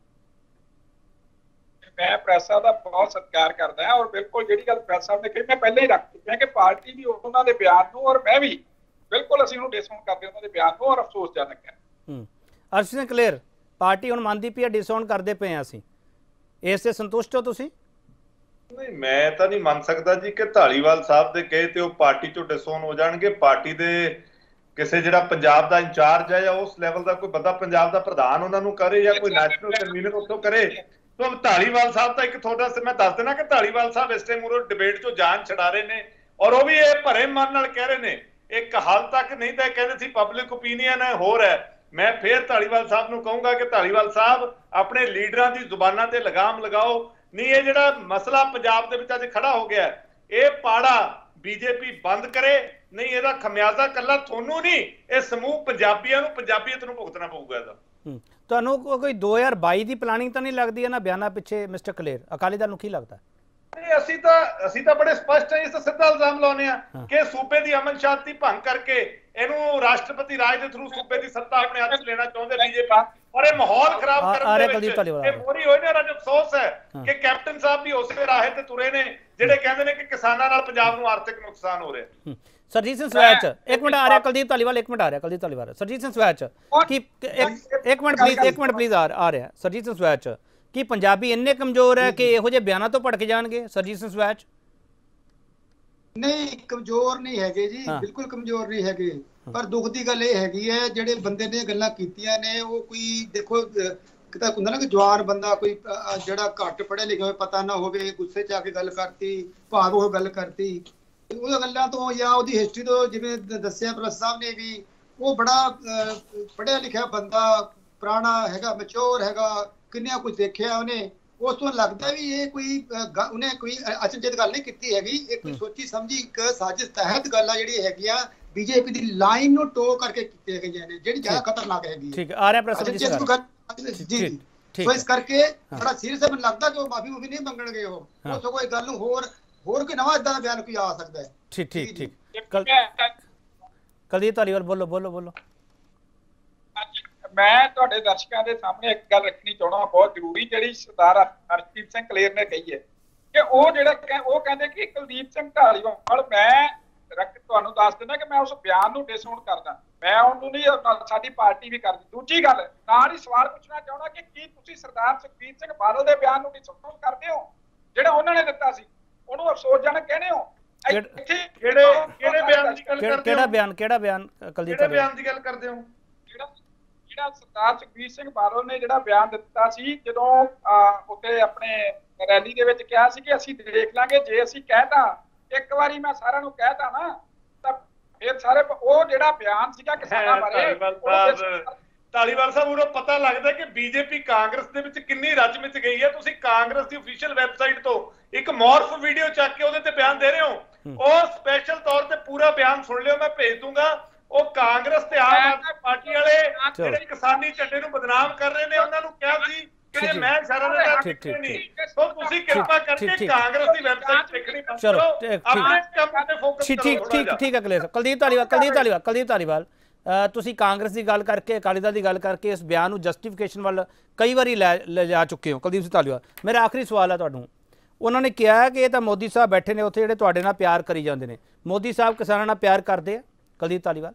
ਮੈਂ ਪ੍ਰੈਸ ਸਾਹਿਬ ਦਾ ਬਹੁਤ ਸਤਿਕਾਰ ਕਰਦਾ ਹਾਂ ਔਰ ਬਿਲਕੁਲ ਜਿਹੜੀ ਗੱਲ ਪ੍ਰੈਸ ਸਾਹਿਬ ਨੇ ਕਹੀ ਮੈਂ ਪਹਿਲਾਂ ਹੀ ਰੱਖ ਚੁੱਕਿਆ ਕਿ ਪਾਰਟੀ ਵੀ ਉਹਨਾਂ ਦੇ ਬਿਆਨ ਨੂੰ ਔਰ ਮੈਂ ਵੀ ਬਿਲਕੁਲ ਅਸੀਂ ਉਹਨੂੰ ਡਿਸਓਨ ਕਰਦੇ ਉਹਨਾਂ ਦੇ ਬਿਆਨ ਨੂੰ ਔਰ ਅਫਸੋਸਜਨਕ ਹੈ। ਹੂੰ, ਅਰਸ਼ ਸਿੰਘ ਕਲੀਅਰ, ਪਾਰਟੀ ਹੁਣ ਮੰਨਦੀ ਪਈ ਹੈ ਡਿਸਓਨ ਕਰਦੇ ਪਏ ਹਾਂ ਅਸੀਂ, ਇਸ ਤੇ ਸੰਤੁਸ਼ਟ ਹੋ ਤੁਸੀਂ? ਨਹੀਂ, ਮੈਂ ਤਾਂ ਨਹੀਂ ਮੰਨ ਸਕਦਾ ਜੀ ਕਿ ਧਾਲੀਵਾਲ ਸਾਹਿਬ ਦੇ ਕਹੇ ਤੇ ਉਹ ਪਾਰਟੀ ਚੋਂ ਡਿਸਓਨ ਹੋ ਜਾਣਗੇ। ਪਾਰਟੀ ਦੇ ਕਿਸੇ ਜਿਹੜਾ ਪੰਜਾਬ ਦਾ ਇੰਚਾਰਜ ਹੈ ਜਾਂ ਉਸ ਲੈਵਲ ਦਾ ਕੋਈ ਬੰਦਾ ਪੰਜਾਬ ਦਾ ਪ੍ਰਧਾਨ ਉਹਨਾਂ ਨੂੰ ਕਰੇ ਜਾਂ ਕੋਈ ਨੈਸ਼ਨਲ ਕਨਵੀਨਰ ਉੱਥੋਂ ਕਰੇ। ਤਾਂ ਧਾਲੀਵਾਲ ਸਾਹਿਬ ਦਾ ਇੱਕ ਥੋੜਾ ਮੈਂ ਦੱਸ ਦੇਣਾ ਕਿ ਧਾਲੀਵਾਲ ਸਾਹਿਬ ਇਸ ਟਾਈਮ ਉਹ ਡਿਬੇਟ ਚੋਂ ਜਾਨ ਛਡਾ ਰਹੇ ਨੇ ਔਰ ਉਹ ਵੀ ਇਹ ਭਰੇ ਮਨ ਨਾਲ ਕਹਿ ਰਹੇ ਨੇ। ਇੱਕ ਹਾਲ ਤੱਕ ਨਹੀਂ ਤਾਂ ਕਹਿੰਦੇ ਸੀ ਪਬਲਿਕ ਓਪੀਨੀਅਨ ਹੈ ਹੋਰ ਹੈ। ਮੈਂ ਫੇਰ ਧਾਲੀਵਾਲ ਸਾਹਿਬ ਨੂੰ ਕਹੂੰਗਾ ਕਿ ਧਾਲੀਵਾਲ ਸਾਹਿਬ ਆਪਣੇ ਲੀਡਰਾਂ ਦੀ ਜ਼ੁਬਾਨਾਂ ਤੇ ਲਗਾਮ ਲਗਾਓ। ਨਹੀਂ ਇਹ ਜਿਹੜਾ ਮਸਲਾ ਪੰਜਾਬ ਦੇ ਵਿੱਚ ਅੱਜ ਖੜਾ ਹੋ ਗਿਆ ਇਹ ਪਾੜਾ ਬੀਜੇਪੀ ਬੰਦ ਕਰੇ, ਨਹੀਂ ਇਹਦਾ ਖਮਿਆਜ਼ਾ ਕੱਲਾ ਤੁਹਾਨੂੰ ਨਹੀਂ ਇਹ ਸਮੂਹ ਪੰਜਾਬੀਆਂ ਨੂੰ ਪੰਜਾਬੀਅਤ ਨੂੰ ਭੁਗਤਣਾ ਪਊਗਾ ਇਹਦਾ। ਤੁਹਾਨੂੰ ਕੋਈ ਦੋ ਹਜ਼ਾਰ ਬਾਈ ਦੀ ਪਲਾਨਿੰਗ ਤਾਂ ਨਹੀਂ ਲੱਗਦੀ ਇਹਨਾਂ ਬਿਆਨਾਂ ਪਿੱਛੇ ਮਿਸਟਰ ਕਲੇਰ? ਅਕਾਲੀ ਦਲ ਨੂੰ ਕੀ ਲੱਗਦਾ? ਨਹੀਂ ਅਸੀਂ ਤਾਂ ਅਸੀਂ ਤਾਂ ਬੜੇ ਸਪਸ਼ਟ ਹੈ, ਇਸ ਤਾਂ ਸਿੱਧਾ ਇਲਜ਼ਾਮ ਲਾਉਂਦੇ ਆ ਕਿ ਸੂਬੇ ਦੀ ਅਮਨ ਸ਼ਾਂਤੀ ਭੰਗ ਕਰਕੇ ਇਹਨੂੰ ਰਾਸ਼ਟਰਪਤੀ ਰਾਜ ਦੇ ਥਰੂ ਸੂਬੇ ਦੀ ਸੱਤਾ ਆਪਣੇ ਹੱਥ 'ਚ ਲੈਣਾ ਚਾਹੁੰਦੇ ਬੀਜੇਪੀ ਔਰ ਇਹ ਮਾਹੌਲ ਖਰਾਬ ਕਰਨ ਦੇ ਵਿੱਚ ਇਹ ਪੂਰੀ ਹੋਈ ਨੇ। ਅੱਜ ਅਫਸੋਸ ਹੈ ਕਿ ਕੈਪਟਨ ਸਾਹਿਬ ਵੀ ਉਸੇ ਰਾਹੇ ਤੇ ਤੁਰੇ ਨੇ ਜਿਹੜੇ ਕਹਿੰਦੇ ਨੇ ਕਿ ਕਿਸਾਨਾਂ ਨਾਲ ਪੰਜਾਬ ਨੂੰ ਆਰਥਿਕ ਨੁਕਸਾਨ ਹੋ ਰਿਹਾ। ਸਰਜੀਤ ਸਿੰਘ ਸਵੈਚ ਇੱਕ ਮਿੰਟ ਆ ਰਿਹਾ, ਕੁਲਦੀਪ ਧਾਲੀਵਾਲ ਇੱਕ ਮਿੰਟ ਆ ਰਿਹਾ, ਕੁਲਦੀਪ ਧਾਲੀਵਾਲ ਸਰਜੀਤ ਸਿੰਘ ਸਵੈਚ ਕੀ ਇੱਕ ਮਿੰਟ ਪਲੀਜ਼ ਇੱਕ ਮਿੰਟ ਪਲੀਜ਼ ਆ ਰਿਹਾ ਸਰਜੀਤ ਸਿੰਘ ਸਵੈਚ ਕੀ ਪੰਜਾਬੀ ਇੰਨੇ ਕਮਜ਼ੋਰ ਹੈ ਕਿ ਇਹੋ ਜਿਹੇ ਬਿਆਨਾਂ ਤੋਂ ਭੜਕ ਜਾਣਗੇ? ਸਰਜੀਤ ਸਿੰਘ ਸਵੈਚ ਨਹੀਂ ਕਮਜ਼ੋਰ ਨਹੀਂ ਹੈਗੇ ਜੀ, ਬਿਲਕੁਲ ਕਮਜ਼ੋਰ ਨਹੀਂ ਹੈਗੇ। ਪਰ ਦੁੱਖ ਦੀ ਗੱਲ ਇਹ ਹੈਗੀ ਹੈ ਜਿਹੜੇ ਬੰਦੇ ਨੇ ਗੱਲਾਂ ਕੀਤੀਆਂ ਨੇ ਉਹ ਕੋਈ ਦੇਖੋ ਕਿਤਾ ਹੁੰਦਾ ਨਾ ਕਿ ਜਵਾਨ ਬੰਦਾ ਕੋਈ ਜਿਹੜਾ ਘੱਟ ਪੜ੍ਹਿਆ ਲਿਖਿਆ ਹੋਵੇ ਪਤਾ ਨਾ ਹੋਵੇ ਗੁੱਸੇ 'ਚ ਆ ਕੇ ਗੱਲ ਕਰਤੀ ਭਾਵ ਉਹ ਗੱਲ ਕਰਤੀ ਉਹ ਗੱਲਾਂ ਤੋਂ ਜਾਂ ਉਹਦੀ ਹਿਸਟਰੀ ਤੋਂ ਜਿਵੇਂ ਦੱਸਿਆ ਪ੍ਰੋਫੈਸਰ ਸਾਹਿਬ ਨੇ ਵੀ ਉਹ ਬੜਾ ਪੜ੍ਹਿਆ ਲਿਖਿਆ ਬੰਦਾ ਪੁਰਾਣਾ ਹੈਗਾ ਮੈਚੋਰ ਹੈਗਾ ਕਿੰਨਾ ਕੁਝ ਦੇਖਿਆ ਉਹਨੇ ਉਸ ਤੋਂ ਲੱਗਦਾ ਵੀ ਇਹ ਕੋਈ ਉਹਨੇ ਕੋਈ ਅਚਨਚੇਤ ਗੱਲ ਨਹੀਂ ਕੀਤੀ ਹੈਗੀ। ਇਹ ਕੋਈ ਸੋਚੀ ਸਮਝੀ ਇੱਕ ਸਾਜ਼ਿਸ਼ ਤਹਿਤ ਗੱਲਾਂ ਜਿਹੜੀ ਹੈਗੀਆਂ ਬੀਜੇਪੀ ਦੀ ਲਾਈਨ ਨੂੰ ਟੋ ਕਰਕੇ ਕੀਤੀਆਂ ਗਈਆਂ ਨੇ ਜਿਹੜੀ ਜ਼ਿਆਦਾ ਖਤਰਨਾਕ ਹੈਗੀ। ਠੀਕ ਆ ਰਿਹਾ ਪ੍ਰੋਫੈਸਰ ਜੀ ਜੀ ਜੀ ਸੋ ਇਸ ਕਰਕੇ ਬੜਾ ਸੀਰੀਅਸ ਮੈਨੂੰ ਲੱਗਦਾ ਕਿ ਉਹ ਮਾਫੀ ਮੁਫੀ ਨਹੀਂ ਮੰਗਣਗੇ ਉਹ ਉਹ ਸਗੋਂ ਇਹ ਗੱਲ ਨੂੰ ਹੋਰ ਹੋਰ ਕੋਈ ਨਵਾਂ ਇਦਾਂ ਦਾ ਬਿਆਨ ਕੋਈ ਆ ਸਕਦਾ ਹੈ। ਠੀਕ ਠੀਕ ਠੀਕ ਕੁਲਦੀਪ ਧਾਲੀਵਾਲ ਬੋਲੋ ਬੋਲੋ ਬੋਲੋ। ਮੈਂ ਤੁਹਾਡੇ ਦਰਸ਼ਕਾਂ ਦੇ ਸਾਹਮਣੇ ਇੱਕ ਗੱਲ ਰੱਖਣੀ ਚਾਹੁੰਦਾ ਬਹੁਤ ਜ਼ਰੂਰੀ ਜਿਹੜੀ ਸਰਦਾਰ ਹਰਜੀਤ ਸਿੰਘ ਕਲੇਰ ਨੇ ਕਹੀ ਹੈ ਕਿ ਉਹ ਜਿਹੜਾ ਉਹ ਕਹਿੰਦੇ ਕਿ ਕੁਲਦੀਪ ਸਿੰਘ ਧਾਲੀਵਾਲ ਮੈਂ ਤੁਹਾਨੂੰ ਦੱਸ ਦਿੰਦਾ ਕਿ ਮੈਂ ਉਸ ਬਿਆਨ ਨੂੰ ਡਿਸਓਨ ਕਰਦਾ ਮੈਂ ਉਹਨੂੰ ਨਹੀਂ ਸਾਡੀ ਪਾਰਟੀ ਵੀ ਕਰਦੀ। ਦੂਜੀ ਗੱਲ ਨਾਲ ਹੀ ਸਵਾਲ ਪੁੱਛਣਾ ਚਾਹੁੰਦਾ ਕਿ ਕੀ ਤੁਸੀਂ ਸਰਦਾਰ ਸੁਖਬੀਰ ਸਿੰਘ ਬਾਦਲ ਦੇ ਬਿਆਨ ਨੂੰ ਡਿਸਓਨ ਕਰਦੇ ਹੋ ਜਿਹੜਾ ਉਹਨਾਂ ਨੇ ਦਿੱਤਾ ਸੀ ਉਹਨੂੰ ਅਫਸੋਸਜਨਕ ਕਹਿੰਦੇ ਹੋ? ਕਿਹੜੇ ਕਿਹੜੇ ਬਿਆਨ ਦੀ ਗੱਲ ਕਰਦੇ ਹੋ? ਕਿਹੜਾ ਬਿਆਨ ਕਿਹੜਾ ਬਿਆਨ ਕੁਲਦੀਪ ਕਿਹੜੇ ਬਿਆਨ ਦੀ ਗੱਲ ਕਰਦੇ ਹੋ? ਜਿਹੜਾ ਜਿਹੜਾ ਸਰਦਾਰ ਸੁਖਬੀਰ ਸਿੰਘ ਬਾਦਲ ਨੇ ਜਿਹੜਾ ਬਿਆਨ ਦਿੱਤਾ ਸੀ ਜਦੋਂ ਉੱਤੇ ਆਪਣੇ ਰੈਲੀ ਦੇ ਵਿੱਚ ਕਿਹਾ ਸੀ ਕਿ ਅਸੀਂ ਦੇਖ ਲਾਂਗੇ ਜੇ ਅਸੀਂ ਕਹਿਤਾ ਇੱਕ ਵਾਰੀ ਮੈਂ ਸਾਰਿਆਂ ਨੂੰ ਕਹਿਤਾ ਨਾ ਤਾਂ ਫਿਰ ਸਾਰੇ ਉਹ ਜਿਹੜਾ ਬਿਆਨ ਸੀਗਾ ਕਿਸਾਨਾਂ ਬਾਰੇ ਧਾਲੀਵਾਲ ਸਾਹਿਬ ਉਹਨੂੰ ਪਤਾ ਲੱਗਦਾ ਕਿ ਬੀਜੇਪੀ ਕਾਂਗਰਸ ਦੇ ਵਿੱਚ ਕਿੰਨੀ ਰਚ ਮਿਚ ਗਈ ਹੈ। ਤੁਸੀਂ ਕਾਂਗਰਸ ਦੀ ਅਫੀਸ਼ੀਅਲ ਵੈਬਸਾਈਟ ਤੋਂ ਇੱਕ ਮੌਰਫ ਵੀਡੀਓ ਚੱਕ ਕੇ ਉਹਦੇ ਤੇ ਬਿਆਨ ਦੇ ਰਹੇ ਹੋ। ਉਹ ਸਪੈਸ਼ਲ ਤੌਰ ਤੇ ਪੂਰਾ ਬਿਆਨ ਸੁਣ ਲਿਓ, ਮੈਂ ਭੇਜ ਦੂੰਗਾ। ਉਹ ਕਾਂਗਰਸ ਤੇ ਆਮ ਆਦਮੀ ਪਾਰਟੀ ਵਾਲੇ ਜਿਹੜੇ ਕਿਸਾਨੀ ਝੰਡੇ ਨੂੰ ਬਦਨਾਮ ਕਰ ਰਹੇ ਨੇ ਉਹਨਾਂ ਨੂੰ ਕਿਹਾ ਸੀ ਕਿ ਮੈਂ ਇਸ਼ਾਰਾ ਨਾਲ ਠੀਕ ਨਹੀਂ। ਸੋ ਤੁਸੀਂ ਕਿਰਪਾ ਕਰਕੇ ਕਾਂਗਰਸ ਦੀ ਵੈਬਸਾਈਟ ਦੇਖਣੀ ਬੰਦ ਕਰੋ, ਆਪਣੇ ਕੰਮ ਤੇ ਫੋਕਸ ਕਰੋ। ਠੀਕ ਠੀਕ ਠੀਕ ਹੈ ਕਲੇਰ ਕੁਲਦੀਪ ਧਾਲੀਵਾਲ ਕੁਲਦੀਪ ਧਾਲੀਵਾਲ ਕੁਲਦੀਪ ਧਾਲੀਵਾਲ ਤੁਸੀਂ ਕਾਂਗਰਸ ਦੀ ਗੱਲ ਕਰਕੇ ਅਕਾਲੀ ਦਲ ਦੀ ਗੱਲ ਕਰਕੇ ਇਸ ਬਿਆਨ ਨੂੰ ਜਸਟੀਫਿਕੇਸ਼ਨ ਵੱਲ ਕਈ ਵਾਰੀ ਲੈ ਲਿਜਾ ਚੁੱਕੇ ਹੋ। ਕੁਲਦੀਪ ਸਿੰਘ ਧਾਲੀਵਾਲ ਮੇਰਾ ਆਖਰੀ ਸਵਾਲ ਹੈ ਤੁਹਾਨੂੰ। ਉਹਨਾਂ ਨੇ ਕਿਹਾ ਕਿ ਇਹ ਤਾਂ ਮੋਦੀ ਸਾਹਿਬ ਬੈਠੇ ਨੇ ਉੱਥੇ ਜਿਹੜੇ ਤੁਹਾਡੇ ਨਾਲ ਪਿਆਰ ਕਰੀ ਜਾਂਦੇ ਨੇ। ਮੋਦੀ ਸਾਹਿਬ ਕਿਸਾਨਾਂ ਨਾਲ ਪਿਆਰ ਕਰਦੇ ਆ? ਕੁਲਦੀਪ ਧਾਲੀਵਾਲ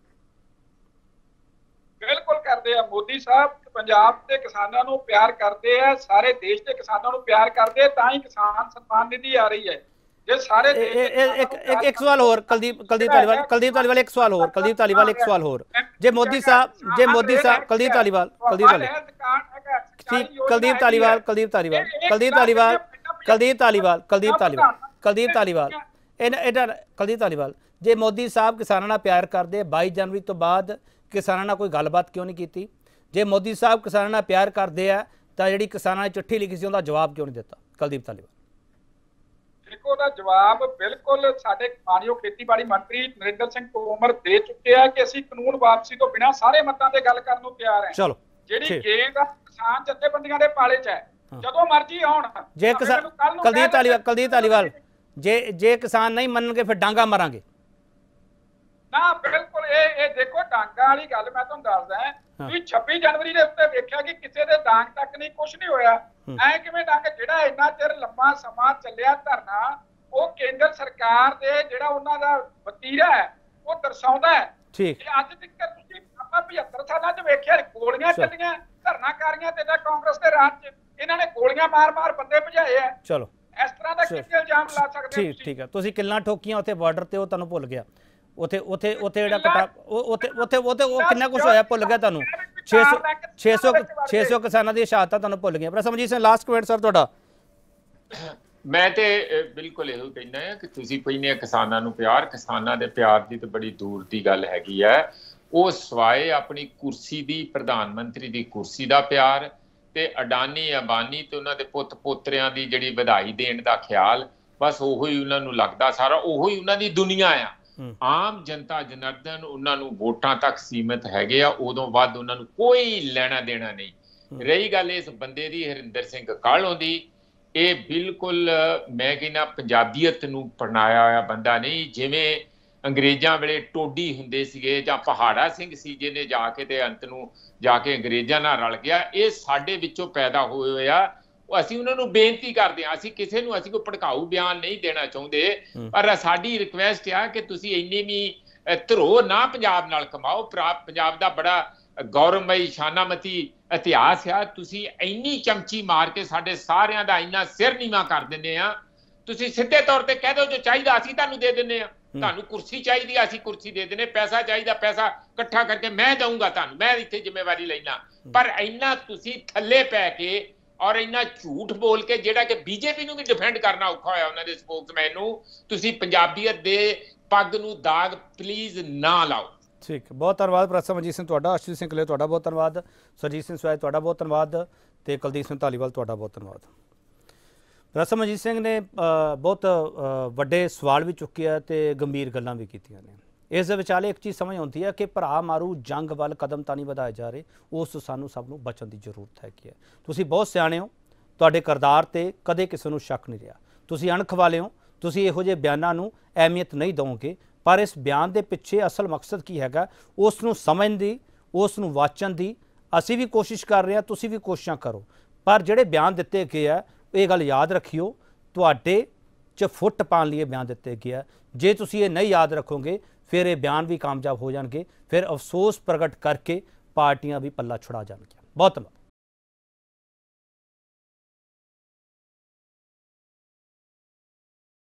ਬਿਲਕੁਲ ਕਰਦੇ ਆ। ਮੋਦੀ ਸਾਹਿਬ ਪੰਜਾਬ ਦੇ ਕਿਸਾਨਾਂ ਨੂੰ ਪਿਆਰ ਕਰਦੇ ਆ, ਸਾਰੇ ਦੇਸ਼ ਦੇ ਕਿਸਾਨਾਂ ਨੂੰ ਪਿਆਰ ਕਰਦੇ ਆ, ਤਾਂ ਹੀ ਕਿਸਾਨ ਸਨਮਾਨ ਨਿਧੀ ਆ ਰਹੀ ਹੈ। ਜੇ ਸਾਰੇ ਇੱਕ ਇੱਕ ਇੱਕ ਸਵਾਲ ਹੋਰ ਕੁਲਦੀਪ ਕੁਲਦੀਪ ਧਾਲੀਵਾਲ ਕੁਲਦੀਪ ਧਾਲੀਵਾਲ ਇੱਕ ਸਵਾਲ ਹੋਰ ਕੁਲਦੀਪ ਧਾਲੀਵਾਲ ਇੱਕ ਸਵਾਲ ਹੋਰ ਜੇ ਮੋਦੀ ਸਾਹਿਬ ਜੇ ਮੋਦੀ ਸਾਹਿਬ ਕੁਲਦੀਪ ਧਾਲੀਵਾਲ ਕੁਲਦੀਪ ਧਾਲੀਵਾਲ ਕੁਲਦੀਪ ਧਾਲੀਵਾਲ ਕੁਲਦੀਪ ਧਾਲੀਵਾਲ ਕੁਲਦੀਪ ਧਾਲੀਵਾਲ ਕੁਲਦੀਪ ਧਾਲੀਵਾਲ ਕੁਲਦੀਪ ਧਾਲੀਵਾਲ ਕੁਲਦੀਪ ਧਾਲੀਵਾਲ ਇਹਦਾ ਕੁਲਦੀਪ ਧਾਲੀਵਾਲ ਜੇ ਮੋਦੀ ਸਾਹਿਬ ਕਿਸਾਨਾਂ ਨਾਲ ਪਿਆਰ ਕਰਦੇ ਬਾਈ ਜਨਵਰੀ ਤੋਂ ਬਾਅਦ ਕਿਸਾਨਾਂ ਨਾਲ ਕੋਈ ਗੱਲਬਾਤ ਕਿਉਂ ਨਹੀਂ ਕੀਤੀ? ਜੇ ਮੋਦੀ ਸਾਹਿਬ ਕਿਸਾਨਾਂ ਨਾਲ ਪਿਆਰ ਕਰਦੇ ਆ ਤਾਂ ਜਿਹੜੀ ਕਿਸਾਨਾਂ ਨੇ ਚਿੱਠੀ ਲਿਖੀ ਸੀ ਉਹਦਾ ਜਵਾਬ ਕਿਉਂ ਨਹੀਂ ਦਿੱਤਾ? ਕੁਲਦੀਪ ਧਾਲੀਵਾਲ ਦੇਖੋ ਉਹਦਾ ਜਵਾਬ ਬਿਲਕੁਲ ਸਾਡੇ ਮਾਨਯੋਗ ਖੇਤੀਬਾੜੀ ਮੰਤਰੀ ਨਰਿੰਦਰ ਸਿੰਘ ਤੋਮਰ ਦੇ ਚੁੱਕੇ ਆ ਕਿ ਅਸੀਂ ਕਾਨੂੰਨ ਵਾਪਸੀ ਤੋਂ ਬਿਨਾਂ ਸਾਰੇ ਮਤਾਂ ਤੇ ਗੱਲ ਕਰਨ ਨੂੰ ਤਿਆਰ ਹਾਂ। ਚਲੋ ਜਿਹੜੀ ਗੇਂਦ ਕਿਸਾਨ ਜਥੇਬੰਦੀਆਂ ਦੇ ਪਾਲੇ 'ਚ ਹੈ ਜਦੋਂ ਮਰਜ਼ੀ ਆਉਣ। ਜੇ ਕਿਸਾਨ ਕੁਲਦੀਪ ਧਾਲੀਵਾਲ ਕੁਲਦੀਪ ਧਾਲੀਵਾਲ ਜੇ ਜੇ ਕਿਸਾਨ ਨਹੀਂ ਮੰਨਣਗੇ ਫਿਰ ਡਾਂਗਾ ਮਾਰਾਂਗੇ ਨਾ। ਬਿਲਕੁਲ ਇਹ ਇਹ ਦੇਖੋ ਡਾਂਗਾ ਵਾਲੀ ਗੱਲ ਮੈਂ ਤੁਹਾਨੂੰ ਦੱਸਦਾ ਵੀ ਛੱਬੀ ਜਨਵਰੀ ਦੇ ਉੱਤੇ ਵੇਖਿਆ ਕਿ ਕਿਸੇ ਦੇ ਡਾਂਗ ਤੱਕ ਨਹੀਂ ਕੁਝ ਨਹੀਂ ਹੋਇਆ। ਐ ਕਿਵੇਂ ਡਾਂਗ ਜਿਹੜਾ ਇੰਨਾ ਚਿਰ ਲੰਮਾ ਸਮਾਂ ਚੱਲਿਆ ਧਰਨਾ ਉਹ ਕੇਂਦਰ ਸਰਕਾਰ ਦੇ ਜਿਹੜਾ ਉਹਨਾਂ ਦਾ ਵਤੀਰਾ ਹੈ ਉਹ ਦਰਸਾਉਂਦਾ ਹੈ। ਠੀਕ ਅੱਜ ਤੱਕ ਤੁਸੀਂ ਆਪਾਂ ਪਝੱਤਰ ਸਾਲਾਂ 'ਚ ਵੇਖਿਆ ਗੋਲੀਆਂ ਚੱਲੀਆਂ ਧਰਨਾਕਾਰੀਆਂ ਤੇ ਜਾਂ ਕਾਂਗਰਸ ਦੇ ਰਾਜ 'ਚ ਇਹਨਾਂ ਨੇ ਗੋਲੀਆਂ ਮਾਰ-ਮਾਰ ਬੰਦੇ ਭਜਾਏ ਆ। ਚਲੋ ਇਸ ਤਰ੍ਹਾਂ ਦਾ ਕਿਵੇਂ ਇਲਜ਼ਾਮ ਲਾ ਸਕਦੇ ਹੋ? ਠੀਕ ਠੀਕ ਹੈ ਤੁਸੀਂ ਕਿੰਨਾ ਠੋਕੀਆਂ ਉੱਥੇ ਬਾਰਡਰ ਤੇ ਉਹ ਤੁਹਾਨੂੰ ਭੁੱਲ ਗਿਆ। ਉੱਥੇ ਉੱਥੇ ਉੱਥੇ ਜਿਹੜਾ ਕਟਾ ਉੱਥੇ ਉੱਥੇ ਉੱਥੇ ਉਹ ਕਿੰਨਾ ਕੁਛ ਹੋਇਆ ਭੁੱਲ ਗਿਆ ਤੁਹਾਨੂੰ। ਛੇ ਸੌ ਛੇ ਸੌ ਛੇ ਸੌ ਕਿਸਾਨਾਂ ਦੀ ਸ਼ਹਾਦਤਾਂ ਤੁਹਾਨੂੰ ਭੁੱਲ ਗਈਆਂ। ਪਰ ਸਮਝੀ ਸਿੰਘ ਲਾਸਟ ਕਮੈਂਟ ਸਰ ਤੁਹਾਡਾ। ਮੈਂ ਤੇ ਬਿਲਕੁਲ ਇਹੋ ਕਹਿੰਦਾ ਆ ਕਿ ਤੁਸੀਂ ਕਹਿੰਦੇ ਆ ਕਿਸਾਨਾਂ ਨੂੰ ਪਿਆਰ, ਕਿਸਾਨਾਂ ਦੇ ਪਿਆਰ ਦੀ ਤਾਂ ਬੜੀ ਦੂਰ ਦੀ ਗੱਲ ਹੈਗੀ ਹੈ। ਉਹ ਸਵਾਏ ਆਪਣੀ ਕੁਰਸੀ ਦੀ, ਪ੍ਰਧਾਨ ਮੰਤਰੀ ਦੀ ਕੁਰਸੀ ਦਾ ਪਿਆਰ ਤੇ ਅਡਾਨੀ ਅੰਬਾਨੀ ਤੇ ਉਹਨਾਂ ਦੇ ਪੁੱਤ ਪੋਤਰਿਆਂ ਦੀ ਜਿਹੜੀ ਵਧਾਈ ਦੇਣ ਦਾ ਖਿਆਲ, ਬਸ ਉਹੋ ਹੀ ਉਹਨਾਂ ਨੂੰ ਲੱਗਦਾ, ਸਾਰਾ ਉਹੋ ਹੀ ਉਹਨਾਂ ਦੀ ਦੁਨੀਆ ਆ। ਆਮ ਜਨਤਾ ਜਨਾਰਦਨ ਉਹਨਾਂ ਨੂੰ ਵੋਟਾਂ ਤੱਕ ਸੀਮਿਤ ਹੈਗੇ ਆ, ਉਦੋਂ ਵੱਧ ਉਹਨਾਂ ਨੂੰ ਕੋਈ ਲੈਣਾ ਦੇਣਾ ਨਹੀਂ। ਰਹੀ ਗੱਲ ਇਸ ਬੰਦੇ ਦੀ, ਹਰਿੰਦਰ ਸਿੰਘ ਕਾਹਲੋਂ ਦੀ, ਇਹ ਬਿਲਕੁਲ ਮੈਂ ਕਹਿੰਦਾ ਪੰਜਾਬੀਅਤ ਨੂੰ ਪਰਨਾਇਆ ਹੋਇਆ ਬੰਦਾ ਨਹੀਂ। ਜਿਵੇਂ ਅੰਗਰੇਜ਼ਾਂ ਵੇਲੇ ਟੋਡੀ ਹੁੰਦੇ ਸੀਗੇ ਜਾਂ ਪਹਾੜਾ ਸਿੰਘ ਸੀ ਜਿਹਨੇ ਜਾ ਕੇ ਤੇ ਅੰਤ ਨੂੰ ਜਾ ਕੇ ਅੰਗਰੇਜ਼ਾਂ ਨਾਲ ਰਲ ਗਿਆ, ਇਹ ਸਾਡੇ ਵਿੱਚੋਂ ਪੈਦਾ ਹੋਏ ਹੋਏ ਆ। ਅਸੀਂ ਉਹਨਾਂ ਨੂੰ ਬੇਨਤੀ ਕਰਦੇ ਹਾਂ, ਅਸੀਂ ਕਿਸੇ ਨੂੰ ਅਸੀਂ ਕੋਈ ਭੜਕਾਊ ਬਿਆਨ ਨਹੀਂ ਦੇਣਾ ਚਾਹੁੰਦੇ, ਪਰ ਸਾਡੀ ਰਿਕੁਐਸਟ ਆ ਕਿ ਤੁਸੀਂ ਇੰਨੀ ਵੀ ਧਰੋ ਨਾ ਪੰਜਾਬ ਨਾਲ ਕਮਾਓ। ਪੰਜਾਬ ਦਾ ਬੜਾ ਗੌਰਵਮਈ ਸ਼ਾਨਾਮਤੀ ਇਤਿਹਾਸ ਆ, ਤੁਸੀਂ ਇੰਨੀ ਚਮਚੀ ਮਾਰ ਕੇ ਸਾਡੇ ਸਾਰਿਆਂ ਦਾ ਇੰਨਾ ਸਿਰ ਨੀਵਾਂ ਕਰ ਦਿੰਦੇ ਆ। ਤੁਸੀਂ ਸਿੱਧੇ ਤੌਰ ਤੇ ਕਹਿ ਦਿਓ ਜੋ ਚਾਹੀਦਾ ਅਸੀਂ ਤੁਹਾਨੂੰ ਦੇ ਦਿੰਦੇ ਆ। ਤੁਹਾਨੂੰ ਕੁਰਸੀ ਚਾਹੀਦੀ, ਅਸੀਂ ਕੁਰਸੀ ਦੇ ਦਿੰਦੇ। ਪੈਸਾ ਚਾਹੀਦਾ, ਪੈਸਾ ਇਕੱਠਾ ਕਰਕੇ ਮੈਂ ਦਊਂਗਾ ਤੁਹਾਨੂੰ, ਮੈਂ ਇੱਥੇ ਜ਼ਿੰਮੇਵਾਰੀ ਲੈਣਾ। ਪਰ ਇੰਨਾ ਤੁਸੀਂ ਥੱਲੇ ਪੈ ਕੇ ਔਰ ਇੰਨਾ ਝੂਠ ਬੋਲ ਕੇ, ਜਿਹੜਾ ਕਿ ਬੀਜੇਪੀ ਨੂੰ ਵੀ ਡਿਫੈਂਡ ਕਰਨਾ ਔਖਾ ਹੋਇਆ ਉਹਨਾਂ ਦੇ ਸਪੋਕਸਮੈਨ ਨੂੰ, ਤੁਸੀਂ ਪੰਜਾਬੀਅਤ ਦੇ ਪੱਗ ਨੂੰ ਦਾਗ ਪਲੀਜ਼ ਨਾ ਲਾਓ। ਠੀਕ, ਬਹੁਤ ਧੰਨਵਾਦ ਪ੍ਰੋਫੈਸਰ ਮਨਜੀਤ ਸਿੰਘ ਤੁਹਾਡਾ, ਅਰਸ਼ਦੀਪ ਸਿੰਘ ਕਲੇਰ ਤੁਹਾਡਾ ਬਹੁਤ ਧੰਨਵਾਦ, ਸਰਜੀਤ ਸਿੰਘ ਸਵਾਇ ਤੁਹਾਡਾ ਬਹੁਤ ਧੰਨਵਾਦ ਤੇ ਕੁਲਦੀਪ ਸਿੰਘ ਧਾਲੀਵਾਲ ਤੁਹਾਡਾ ਬਹੁਤ ਧੰਨਵਾਦ। ਪ੍ਰੋਫੈਸਰ ਮਨਜੀਤ ਸਿੰਘ ਨੇ ਬਹੁਤ ਵੱਡੇ ਸਵਾਲ ਵੀ ਚੁੱਕੇ ਆ ਤੇ ਗੰਭੀਰ ਗੱਲਾਂ ਵੀ ਕੀਤੀਆਂ ਨੇ। ਇਸ ਦੇ ਵਿਚਾਲੇ ਇੱਕ ਚੀਜ਼ ਸਮਝ ਆਉਂਦੀ ਹੈ ਕਿ ਭਰਾ ਮਾਰੂ ਜੰਗ ਵੱਲ ਕਦਮ ਤਾਂ ਨਹੀਂ ਵਧਾਏ ਜਾ ਰਹੇ, ਉਸ ਤੋਂ ਸਾਨੂੰ ਸਭ ਨੂੰ ਬਚਣ ਦੀ ਜ਼ਰੂਰਤ ਹੈਗੀ ਹੈ। ਤੁਸੀਂ ਬਹੁਤ ਸਿਆਣੇ ਹੋ, ਤੁਹਾਡੇ ਕਿਰਦਾਰ ਤੇ ਕਦੇ ਕਿਸੇ ਨੂੰ ਸ਼ੱਕ ਨਹੀਂ ਰਿਹਾ, ਤੁਸੀਂ ਅਣਖ ਵਾਲੇ ਹੋ, ਤੁਸੀਂ ਇਹੋ ਜਿਹੇ ਬਿਆਨਾਂ ਨੂੰ ਅਹਿਮੀਅਤ ਨਹੀਂ ਦਿਓਗੇ। ਪਰ ਇਸ ਬਿਆਨ ਦੇ ਪਿੱਛੇ ਅਸਲ ਮਕਸਦ ਕੀ ਹੈਗਾ, ਉਸ ਨੂੰ ਸਮਝਣ ਦੀ, ਉਸ ਨੂੰ ਵਾਚਣ ਦੀ ਅਸੀਂ ਵੀ ਕੋਸ਼ਿਸ਼ ਕਰ ਰਹੇ ਹਾਂ, ਤੁਸੀਂ ਵੀ ਕੋਸ਼ਿਸ਼ਾਂ ਕਰੋ। ਪਰ ਜਿਹੜੇ ਬਿਆਨ ਦਿੱਤੇ ਗਏ ਆ, ਇਹ ਗੱਲ ਯਾਦ ਰੱਖਿਓ, ਤੁਹਾਡੇ 'ਚ ਫੁੱਟ ਪਾਉਣ ਲਈ ਬਿਆਨ ਦਿੱਤੇ ਗਏ ਆ। ਜੇ ਤੁਸੀਂ ਇਹ ਨਹੀਂ ਯਾਦ ਰੱਖੋਗੇ ਫਿਰ ਇਹ ਬਿਆਨ ਵੀ ਕਾਮਯਾਬ ਹੋ ਜਾਣਗੇ, ਫਿਰ ਅਫਸੋਸ ਪ੍ਰਗਟ ਕਰਕੇ ਪਾਰਟੀਆਂ ਵੀ ਪੱਲਾ ਛੁਡਾ ਜਾਣਗੀਆਂ। ਬਹੁਤ ਧੰਨਵਾਦ।